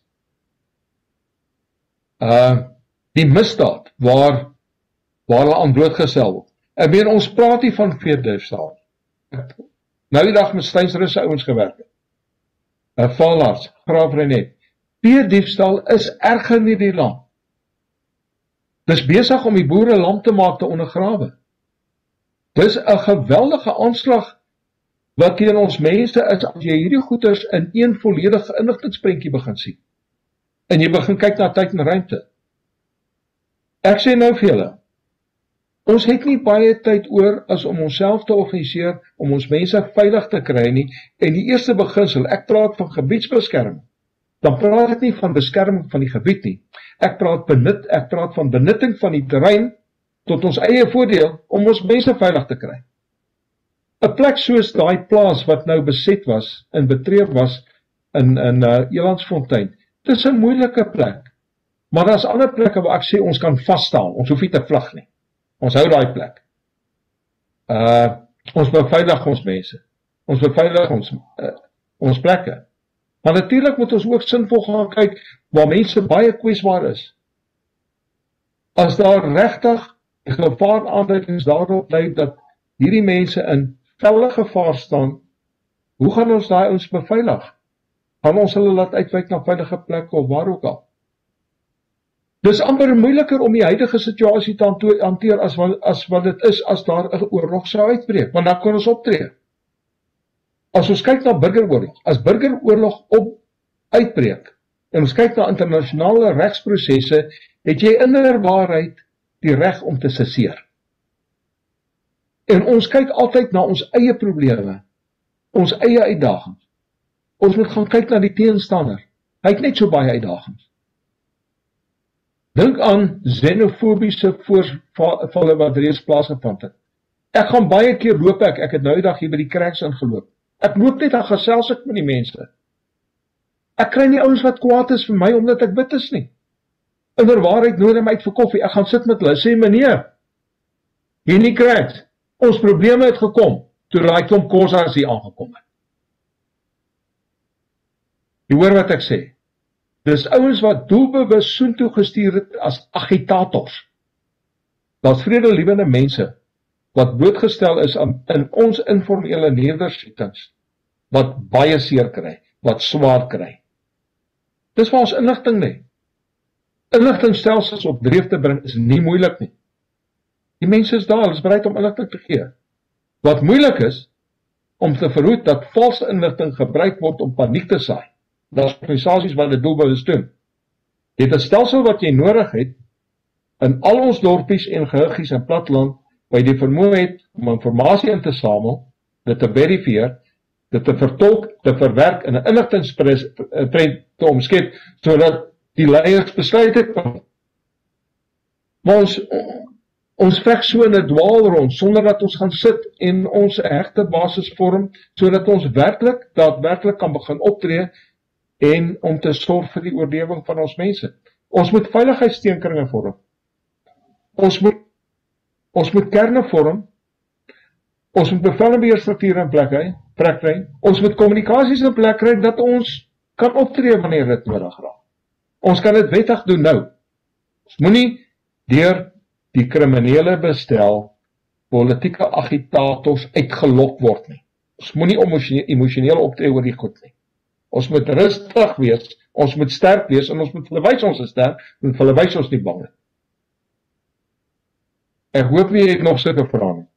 Speaker 2: Uh die misdaad waar waar hulle aan blootgestel word. Ek meen ons praat nie van veediefstal. Nou die dag met Steinsrusse ouens gewerk het. 'n Valaars, Graafrenet. Veediefstal is erger in hierdie land. Dis besig om die boere lam te maak te ondergrawe. Dis 'n geweldige aanslag wat teen ons mense is as jy hierdie goeders in een volledige inligtingsprentjie begin sien. En jy begin kyk na tyd en ruimte. Ek sê nou vir julle, ons het nie baie tyd oor as om onsself te organiseer, om ons mense veilig te kry nie, en die eerste beginsel, ek praat van gebiedsbeskerming, dan praat ek nie van beskerming van die gebied nie. Ek praat benut, ek praat van benutting van die terrein tot ons eie voordeel om ons mense veilig te kry. 'n Plek soos daai plaas wat nou beset was en betref was in in uh, Elandsfontein. Dit is 'n moeilike plek. Maar daar's ander plekke waar ek sê ons kan vas staan. Ons hoef nie te vlug nie. Ons hou daai plek. Uh ons beveilig ons mense. Ons beveilig ons uh, ons plekke. Maar natuurlik moet ons ook sinvol gaan kyk waar mense baie kwesbaar is. As daar regtig gevaaraanduidings daarop lê dat hierdie mense in felle gevaar staan, hoe gaan ons daai ons beveilig? Gaan ons hulle laat uitwyk na veilige plekke of waar ook al? Dis amper moeiliker om die huidige situasie te hanteer as wat, as wat dit is as daar 'n oorlog sou uitbreek, want dan kan ons optree. As ons kyk na burgeroorlog, as burgeroorlog op uitbreek, en ons kyk na internasionale regsprosesse, het jy inderwaarheid die reg om te cesseer. En ons kyk altyd na ons eie probleme, ons eie uitdagings. Ons moet gaan kyk na die teenstander. Hy het net so baie uitdagings. Dink aan xenofobiese voorvalle wat reeds plaasgevind het. Ek gaan baie keer loop ek, ek het nou die dag hier by die Cracks ingeloop. Ek loop net, dan gesels ek met die mense. Ek kry nie ouens wat kwaad is vir my, omdat ek wit is nie. Inderwaarheid nodig my uit vir koffie, ek gaan sit met hulle, sê meneer, hier in die Cracks, ons probleme het gekom, toe raai klomp Kossas hier aangekom het. Jy hoor wat ek sê. Dis ouens wat doelbewus soontoe gestuur het as agitators. Daar's vredelievende mense wat blootgestel is aan, in ons informele nedersettings, wat baie seer kry, wat swaar kry. Dis waar ons inligting lê. Inligtingstelsels op dreef te bring is nie moeilik nie. Die mense is daar, hulle is bereid om inligting te gee. Wat moeilik is, om te verhoed dat valse inligting gebruik word om paniek te saai. Daar is organisasies wat dit doelbewus doen. Jy het 'n stelsel wat jy nodig het, in al ons dorpies en gehuggies en platteland, waar jy die vermoë het om informasie in te samel, dit te verifieer, dit te vertolk, te verwerk in 'n inligtingstrend te omskep, sodat die leiers besluite kan. Maar ons, ons veg so in 'n dwaalrond, sonder dat ons gaan sit en ons regte basis vorm, sodat ons werklik, daadwerklik kan begin optree, en om te sorg vir die oorlewing van ons mense. Ons moet veiligheidssteenkringe vorm. Ons moet, ons moet kerne vorm, ons moet bevel en beheerstrukture in plek kry, plek kry, ons moet kommunikasies in plek kry, dat ons kan optree wanneer dit nodig raak. Ons kan dit wettig doen nou. Ons moenie deur die kriminele bestel politieke agitators uitgelok word nie. Ons moenie emosioneel optree oor die goed nie. Ons moet rustig wees, ons moet sterk wees, en ons moet hulle wys ons is sterk, en hulle wys ons nie bang nie. Ek hoop nie ek nog sulke vrae nie.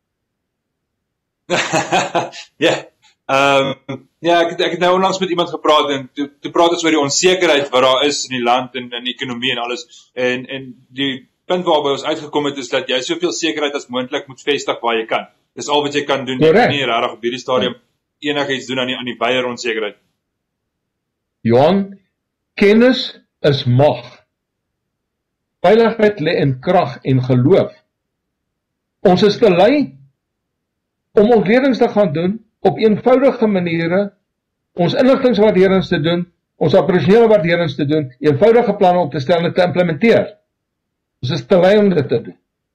Speaker 1: Ja, ehm um, ja, ek, ek het nou onlangs met iemand gepraat, en toe, toe praat ons oor die onsekerheid wat daar is in die land, en in die ekonomie en alles, en, en die punt waarby ons uitgekom het, is dat jy soveel sekerheid as moontlik moet vestig waar jy kan. Dis al wat jy kan doen, jy kan nie regtig op hierdie stadium enigiets doen aan die, aan die baie onsekerheid.
Speaker 2: Johan, kennis is mag. Veiligheid lê in krag en geloof. Ons is te lui om ontledings te gaan doen, op eenvoudige maniere, ons inligtingswaarderings te doen, ons operasionele waarderings te doen, eenvoudige planne op te stel en te implementeer. Ons is te lui om dit te doen.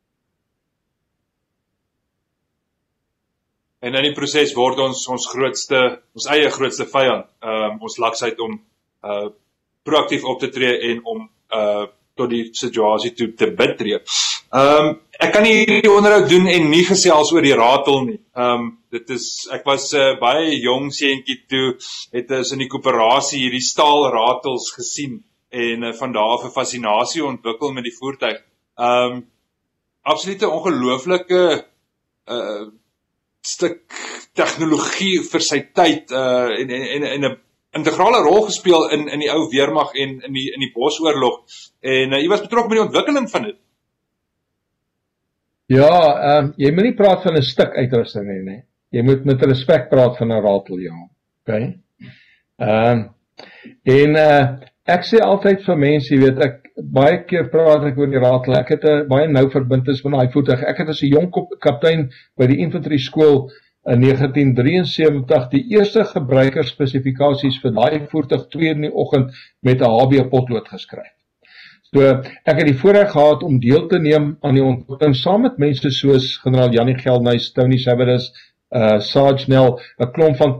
Speaker 1: En in die proses word ons ons grootste, ons eie grootste vyand, um, ons laksheid om uh, proaktief op te tree en om uh, tot die situasie toe te betree. Um, ek kan nie hierdie onderhoud doen en nie gesels oor die ratel nie. Um, dit is, ek was uh, baie jong seentjie toe, het ons in die koöperasie hierdie staalratels gesien, en uh, van daar af 'n fascinasie ontwikkel met die voertuig. Um, absolute ongelooflike uh, stuk tegnologie vir sy tyd, uh, en, en, en 'n integrale rol gespeel in, in die ou weermag en in die, in die Bosoorlog, en uh, jy was betrokke met die ontwikkeling van dit.
Speaker 2: Ja, um, jy moet nie praat van 'n stuk uitrusting nie, nee. Jy moet met respek praat van 'n ratel, ja. Okay? Um, en uh, ek sê altyd vir mense, jy weet, ek baie keer praat ek oor die ratel. Ek het 'n baie nou verbintenis met daai voertuig. Ek het as 'n jong kaptein by die infantry skool in negentien drieënsewentig die eerste gebruikerspesifikasies vir daai voertuig twee in die oggend met 'n H B potlood geskryf. So, ek het die voorreg gehad om deel te neem aan die ontwikkeling saam met mense soos generaal Jannie Geldnys, Tony Savardis, uh, Sarge Nel, 'n klomp van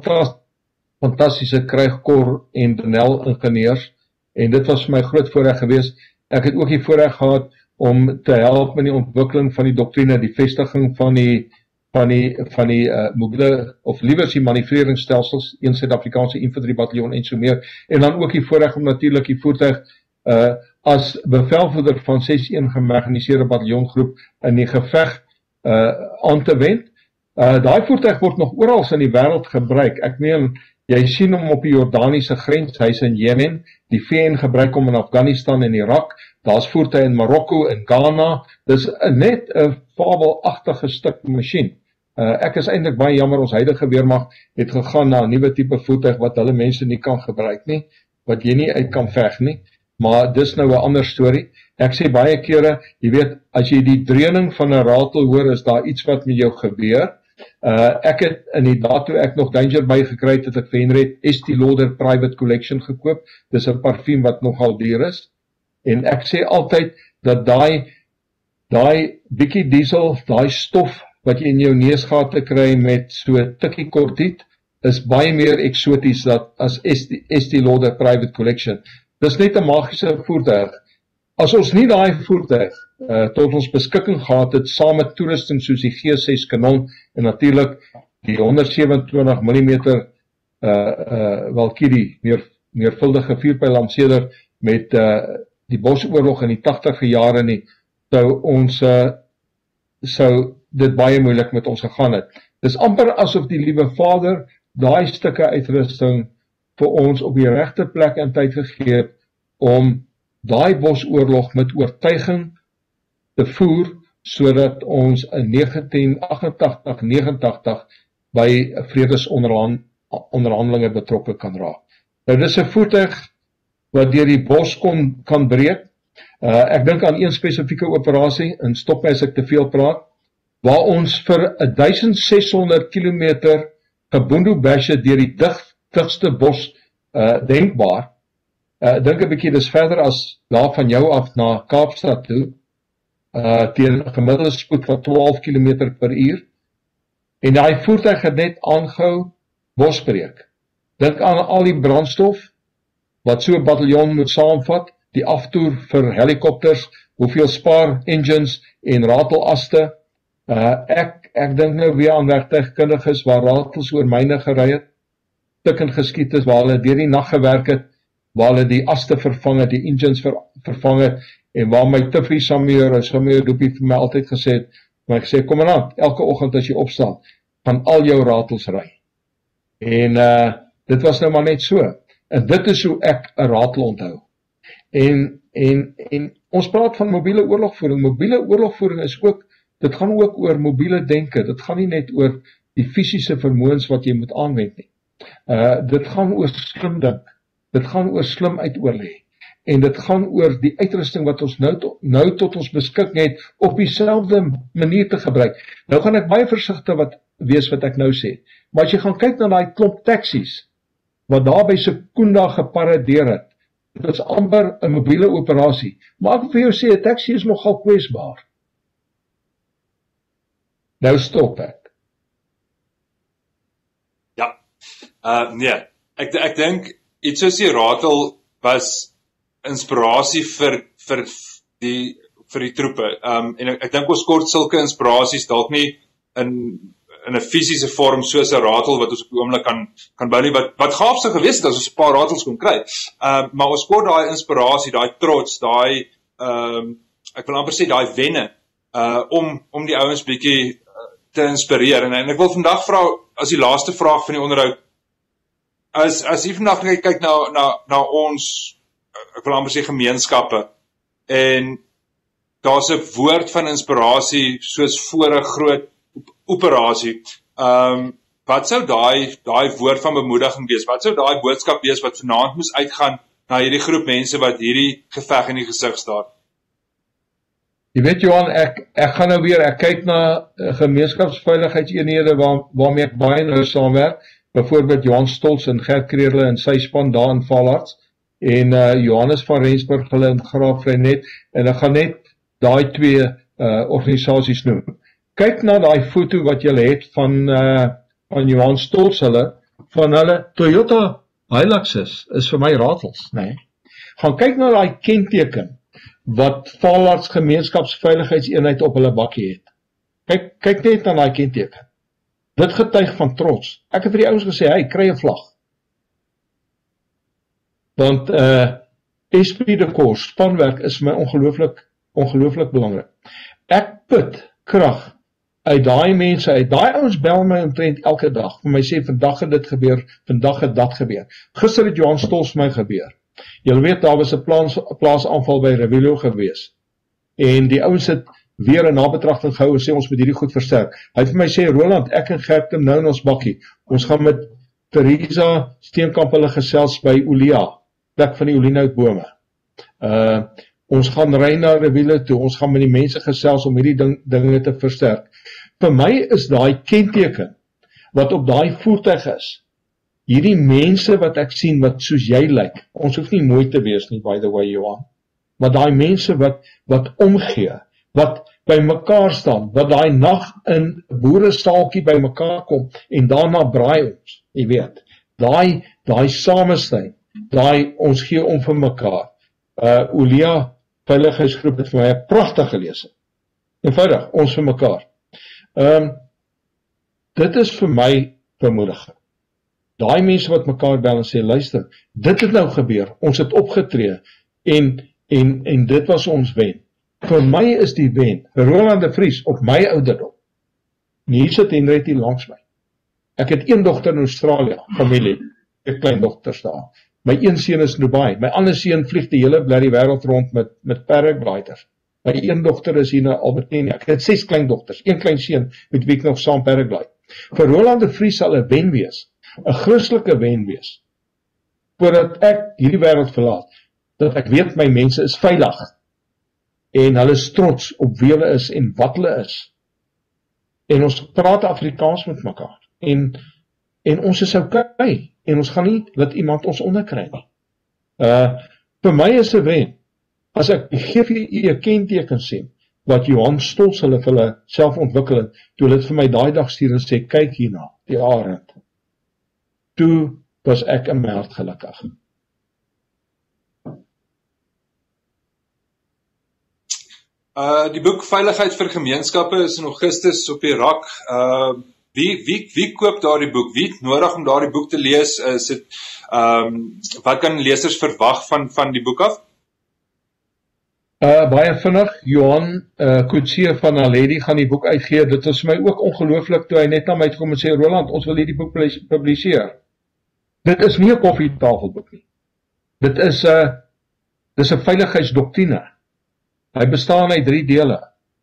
Speaker 2: fantastiese krygkor en Denel ingenieurs, en dit was vir my groot voorreg geweest. Ek het ook die voorreg gehad om te help met die ontwikkeling van die doktrine, die vestiging van die van die van die uh, mobiele of liewer die manoeuvreeringsstelsels, een Suid-Afrikaanse infantry bataljon en so meer, en dan ook die voorreg om natuurlik die voertuig uh, as bevelvoerder van ses een gemekaniseerde bataljongroep in die geveg uh, aan te wend. Uh, daai voertuig word nog oral in die wêreld gebruik. Ek meen, jy sien hom op die Jordaniese grens, hy's in Jemen, die V N gebruik hom in Afghanistan en Irak, daar's voertuie in Marokko en Ghana. Dis net 'n fabelagtige stuk masjien. Uh, ek is eintlik baie jammer, ons huidige weermag het gegaan na 'n nuwe tipe voertuig wat hulle mense nie kan gebruik nie, wat jy nie uit kan veg nie, maar dis nou 'n ander storie. Ek sê baie kere, jy weet, as jy die dreuning van 'n ratel hoor, is daar iets wat met jou gebeur. Uh, ek het in die daad toe ek nog Danger by gekry het, het ek vir Henry Estee Lauder Private Collection gekoop. Dis 'n parfuum wat nogal duur is. En ek sê altyd dat daai daai bietjie diesel, daai stof wat jy in jou neusgate kry met so tikkie kortiet, is baie meer eksoties dat as Estee Lauder Private Collection. Dis net 'n magiese voertuig. As ons nie daai voertuig uh, tot ons beskikking gehad het, saam met toerusting soos die G ses kanon en natuurlik die honderd sewe en twintig millimeter uh, uh, Valkyrie, meer meervuldige vierpyl-lanseerder met uh, die Bosoorlog in die tagtiger jare nie, sou ons uh, sou dit baie moeilik met ons gegaan het. Dis amper asof die liewe Vader daai stukke uitrusting vir ons op die regte plek en tyd gegee het om daai Bosoorlog met oortuiging te voer, sodat ons in negentien agt-en-tagtig negenentagtig by vredesonderhandelinge betrokke kan raak. Nou dis 'n voertuig wat deur die bos kon kan breek. Uh, ek dink aan een spesifieke operasie, en stop my as ek te veel praat, waar ons vir duisend ses honderd kilometer geboendo bashe deur die dig, digste bos uh, denkbaar. Uh, dink 'n bietjie, dis verder as daar van jou af na Kaapstad toe, uh, teen 'n gemiddelde spoed van twaalf kilometer per uur. En daai voertuig het net aangehou bosbreek. Dink aan al die brandstof wat so 'n bataljon moet saamvat, die aftoer vir helikopters, hoeveel spaar engines en ratelaste. Uh, ek ek dink nou weer aan werktuigkundiges waar ratels oor myne gery het, stikkend geskiet is, waar hulle deur die nag gewerk het, waar hulle die aste vervang het, die engines ver, vervang het, en waar my Tiffy Samuel, Samuel Doopie vir my altyd gesê het, maar ek sê, kommandant, elke oggend as jy opstaan, gaan al jou ratels ry. En uh, dit was nou maar net so. En dit is hoe ek 'n ratel onthou. En, en, en ons praat van mobiele oorlogvoering. Mobiele oorlogvoering is ook, dit gaan ook oor mobiele denke. Dit gaan nie net oor die fisiese vermoëns wat jy moet aanwend nie. Uh, dit gaan oor slim dink. Dit gaan oor slim uitoorlê. En dit gaan oor die uitrusting wat ons nou, to, nou tot ons beskikking het, op dieselfde manier te gebruik. Nou gaan ek baie versigtig wat wees wat ek nou sê. Maar as jy gaan kyk na daai klomp taksies, wat daar by Secunda geparadeer het, dit is amper 'n mobiele operasie. Maar ek vir jou sê, 'n taxi is nogal kwesbaar. Nou stop ek.
Speaker 1: Ja, uh, nee, ek, ek dink, iets soos die ratel was inspirasie vir, vir, die, vir die troepe. Um, en ek, ek dink ons kort sulke inspirasies dalk nie in in 'n fisiese vorm soos 'n ratel wat ons op die oomblik kan kan bou nie, wat wat gaaf sou gewees het as ons 'n paar ratels kon kry. Ehm uh, maar ons kort daai inspirasie, daai trots, daai ehm um, ek wil amper sê daai wenne uh om om die ouens bietjie uh, te inspireer. En, en ek wil vandag vra as die laaste vraag van die onderhoud, as as jy vandag kyk, kyk na na na ons ek wil amper sê gemeenskappe, en daar's 'n woord van inspirasie soos voor 'n groot operasie. Ehm um, wat sou daai daai woord van bemoediging wees? Wat sou daai boodskap wees wat vanaand moes uitgaan na hierdie groep mense wat hierdie geveg in die gesig staar?
Speaker 2: Jy weet Johan, ek ek gaan nou weer ek kyk na uh, gemeenskapsveiligheidseenhede waar waarmee ek baie nou saamwerk. Byvoorbeeld Johan Stolz en Gert Kreerle en sy span daar in Valarts, en uh, Johannes van Rensburg hulle in Graafrenet, en ek gaan net daai twee uh, organisasies noem. Kyk na daai foto wat jy het van uh, van Johan Stolz hulle, van hulle Toyota Hiluxes, is vir my ratels, nee. Gaan kyk na daai kenteken wat Valarts gemeenskapsveiligheidseenheid op hulle bakkie het. Kyk, kyk net na daai kenteken. Dit getuig van trots. Ek het vir die ouens gesê, hey, kry 'n vlag. Want uh, esprit de corps, spanwerk is vir my ongelooflik, ongelooflik belangrik. Ek put krag uit daai mense uit. Daai ouens bel my omtrent elke dag. Vir my sê, vandag het dit gebeur, vandag het dat gebeur. Gister het Johan Stolz my gebeur. Julle weet, daar was 'n plaas, plaasaanval by Revilo gewees. En die ouens het weer 'n nabetragting gehou en sê, ons moet hierdie goed versterk. Hy het vir my sê, Roland, ek en Gert kom nou in ons bakkie. Ons gaan met Theresa Steenkamp hulle gesels by Olia, plek van die olienoutbome. Uh, ons gaan ry na Revilo toe, ons gaan met die mense gesels om hierdie ding, dinge te versterk. Vir my is daai kenteken wat op daai voertuig is, hierdie mense wat ek sien wat soos jy lyk, ons hoef nie mooi te wees nie, by the way, Johan, maar daai mense wat wat omgee, wat by mekaar staan, wat daai nag in boerestaaltjie by mekaar kom en daarna braai ons, jy weet, daai daai samesteun, daai ons gee om vir mekaar. Uh Olia veiligheidsgroep het vir my 'n pragtige lesing. Eenvoudig, ons vir mekaar. Ehm um, dit is vir my bemoediging. daai mense wat mekaar bel en sê, luister, dit het nou gebeur, ons het opgetree, en, en, en dit was ons wen. Vir my is die wen, Roland de Vries, op my ouderdom, en hier sit Henriette hier langs my. Ek het een dogter in Australië, familie, ek klein dogters daar. My een seun is in Dubai, my ander seun vlieg die hele blerrie wêreld rond met, met paragliders. My een dogter is hier na Albertine, ek het ses klein dogters, een klein seun, met wie ek nog saam paraglide. Vir Roland de Vries sal 'n wen wees, 'n Christelike wen wees, voordat ek hierdie wêreld verlaat, dat ek weet my mense is veilig, en hulle is trots op wie hulle is, en wat hulle is, en ons praat Afrikaans met mekaar, en, en ons is okay, en ons gaan nie laat iemand ons onderkry nie. Uh, vir my is 'n wen, as ek die G V I 'n kenteken sien, wat Johan Stolz hulle vir hulle self ontwikkel het, toe hulle het vir my daai dag stuur en sê, kyk hierna, die arend. Toe was ek in my hart gelukkig.
Speaker 1: Uh, die boek Veiligheid vir Gemeenskappe is in Augustus op die rak. Uh, wie, wie, wie koop daardie boek? Wie het nodig om daardie boek te lees? Is het, um, wat kan lesers verwag van, van die boek af?
Speaker 2: Uh, baie vinnig, Johan uh, Coetzee van Naledi gaan die boek uitgee. Dit was my ook ongelooflik toe hy net na my uitkom en sê, Roland, ons wil hierdie boek publiseer. Dit is nie 'n koffietafelboek nie. Dit is 'n uh, dis 'n veiligheidsdoktrine. Hy bestaan uit drie dele.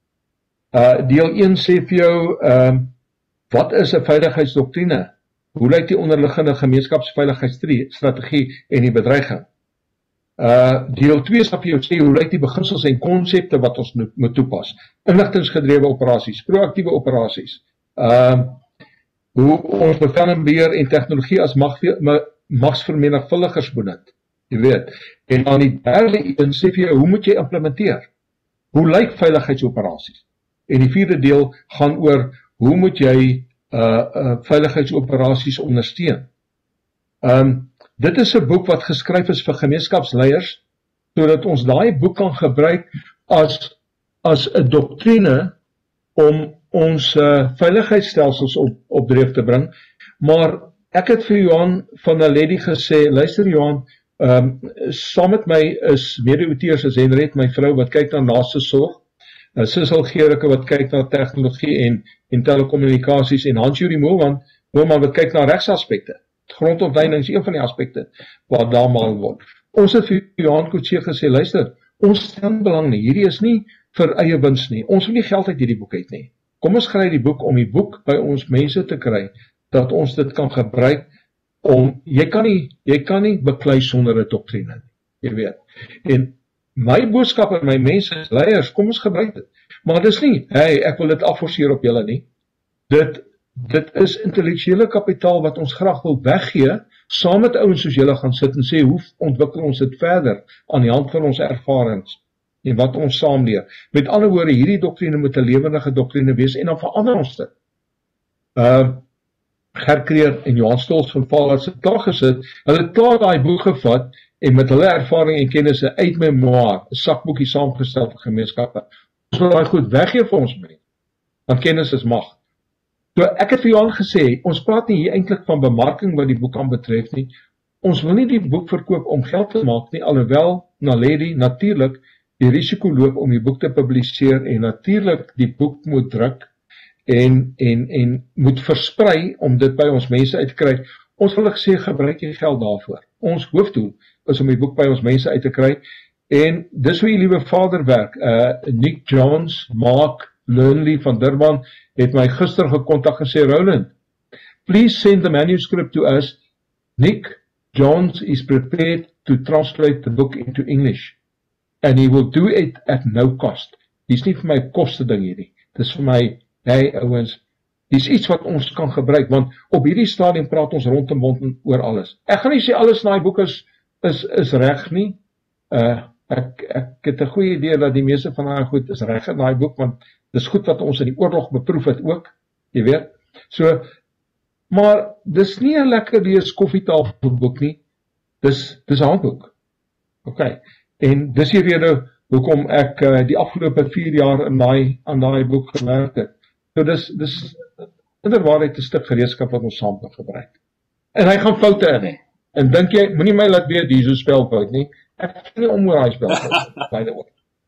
Speaker 2: Uh, deel een sê vir jou, uh, wat is 'n veiligheidsdoktrine? Hoe lyk die onderliggende gemeenskapsveiligheidsstrategie en die bedreiging? Uh, deel twee sal vir jou sê, hoe lyk die beginsels en konsepte wat ons moet toepas? Inligtingsgedrewe operasies, proaktiewe operasies, uh, hoe ons bevel en beheer en tegnologie as mag, magsvermenigvuldigers benut, jy weet. En aan die derde een sê vir jou, hoe moet jy implementeer? Hoe lyk veiligheidsoperasies? En die vierde deel gaan oor, hoe moet jy uh, uh, veiligheidsoperasies ondersteun? Um, dit is 'n boek wat geskryf is vir gemeenskapsleiers, sodat ons daai boek kan gebruik as as 'n doktrine om ons uh, veiligheidsstelsels op, op dreef te bring. Maar ek het vir Johan van Naledi gesê, luister Johan, um, saam met my is mede-outeurs as Henriette, my vrou, wat kyk na naaste sorg, uh, Sissel Gericke wat kyk na tegnologie en, en telekommunikasies, en Hans-Juri Moelman, Moelman wat kyk na rechtsaspekte. Grondontwyding is een van die aspekte wat daar maal word. Ons het vir Johan Coetzee gesê, luister, ons stel belang nie, hierdie is nie vir eie wins nie, ons wil nie geld uit hierdie boek uit nie. Kom ons skryf die boek om die boek by ons mense te kry, dat ons dit kan gebruik om, jy kan nie, jy kan nie beklei sonder 'n doktrine, jy weet. En my boodskap aan my mense, leiers, kom ons gebruik dit. Maar dis nie, hey, ek wil dit afforceer op julle nie. Dit Dit is intellektuele kapitaal wat ons graag wil weggee, saam met ouens soos julle gaan sit en sê, hoe ontwikkel ons dit verder aan die hand van ons ervarings en wat ons saamleer. Met ander woorde, hierdie doktrine moet 'n lewendige doktrine wees en dan verander ons dit. Uh, Gert Kreer en Johan Stolz van Vaal het klaar gesit, hulle het klaar daai boek gevat en met hulle ervaring en kennisse uit memoir, 'n sakboekie saamgestel vir gemeenskappe. Ons wil daai goed weggee vir ons mense, want kennis is mag. So ek het vir Johan gesê, ons praat nie hier eintlik van bemarking wat die boek aan betref nie. Ons wil nie die boek verkoop om geld te maak nie, alhoewel Naledi natuurlik die risiko loop om die boek te publiseer en natuurlik die boek moet druk en, en, en moet versprei om dit by ons mense uit te kry. Ons wil gesê, gebruik jy geld daarvoor. Ons hoofdoel is om die boek by ons mense uit te kry en dis hoe die liewe vader werk. Uh, Nick Jones, Mark Lurnley van Durban het my gister gekontak en sê, Roland, please send the manuscript to us. Nick Jones is prepared to translate the book into English and he will do it at no cost. Dis nie vir my koste ding hierdie. Dis vir my, hey ouens, dis iets wat ons kan gebruik, want op hierdie stadium praat ons rondom rondom oor alles. Ek gaan nie sê alles in die boek is, is, is reg nie. Uh, ek, ek het 'n goeie idee dat die meeste van daai goed is reg in daai boek, want dis goed wat ons in die oorlog beproef het ook, jy weet. So, maar dis nie 'n lekker lees koffietafelboek nie. Dis dis 'n handboek. OK. En dis die rede hoekom ek uh, die afgelope vier jaar in daai aan daai boek gewerk het. So dis dis inderwaarheid 'n stuk gereedskap wat ons saam kan gebruik. En hy gaan foute in hê. En dink jy, moenie my laat weet hier so spelfout nie. Ek het nie om oor hy spelfout, by the way.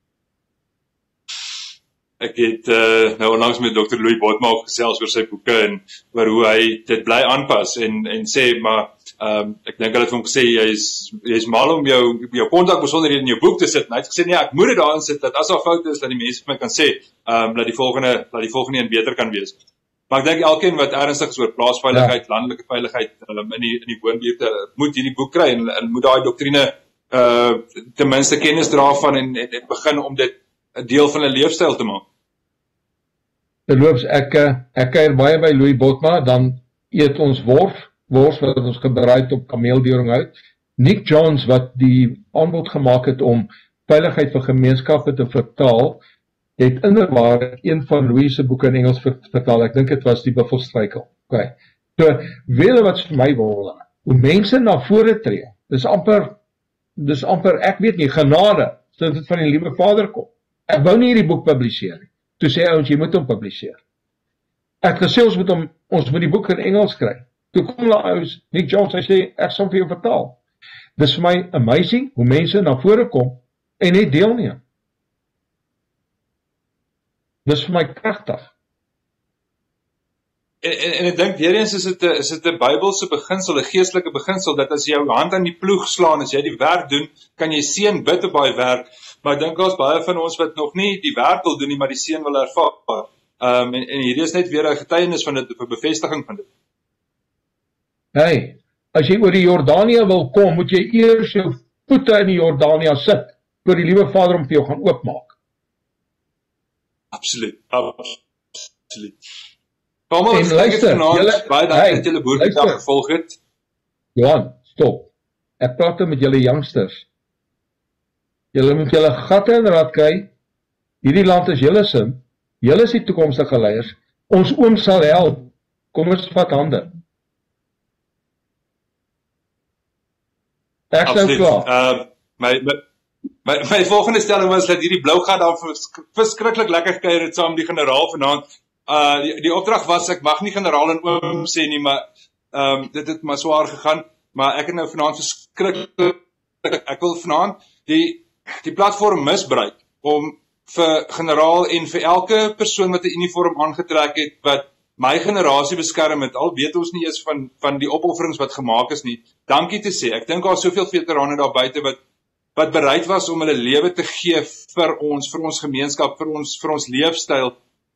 Speaker 1: Ek het uh, nou onlangs met dokter Louis Botma gesels oor sy boeke en oor hoe hy dit bly aanpas en en sê maar um, ek dink hulle het hom gesê jy is jy is mal om jou jou kontak besonderhede in jou boek te sit. En hy het gesê nee, ek moet dit daarin sit dat as daar foute is dat die mense vir my kan sê um, dat die volgende dat die volgende een beter kan wees. Maar ek dink elkeen wat ernstig is oor plaasveiligheid, ja. landelike veiligheid um, in die in die woonbuurte moet hierdie boek kry en, en moet daai doktrine uh, ten minste kennis dra van en, en, en begin om dit 'n deel van 'n leefstyl te maak.
Speaker 2: Terloops, ek, ek kuier baie by Louis Botma, dan eet ons worf, wors wat ons geberei het op kameeldoring uit. Nick Jones wat die aanbod gemaak het om veiligheid vir gemeenskappe te vertaal, het inderwaar een van Louis se boeke in Engels vertaal. Ek dink dit was die Buffelstruikel. Okay. So, weet wat vir my wonder, hoe mense na vore tree, dis amper, dis amper, ek weet nie, genade, so dit van die liewe Vader kom. Ek wou nie hierdie boek publiseer nie. Toe sê ons, jy moet hom publiseer. Ek het gesê ons moet hom, ons moet die boek in Engels kry. Toe kom hulle ouens, Nick Jones, hy sê, ek sal vir jou vertaal. Dis vir my amazing, hoe mense na vore kom, en net deelneem. Dis vir my kragtig.
Speaker 1: En, en, en ek dink, weer eens is dit 'n is dit 'n Bybelse beginsel, 'n geestelike beginsel, dat as jy jou hand aan die ploeg slaan, as jy die werk doen, kan jy seën bid op daai werk, maar ek dink daar's baie van ons wat nog nie die werk wil doen nie, maar die seën wil ervaar. Um, en, en hierdie is net weer 'n getuienis van dit, 'n bevestiging van dit.
Speaker 2: Hey, as jy oor die Jordanië wil kom, moet jy eers jou voete in die Jordanië sit, voor die liewe Vader om vir jou gaan oopmaak.
Speaker 1: Absoluut, absoluut. Almal,
Speaker 2: en luister,
Speaker 1: julle, baie dankie hey, dat julle Boermiddag gevolg het.
Speaker 2: Johan, stop. Ek praat met julle youngsters. Julle moet julle gatte in raad kry. Hierdie land is julle sin. Julle is die toekomstige leiers. Ons oom sal help. Kom ons vat hande. Ek sou klaar.
Speaker 1: Uh, my, my, my, my volgende stelling was dat hierdie blou gat daar verskriklik lekker gekuier het saam die generaal vanaand. Uh, die, die opdrag was, ek mag nie generaal en oom sê nie, maar um, dit het maar swaar gegaan, maar ek het nou vanaand verskriklik, ek wil vanaand die, die platform misbruik, om vir generaal en vir elke persoon wat 'n uniform aangetrek het, wat my generasie beskerm het, al weet ons nie eens van, van die opofferings wat gemaak is nie, dankie te sê. Ek dink daar is soveel veterane daar buite wat, wat bereid was om hulle lewe te gee vir ons, vir ons gemeenskap, vir ons, vir ons leefstyl.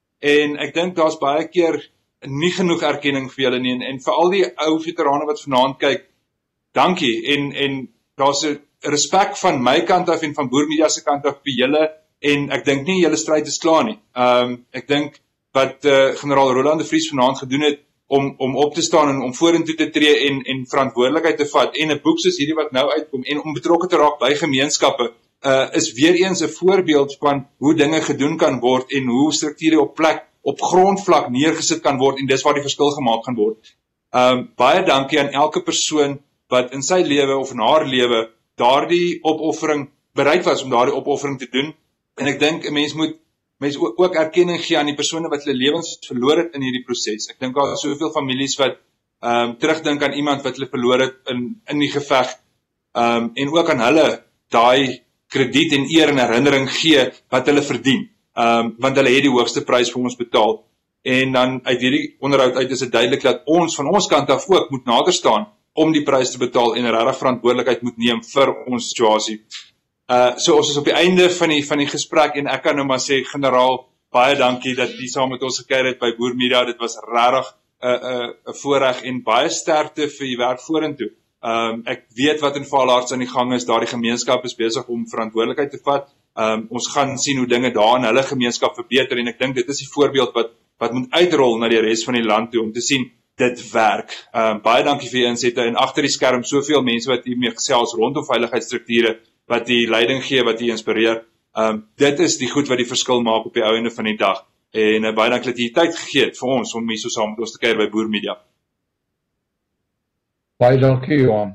Speaker 1: En ek dink daar's baie keer nie genoeg erkenning vir julle nie, en, en vir al die ou veterane wat vanaand kyk, dankie, en, en daar's 'n respek van my kant af en van Boermedia se kant af vir julle, en ek dink nie julle stryd is klaar nie. Um, ek dink wat uh, generaal Roland de Vries vanaand gedoen het, om, om op te staan en om vorentoe te tree en, en verantwoordelikheid te vat, en 'n boek soos hierdie wat nou uitkom, en om betrokke te raak by gemeenskappe, Uh, is weer eens 'n voorbeeld van hoe dinge gedoen kan word en hoe strukture op plek, op grondvlak neergesit kan word, en dis waar die verskil gemaak gaan word. Um, baie dankie aan elke persoon wat in sy lewe of in haar lewe daardie opoffering bereid was om daardie opoffering te doen, en ek dink 'n mens moet mens ook, ook erkenning gee aan die persone wat hulle lewens verloor het in hierdie proses. Ek dink daar is soveel families wat um, terugdink aan iemand wat hulle verloor het in, in die geveg, um, en ook aan hulle daai krediet en eer en herinnering gee wat hulle verdien, um, want hulle het die hoogste prys vir ons betaal. En dan uit hierdie onderhoud uit is dit duidelik dat ons van ons kant af ook moet nader staan om die prys te betaal en regtig verantwoordelikheid moet neem vir ons situasie. Uh, so ons is op die einde van die, van die gesprek, en ek kan nou maar sê, generaal, baie dankie dat jy saam met ons gekuier het by Boermedia. Dit was regtig 'n uh, uh, uh, voorreg en baie sterkte vir die werk vorentoe. Um, ek weet wat in Vaalaards aan die gang is, daar die gemeenskap is besig om verantwoordelikheid te vat. Um, ons gaan sien hoe dinge daar in hulle gemeenskap verbeter, en ek dink dit is die voorbeeld wat, wat moet uitrol na die res van die land toe, om te sien, dit werk. Um, baie dankie vir die insette, en agter die skerm soveel mense wat hiermee gesels rondom veiligheidsstrukture, wat die leiding gee, wat die inspireer. Um, dit is die goed wat die verskil maak op die ou einde van die dag. En uh, baie dankie dat jy tyd gegee het vir ons, om hier so saam met ons te kuier by Boermedia.
Speaker 2: Baie dankie, Johan.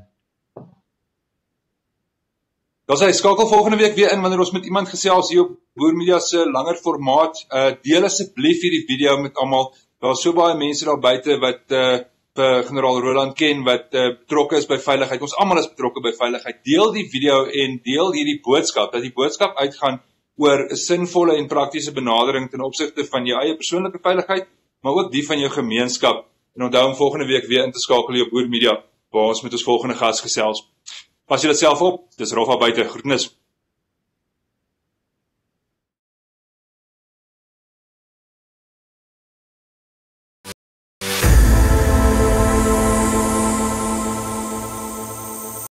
Speaker 1: Dan sê, skakel volgende week weer in, wanneer ons met iemand gesels hier op Boermedia se langer formaat. Uh, deel asseblief hierdie video met almal. Daar is so baie mense daar buite wat, uh, uh, generaal Roland ken wat uh, betrokke is by veiligheid. Ons almal is betrokke by veiligheid. Deel die video en deel hierdie boodskap, dat die boodskap uitgaan oor 'n sinvolle en praktiese benadering ten opsigte van jou eie persoonlike veiligheid, maar ook die van jou gemeenskap. En onthou om volgende week weer in te skakel op Boer Media, waar ons met ons volgende gas gesels. Pas julle self op, dis Rolf daar buite, groetnis.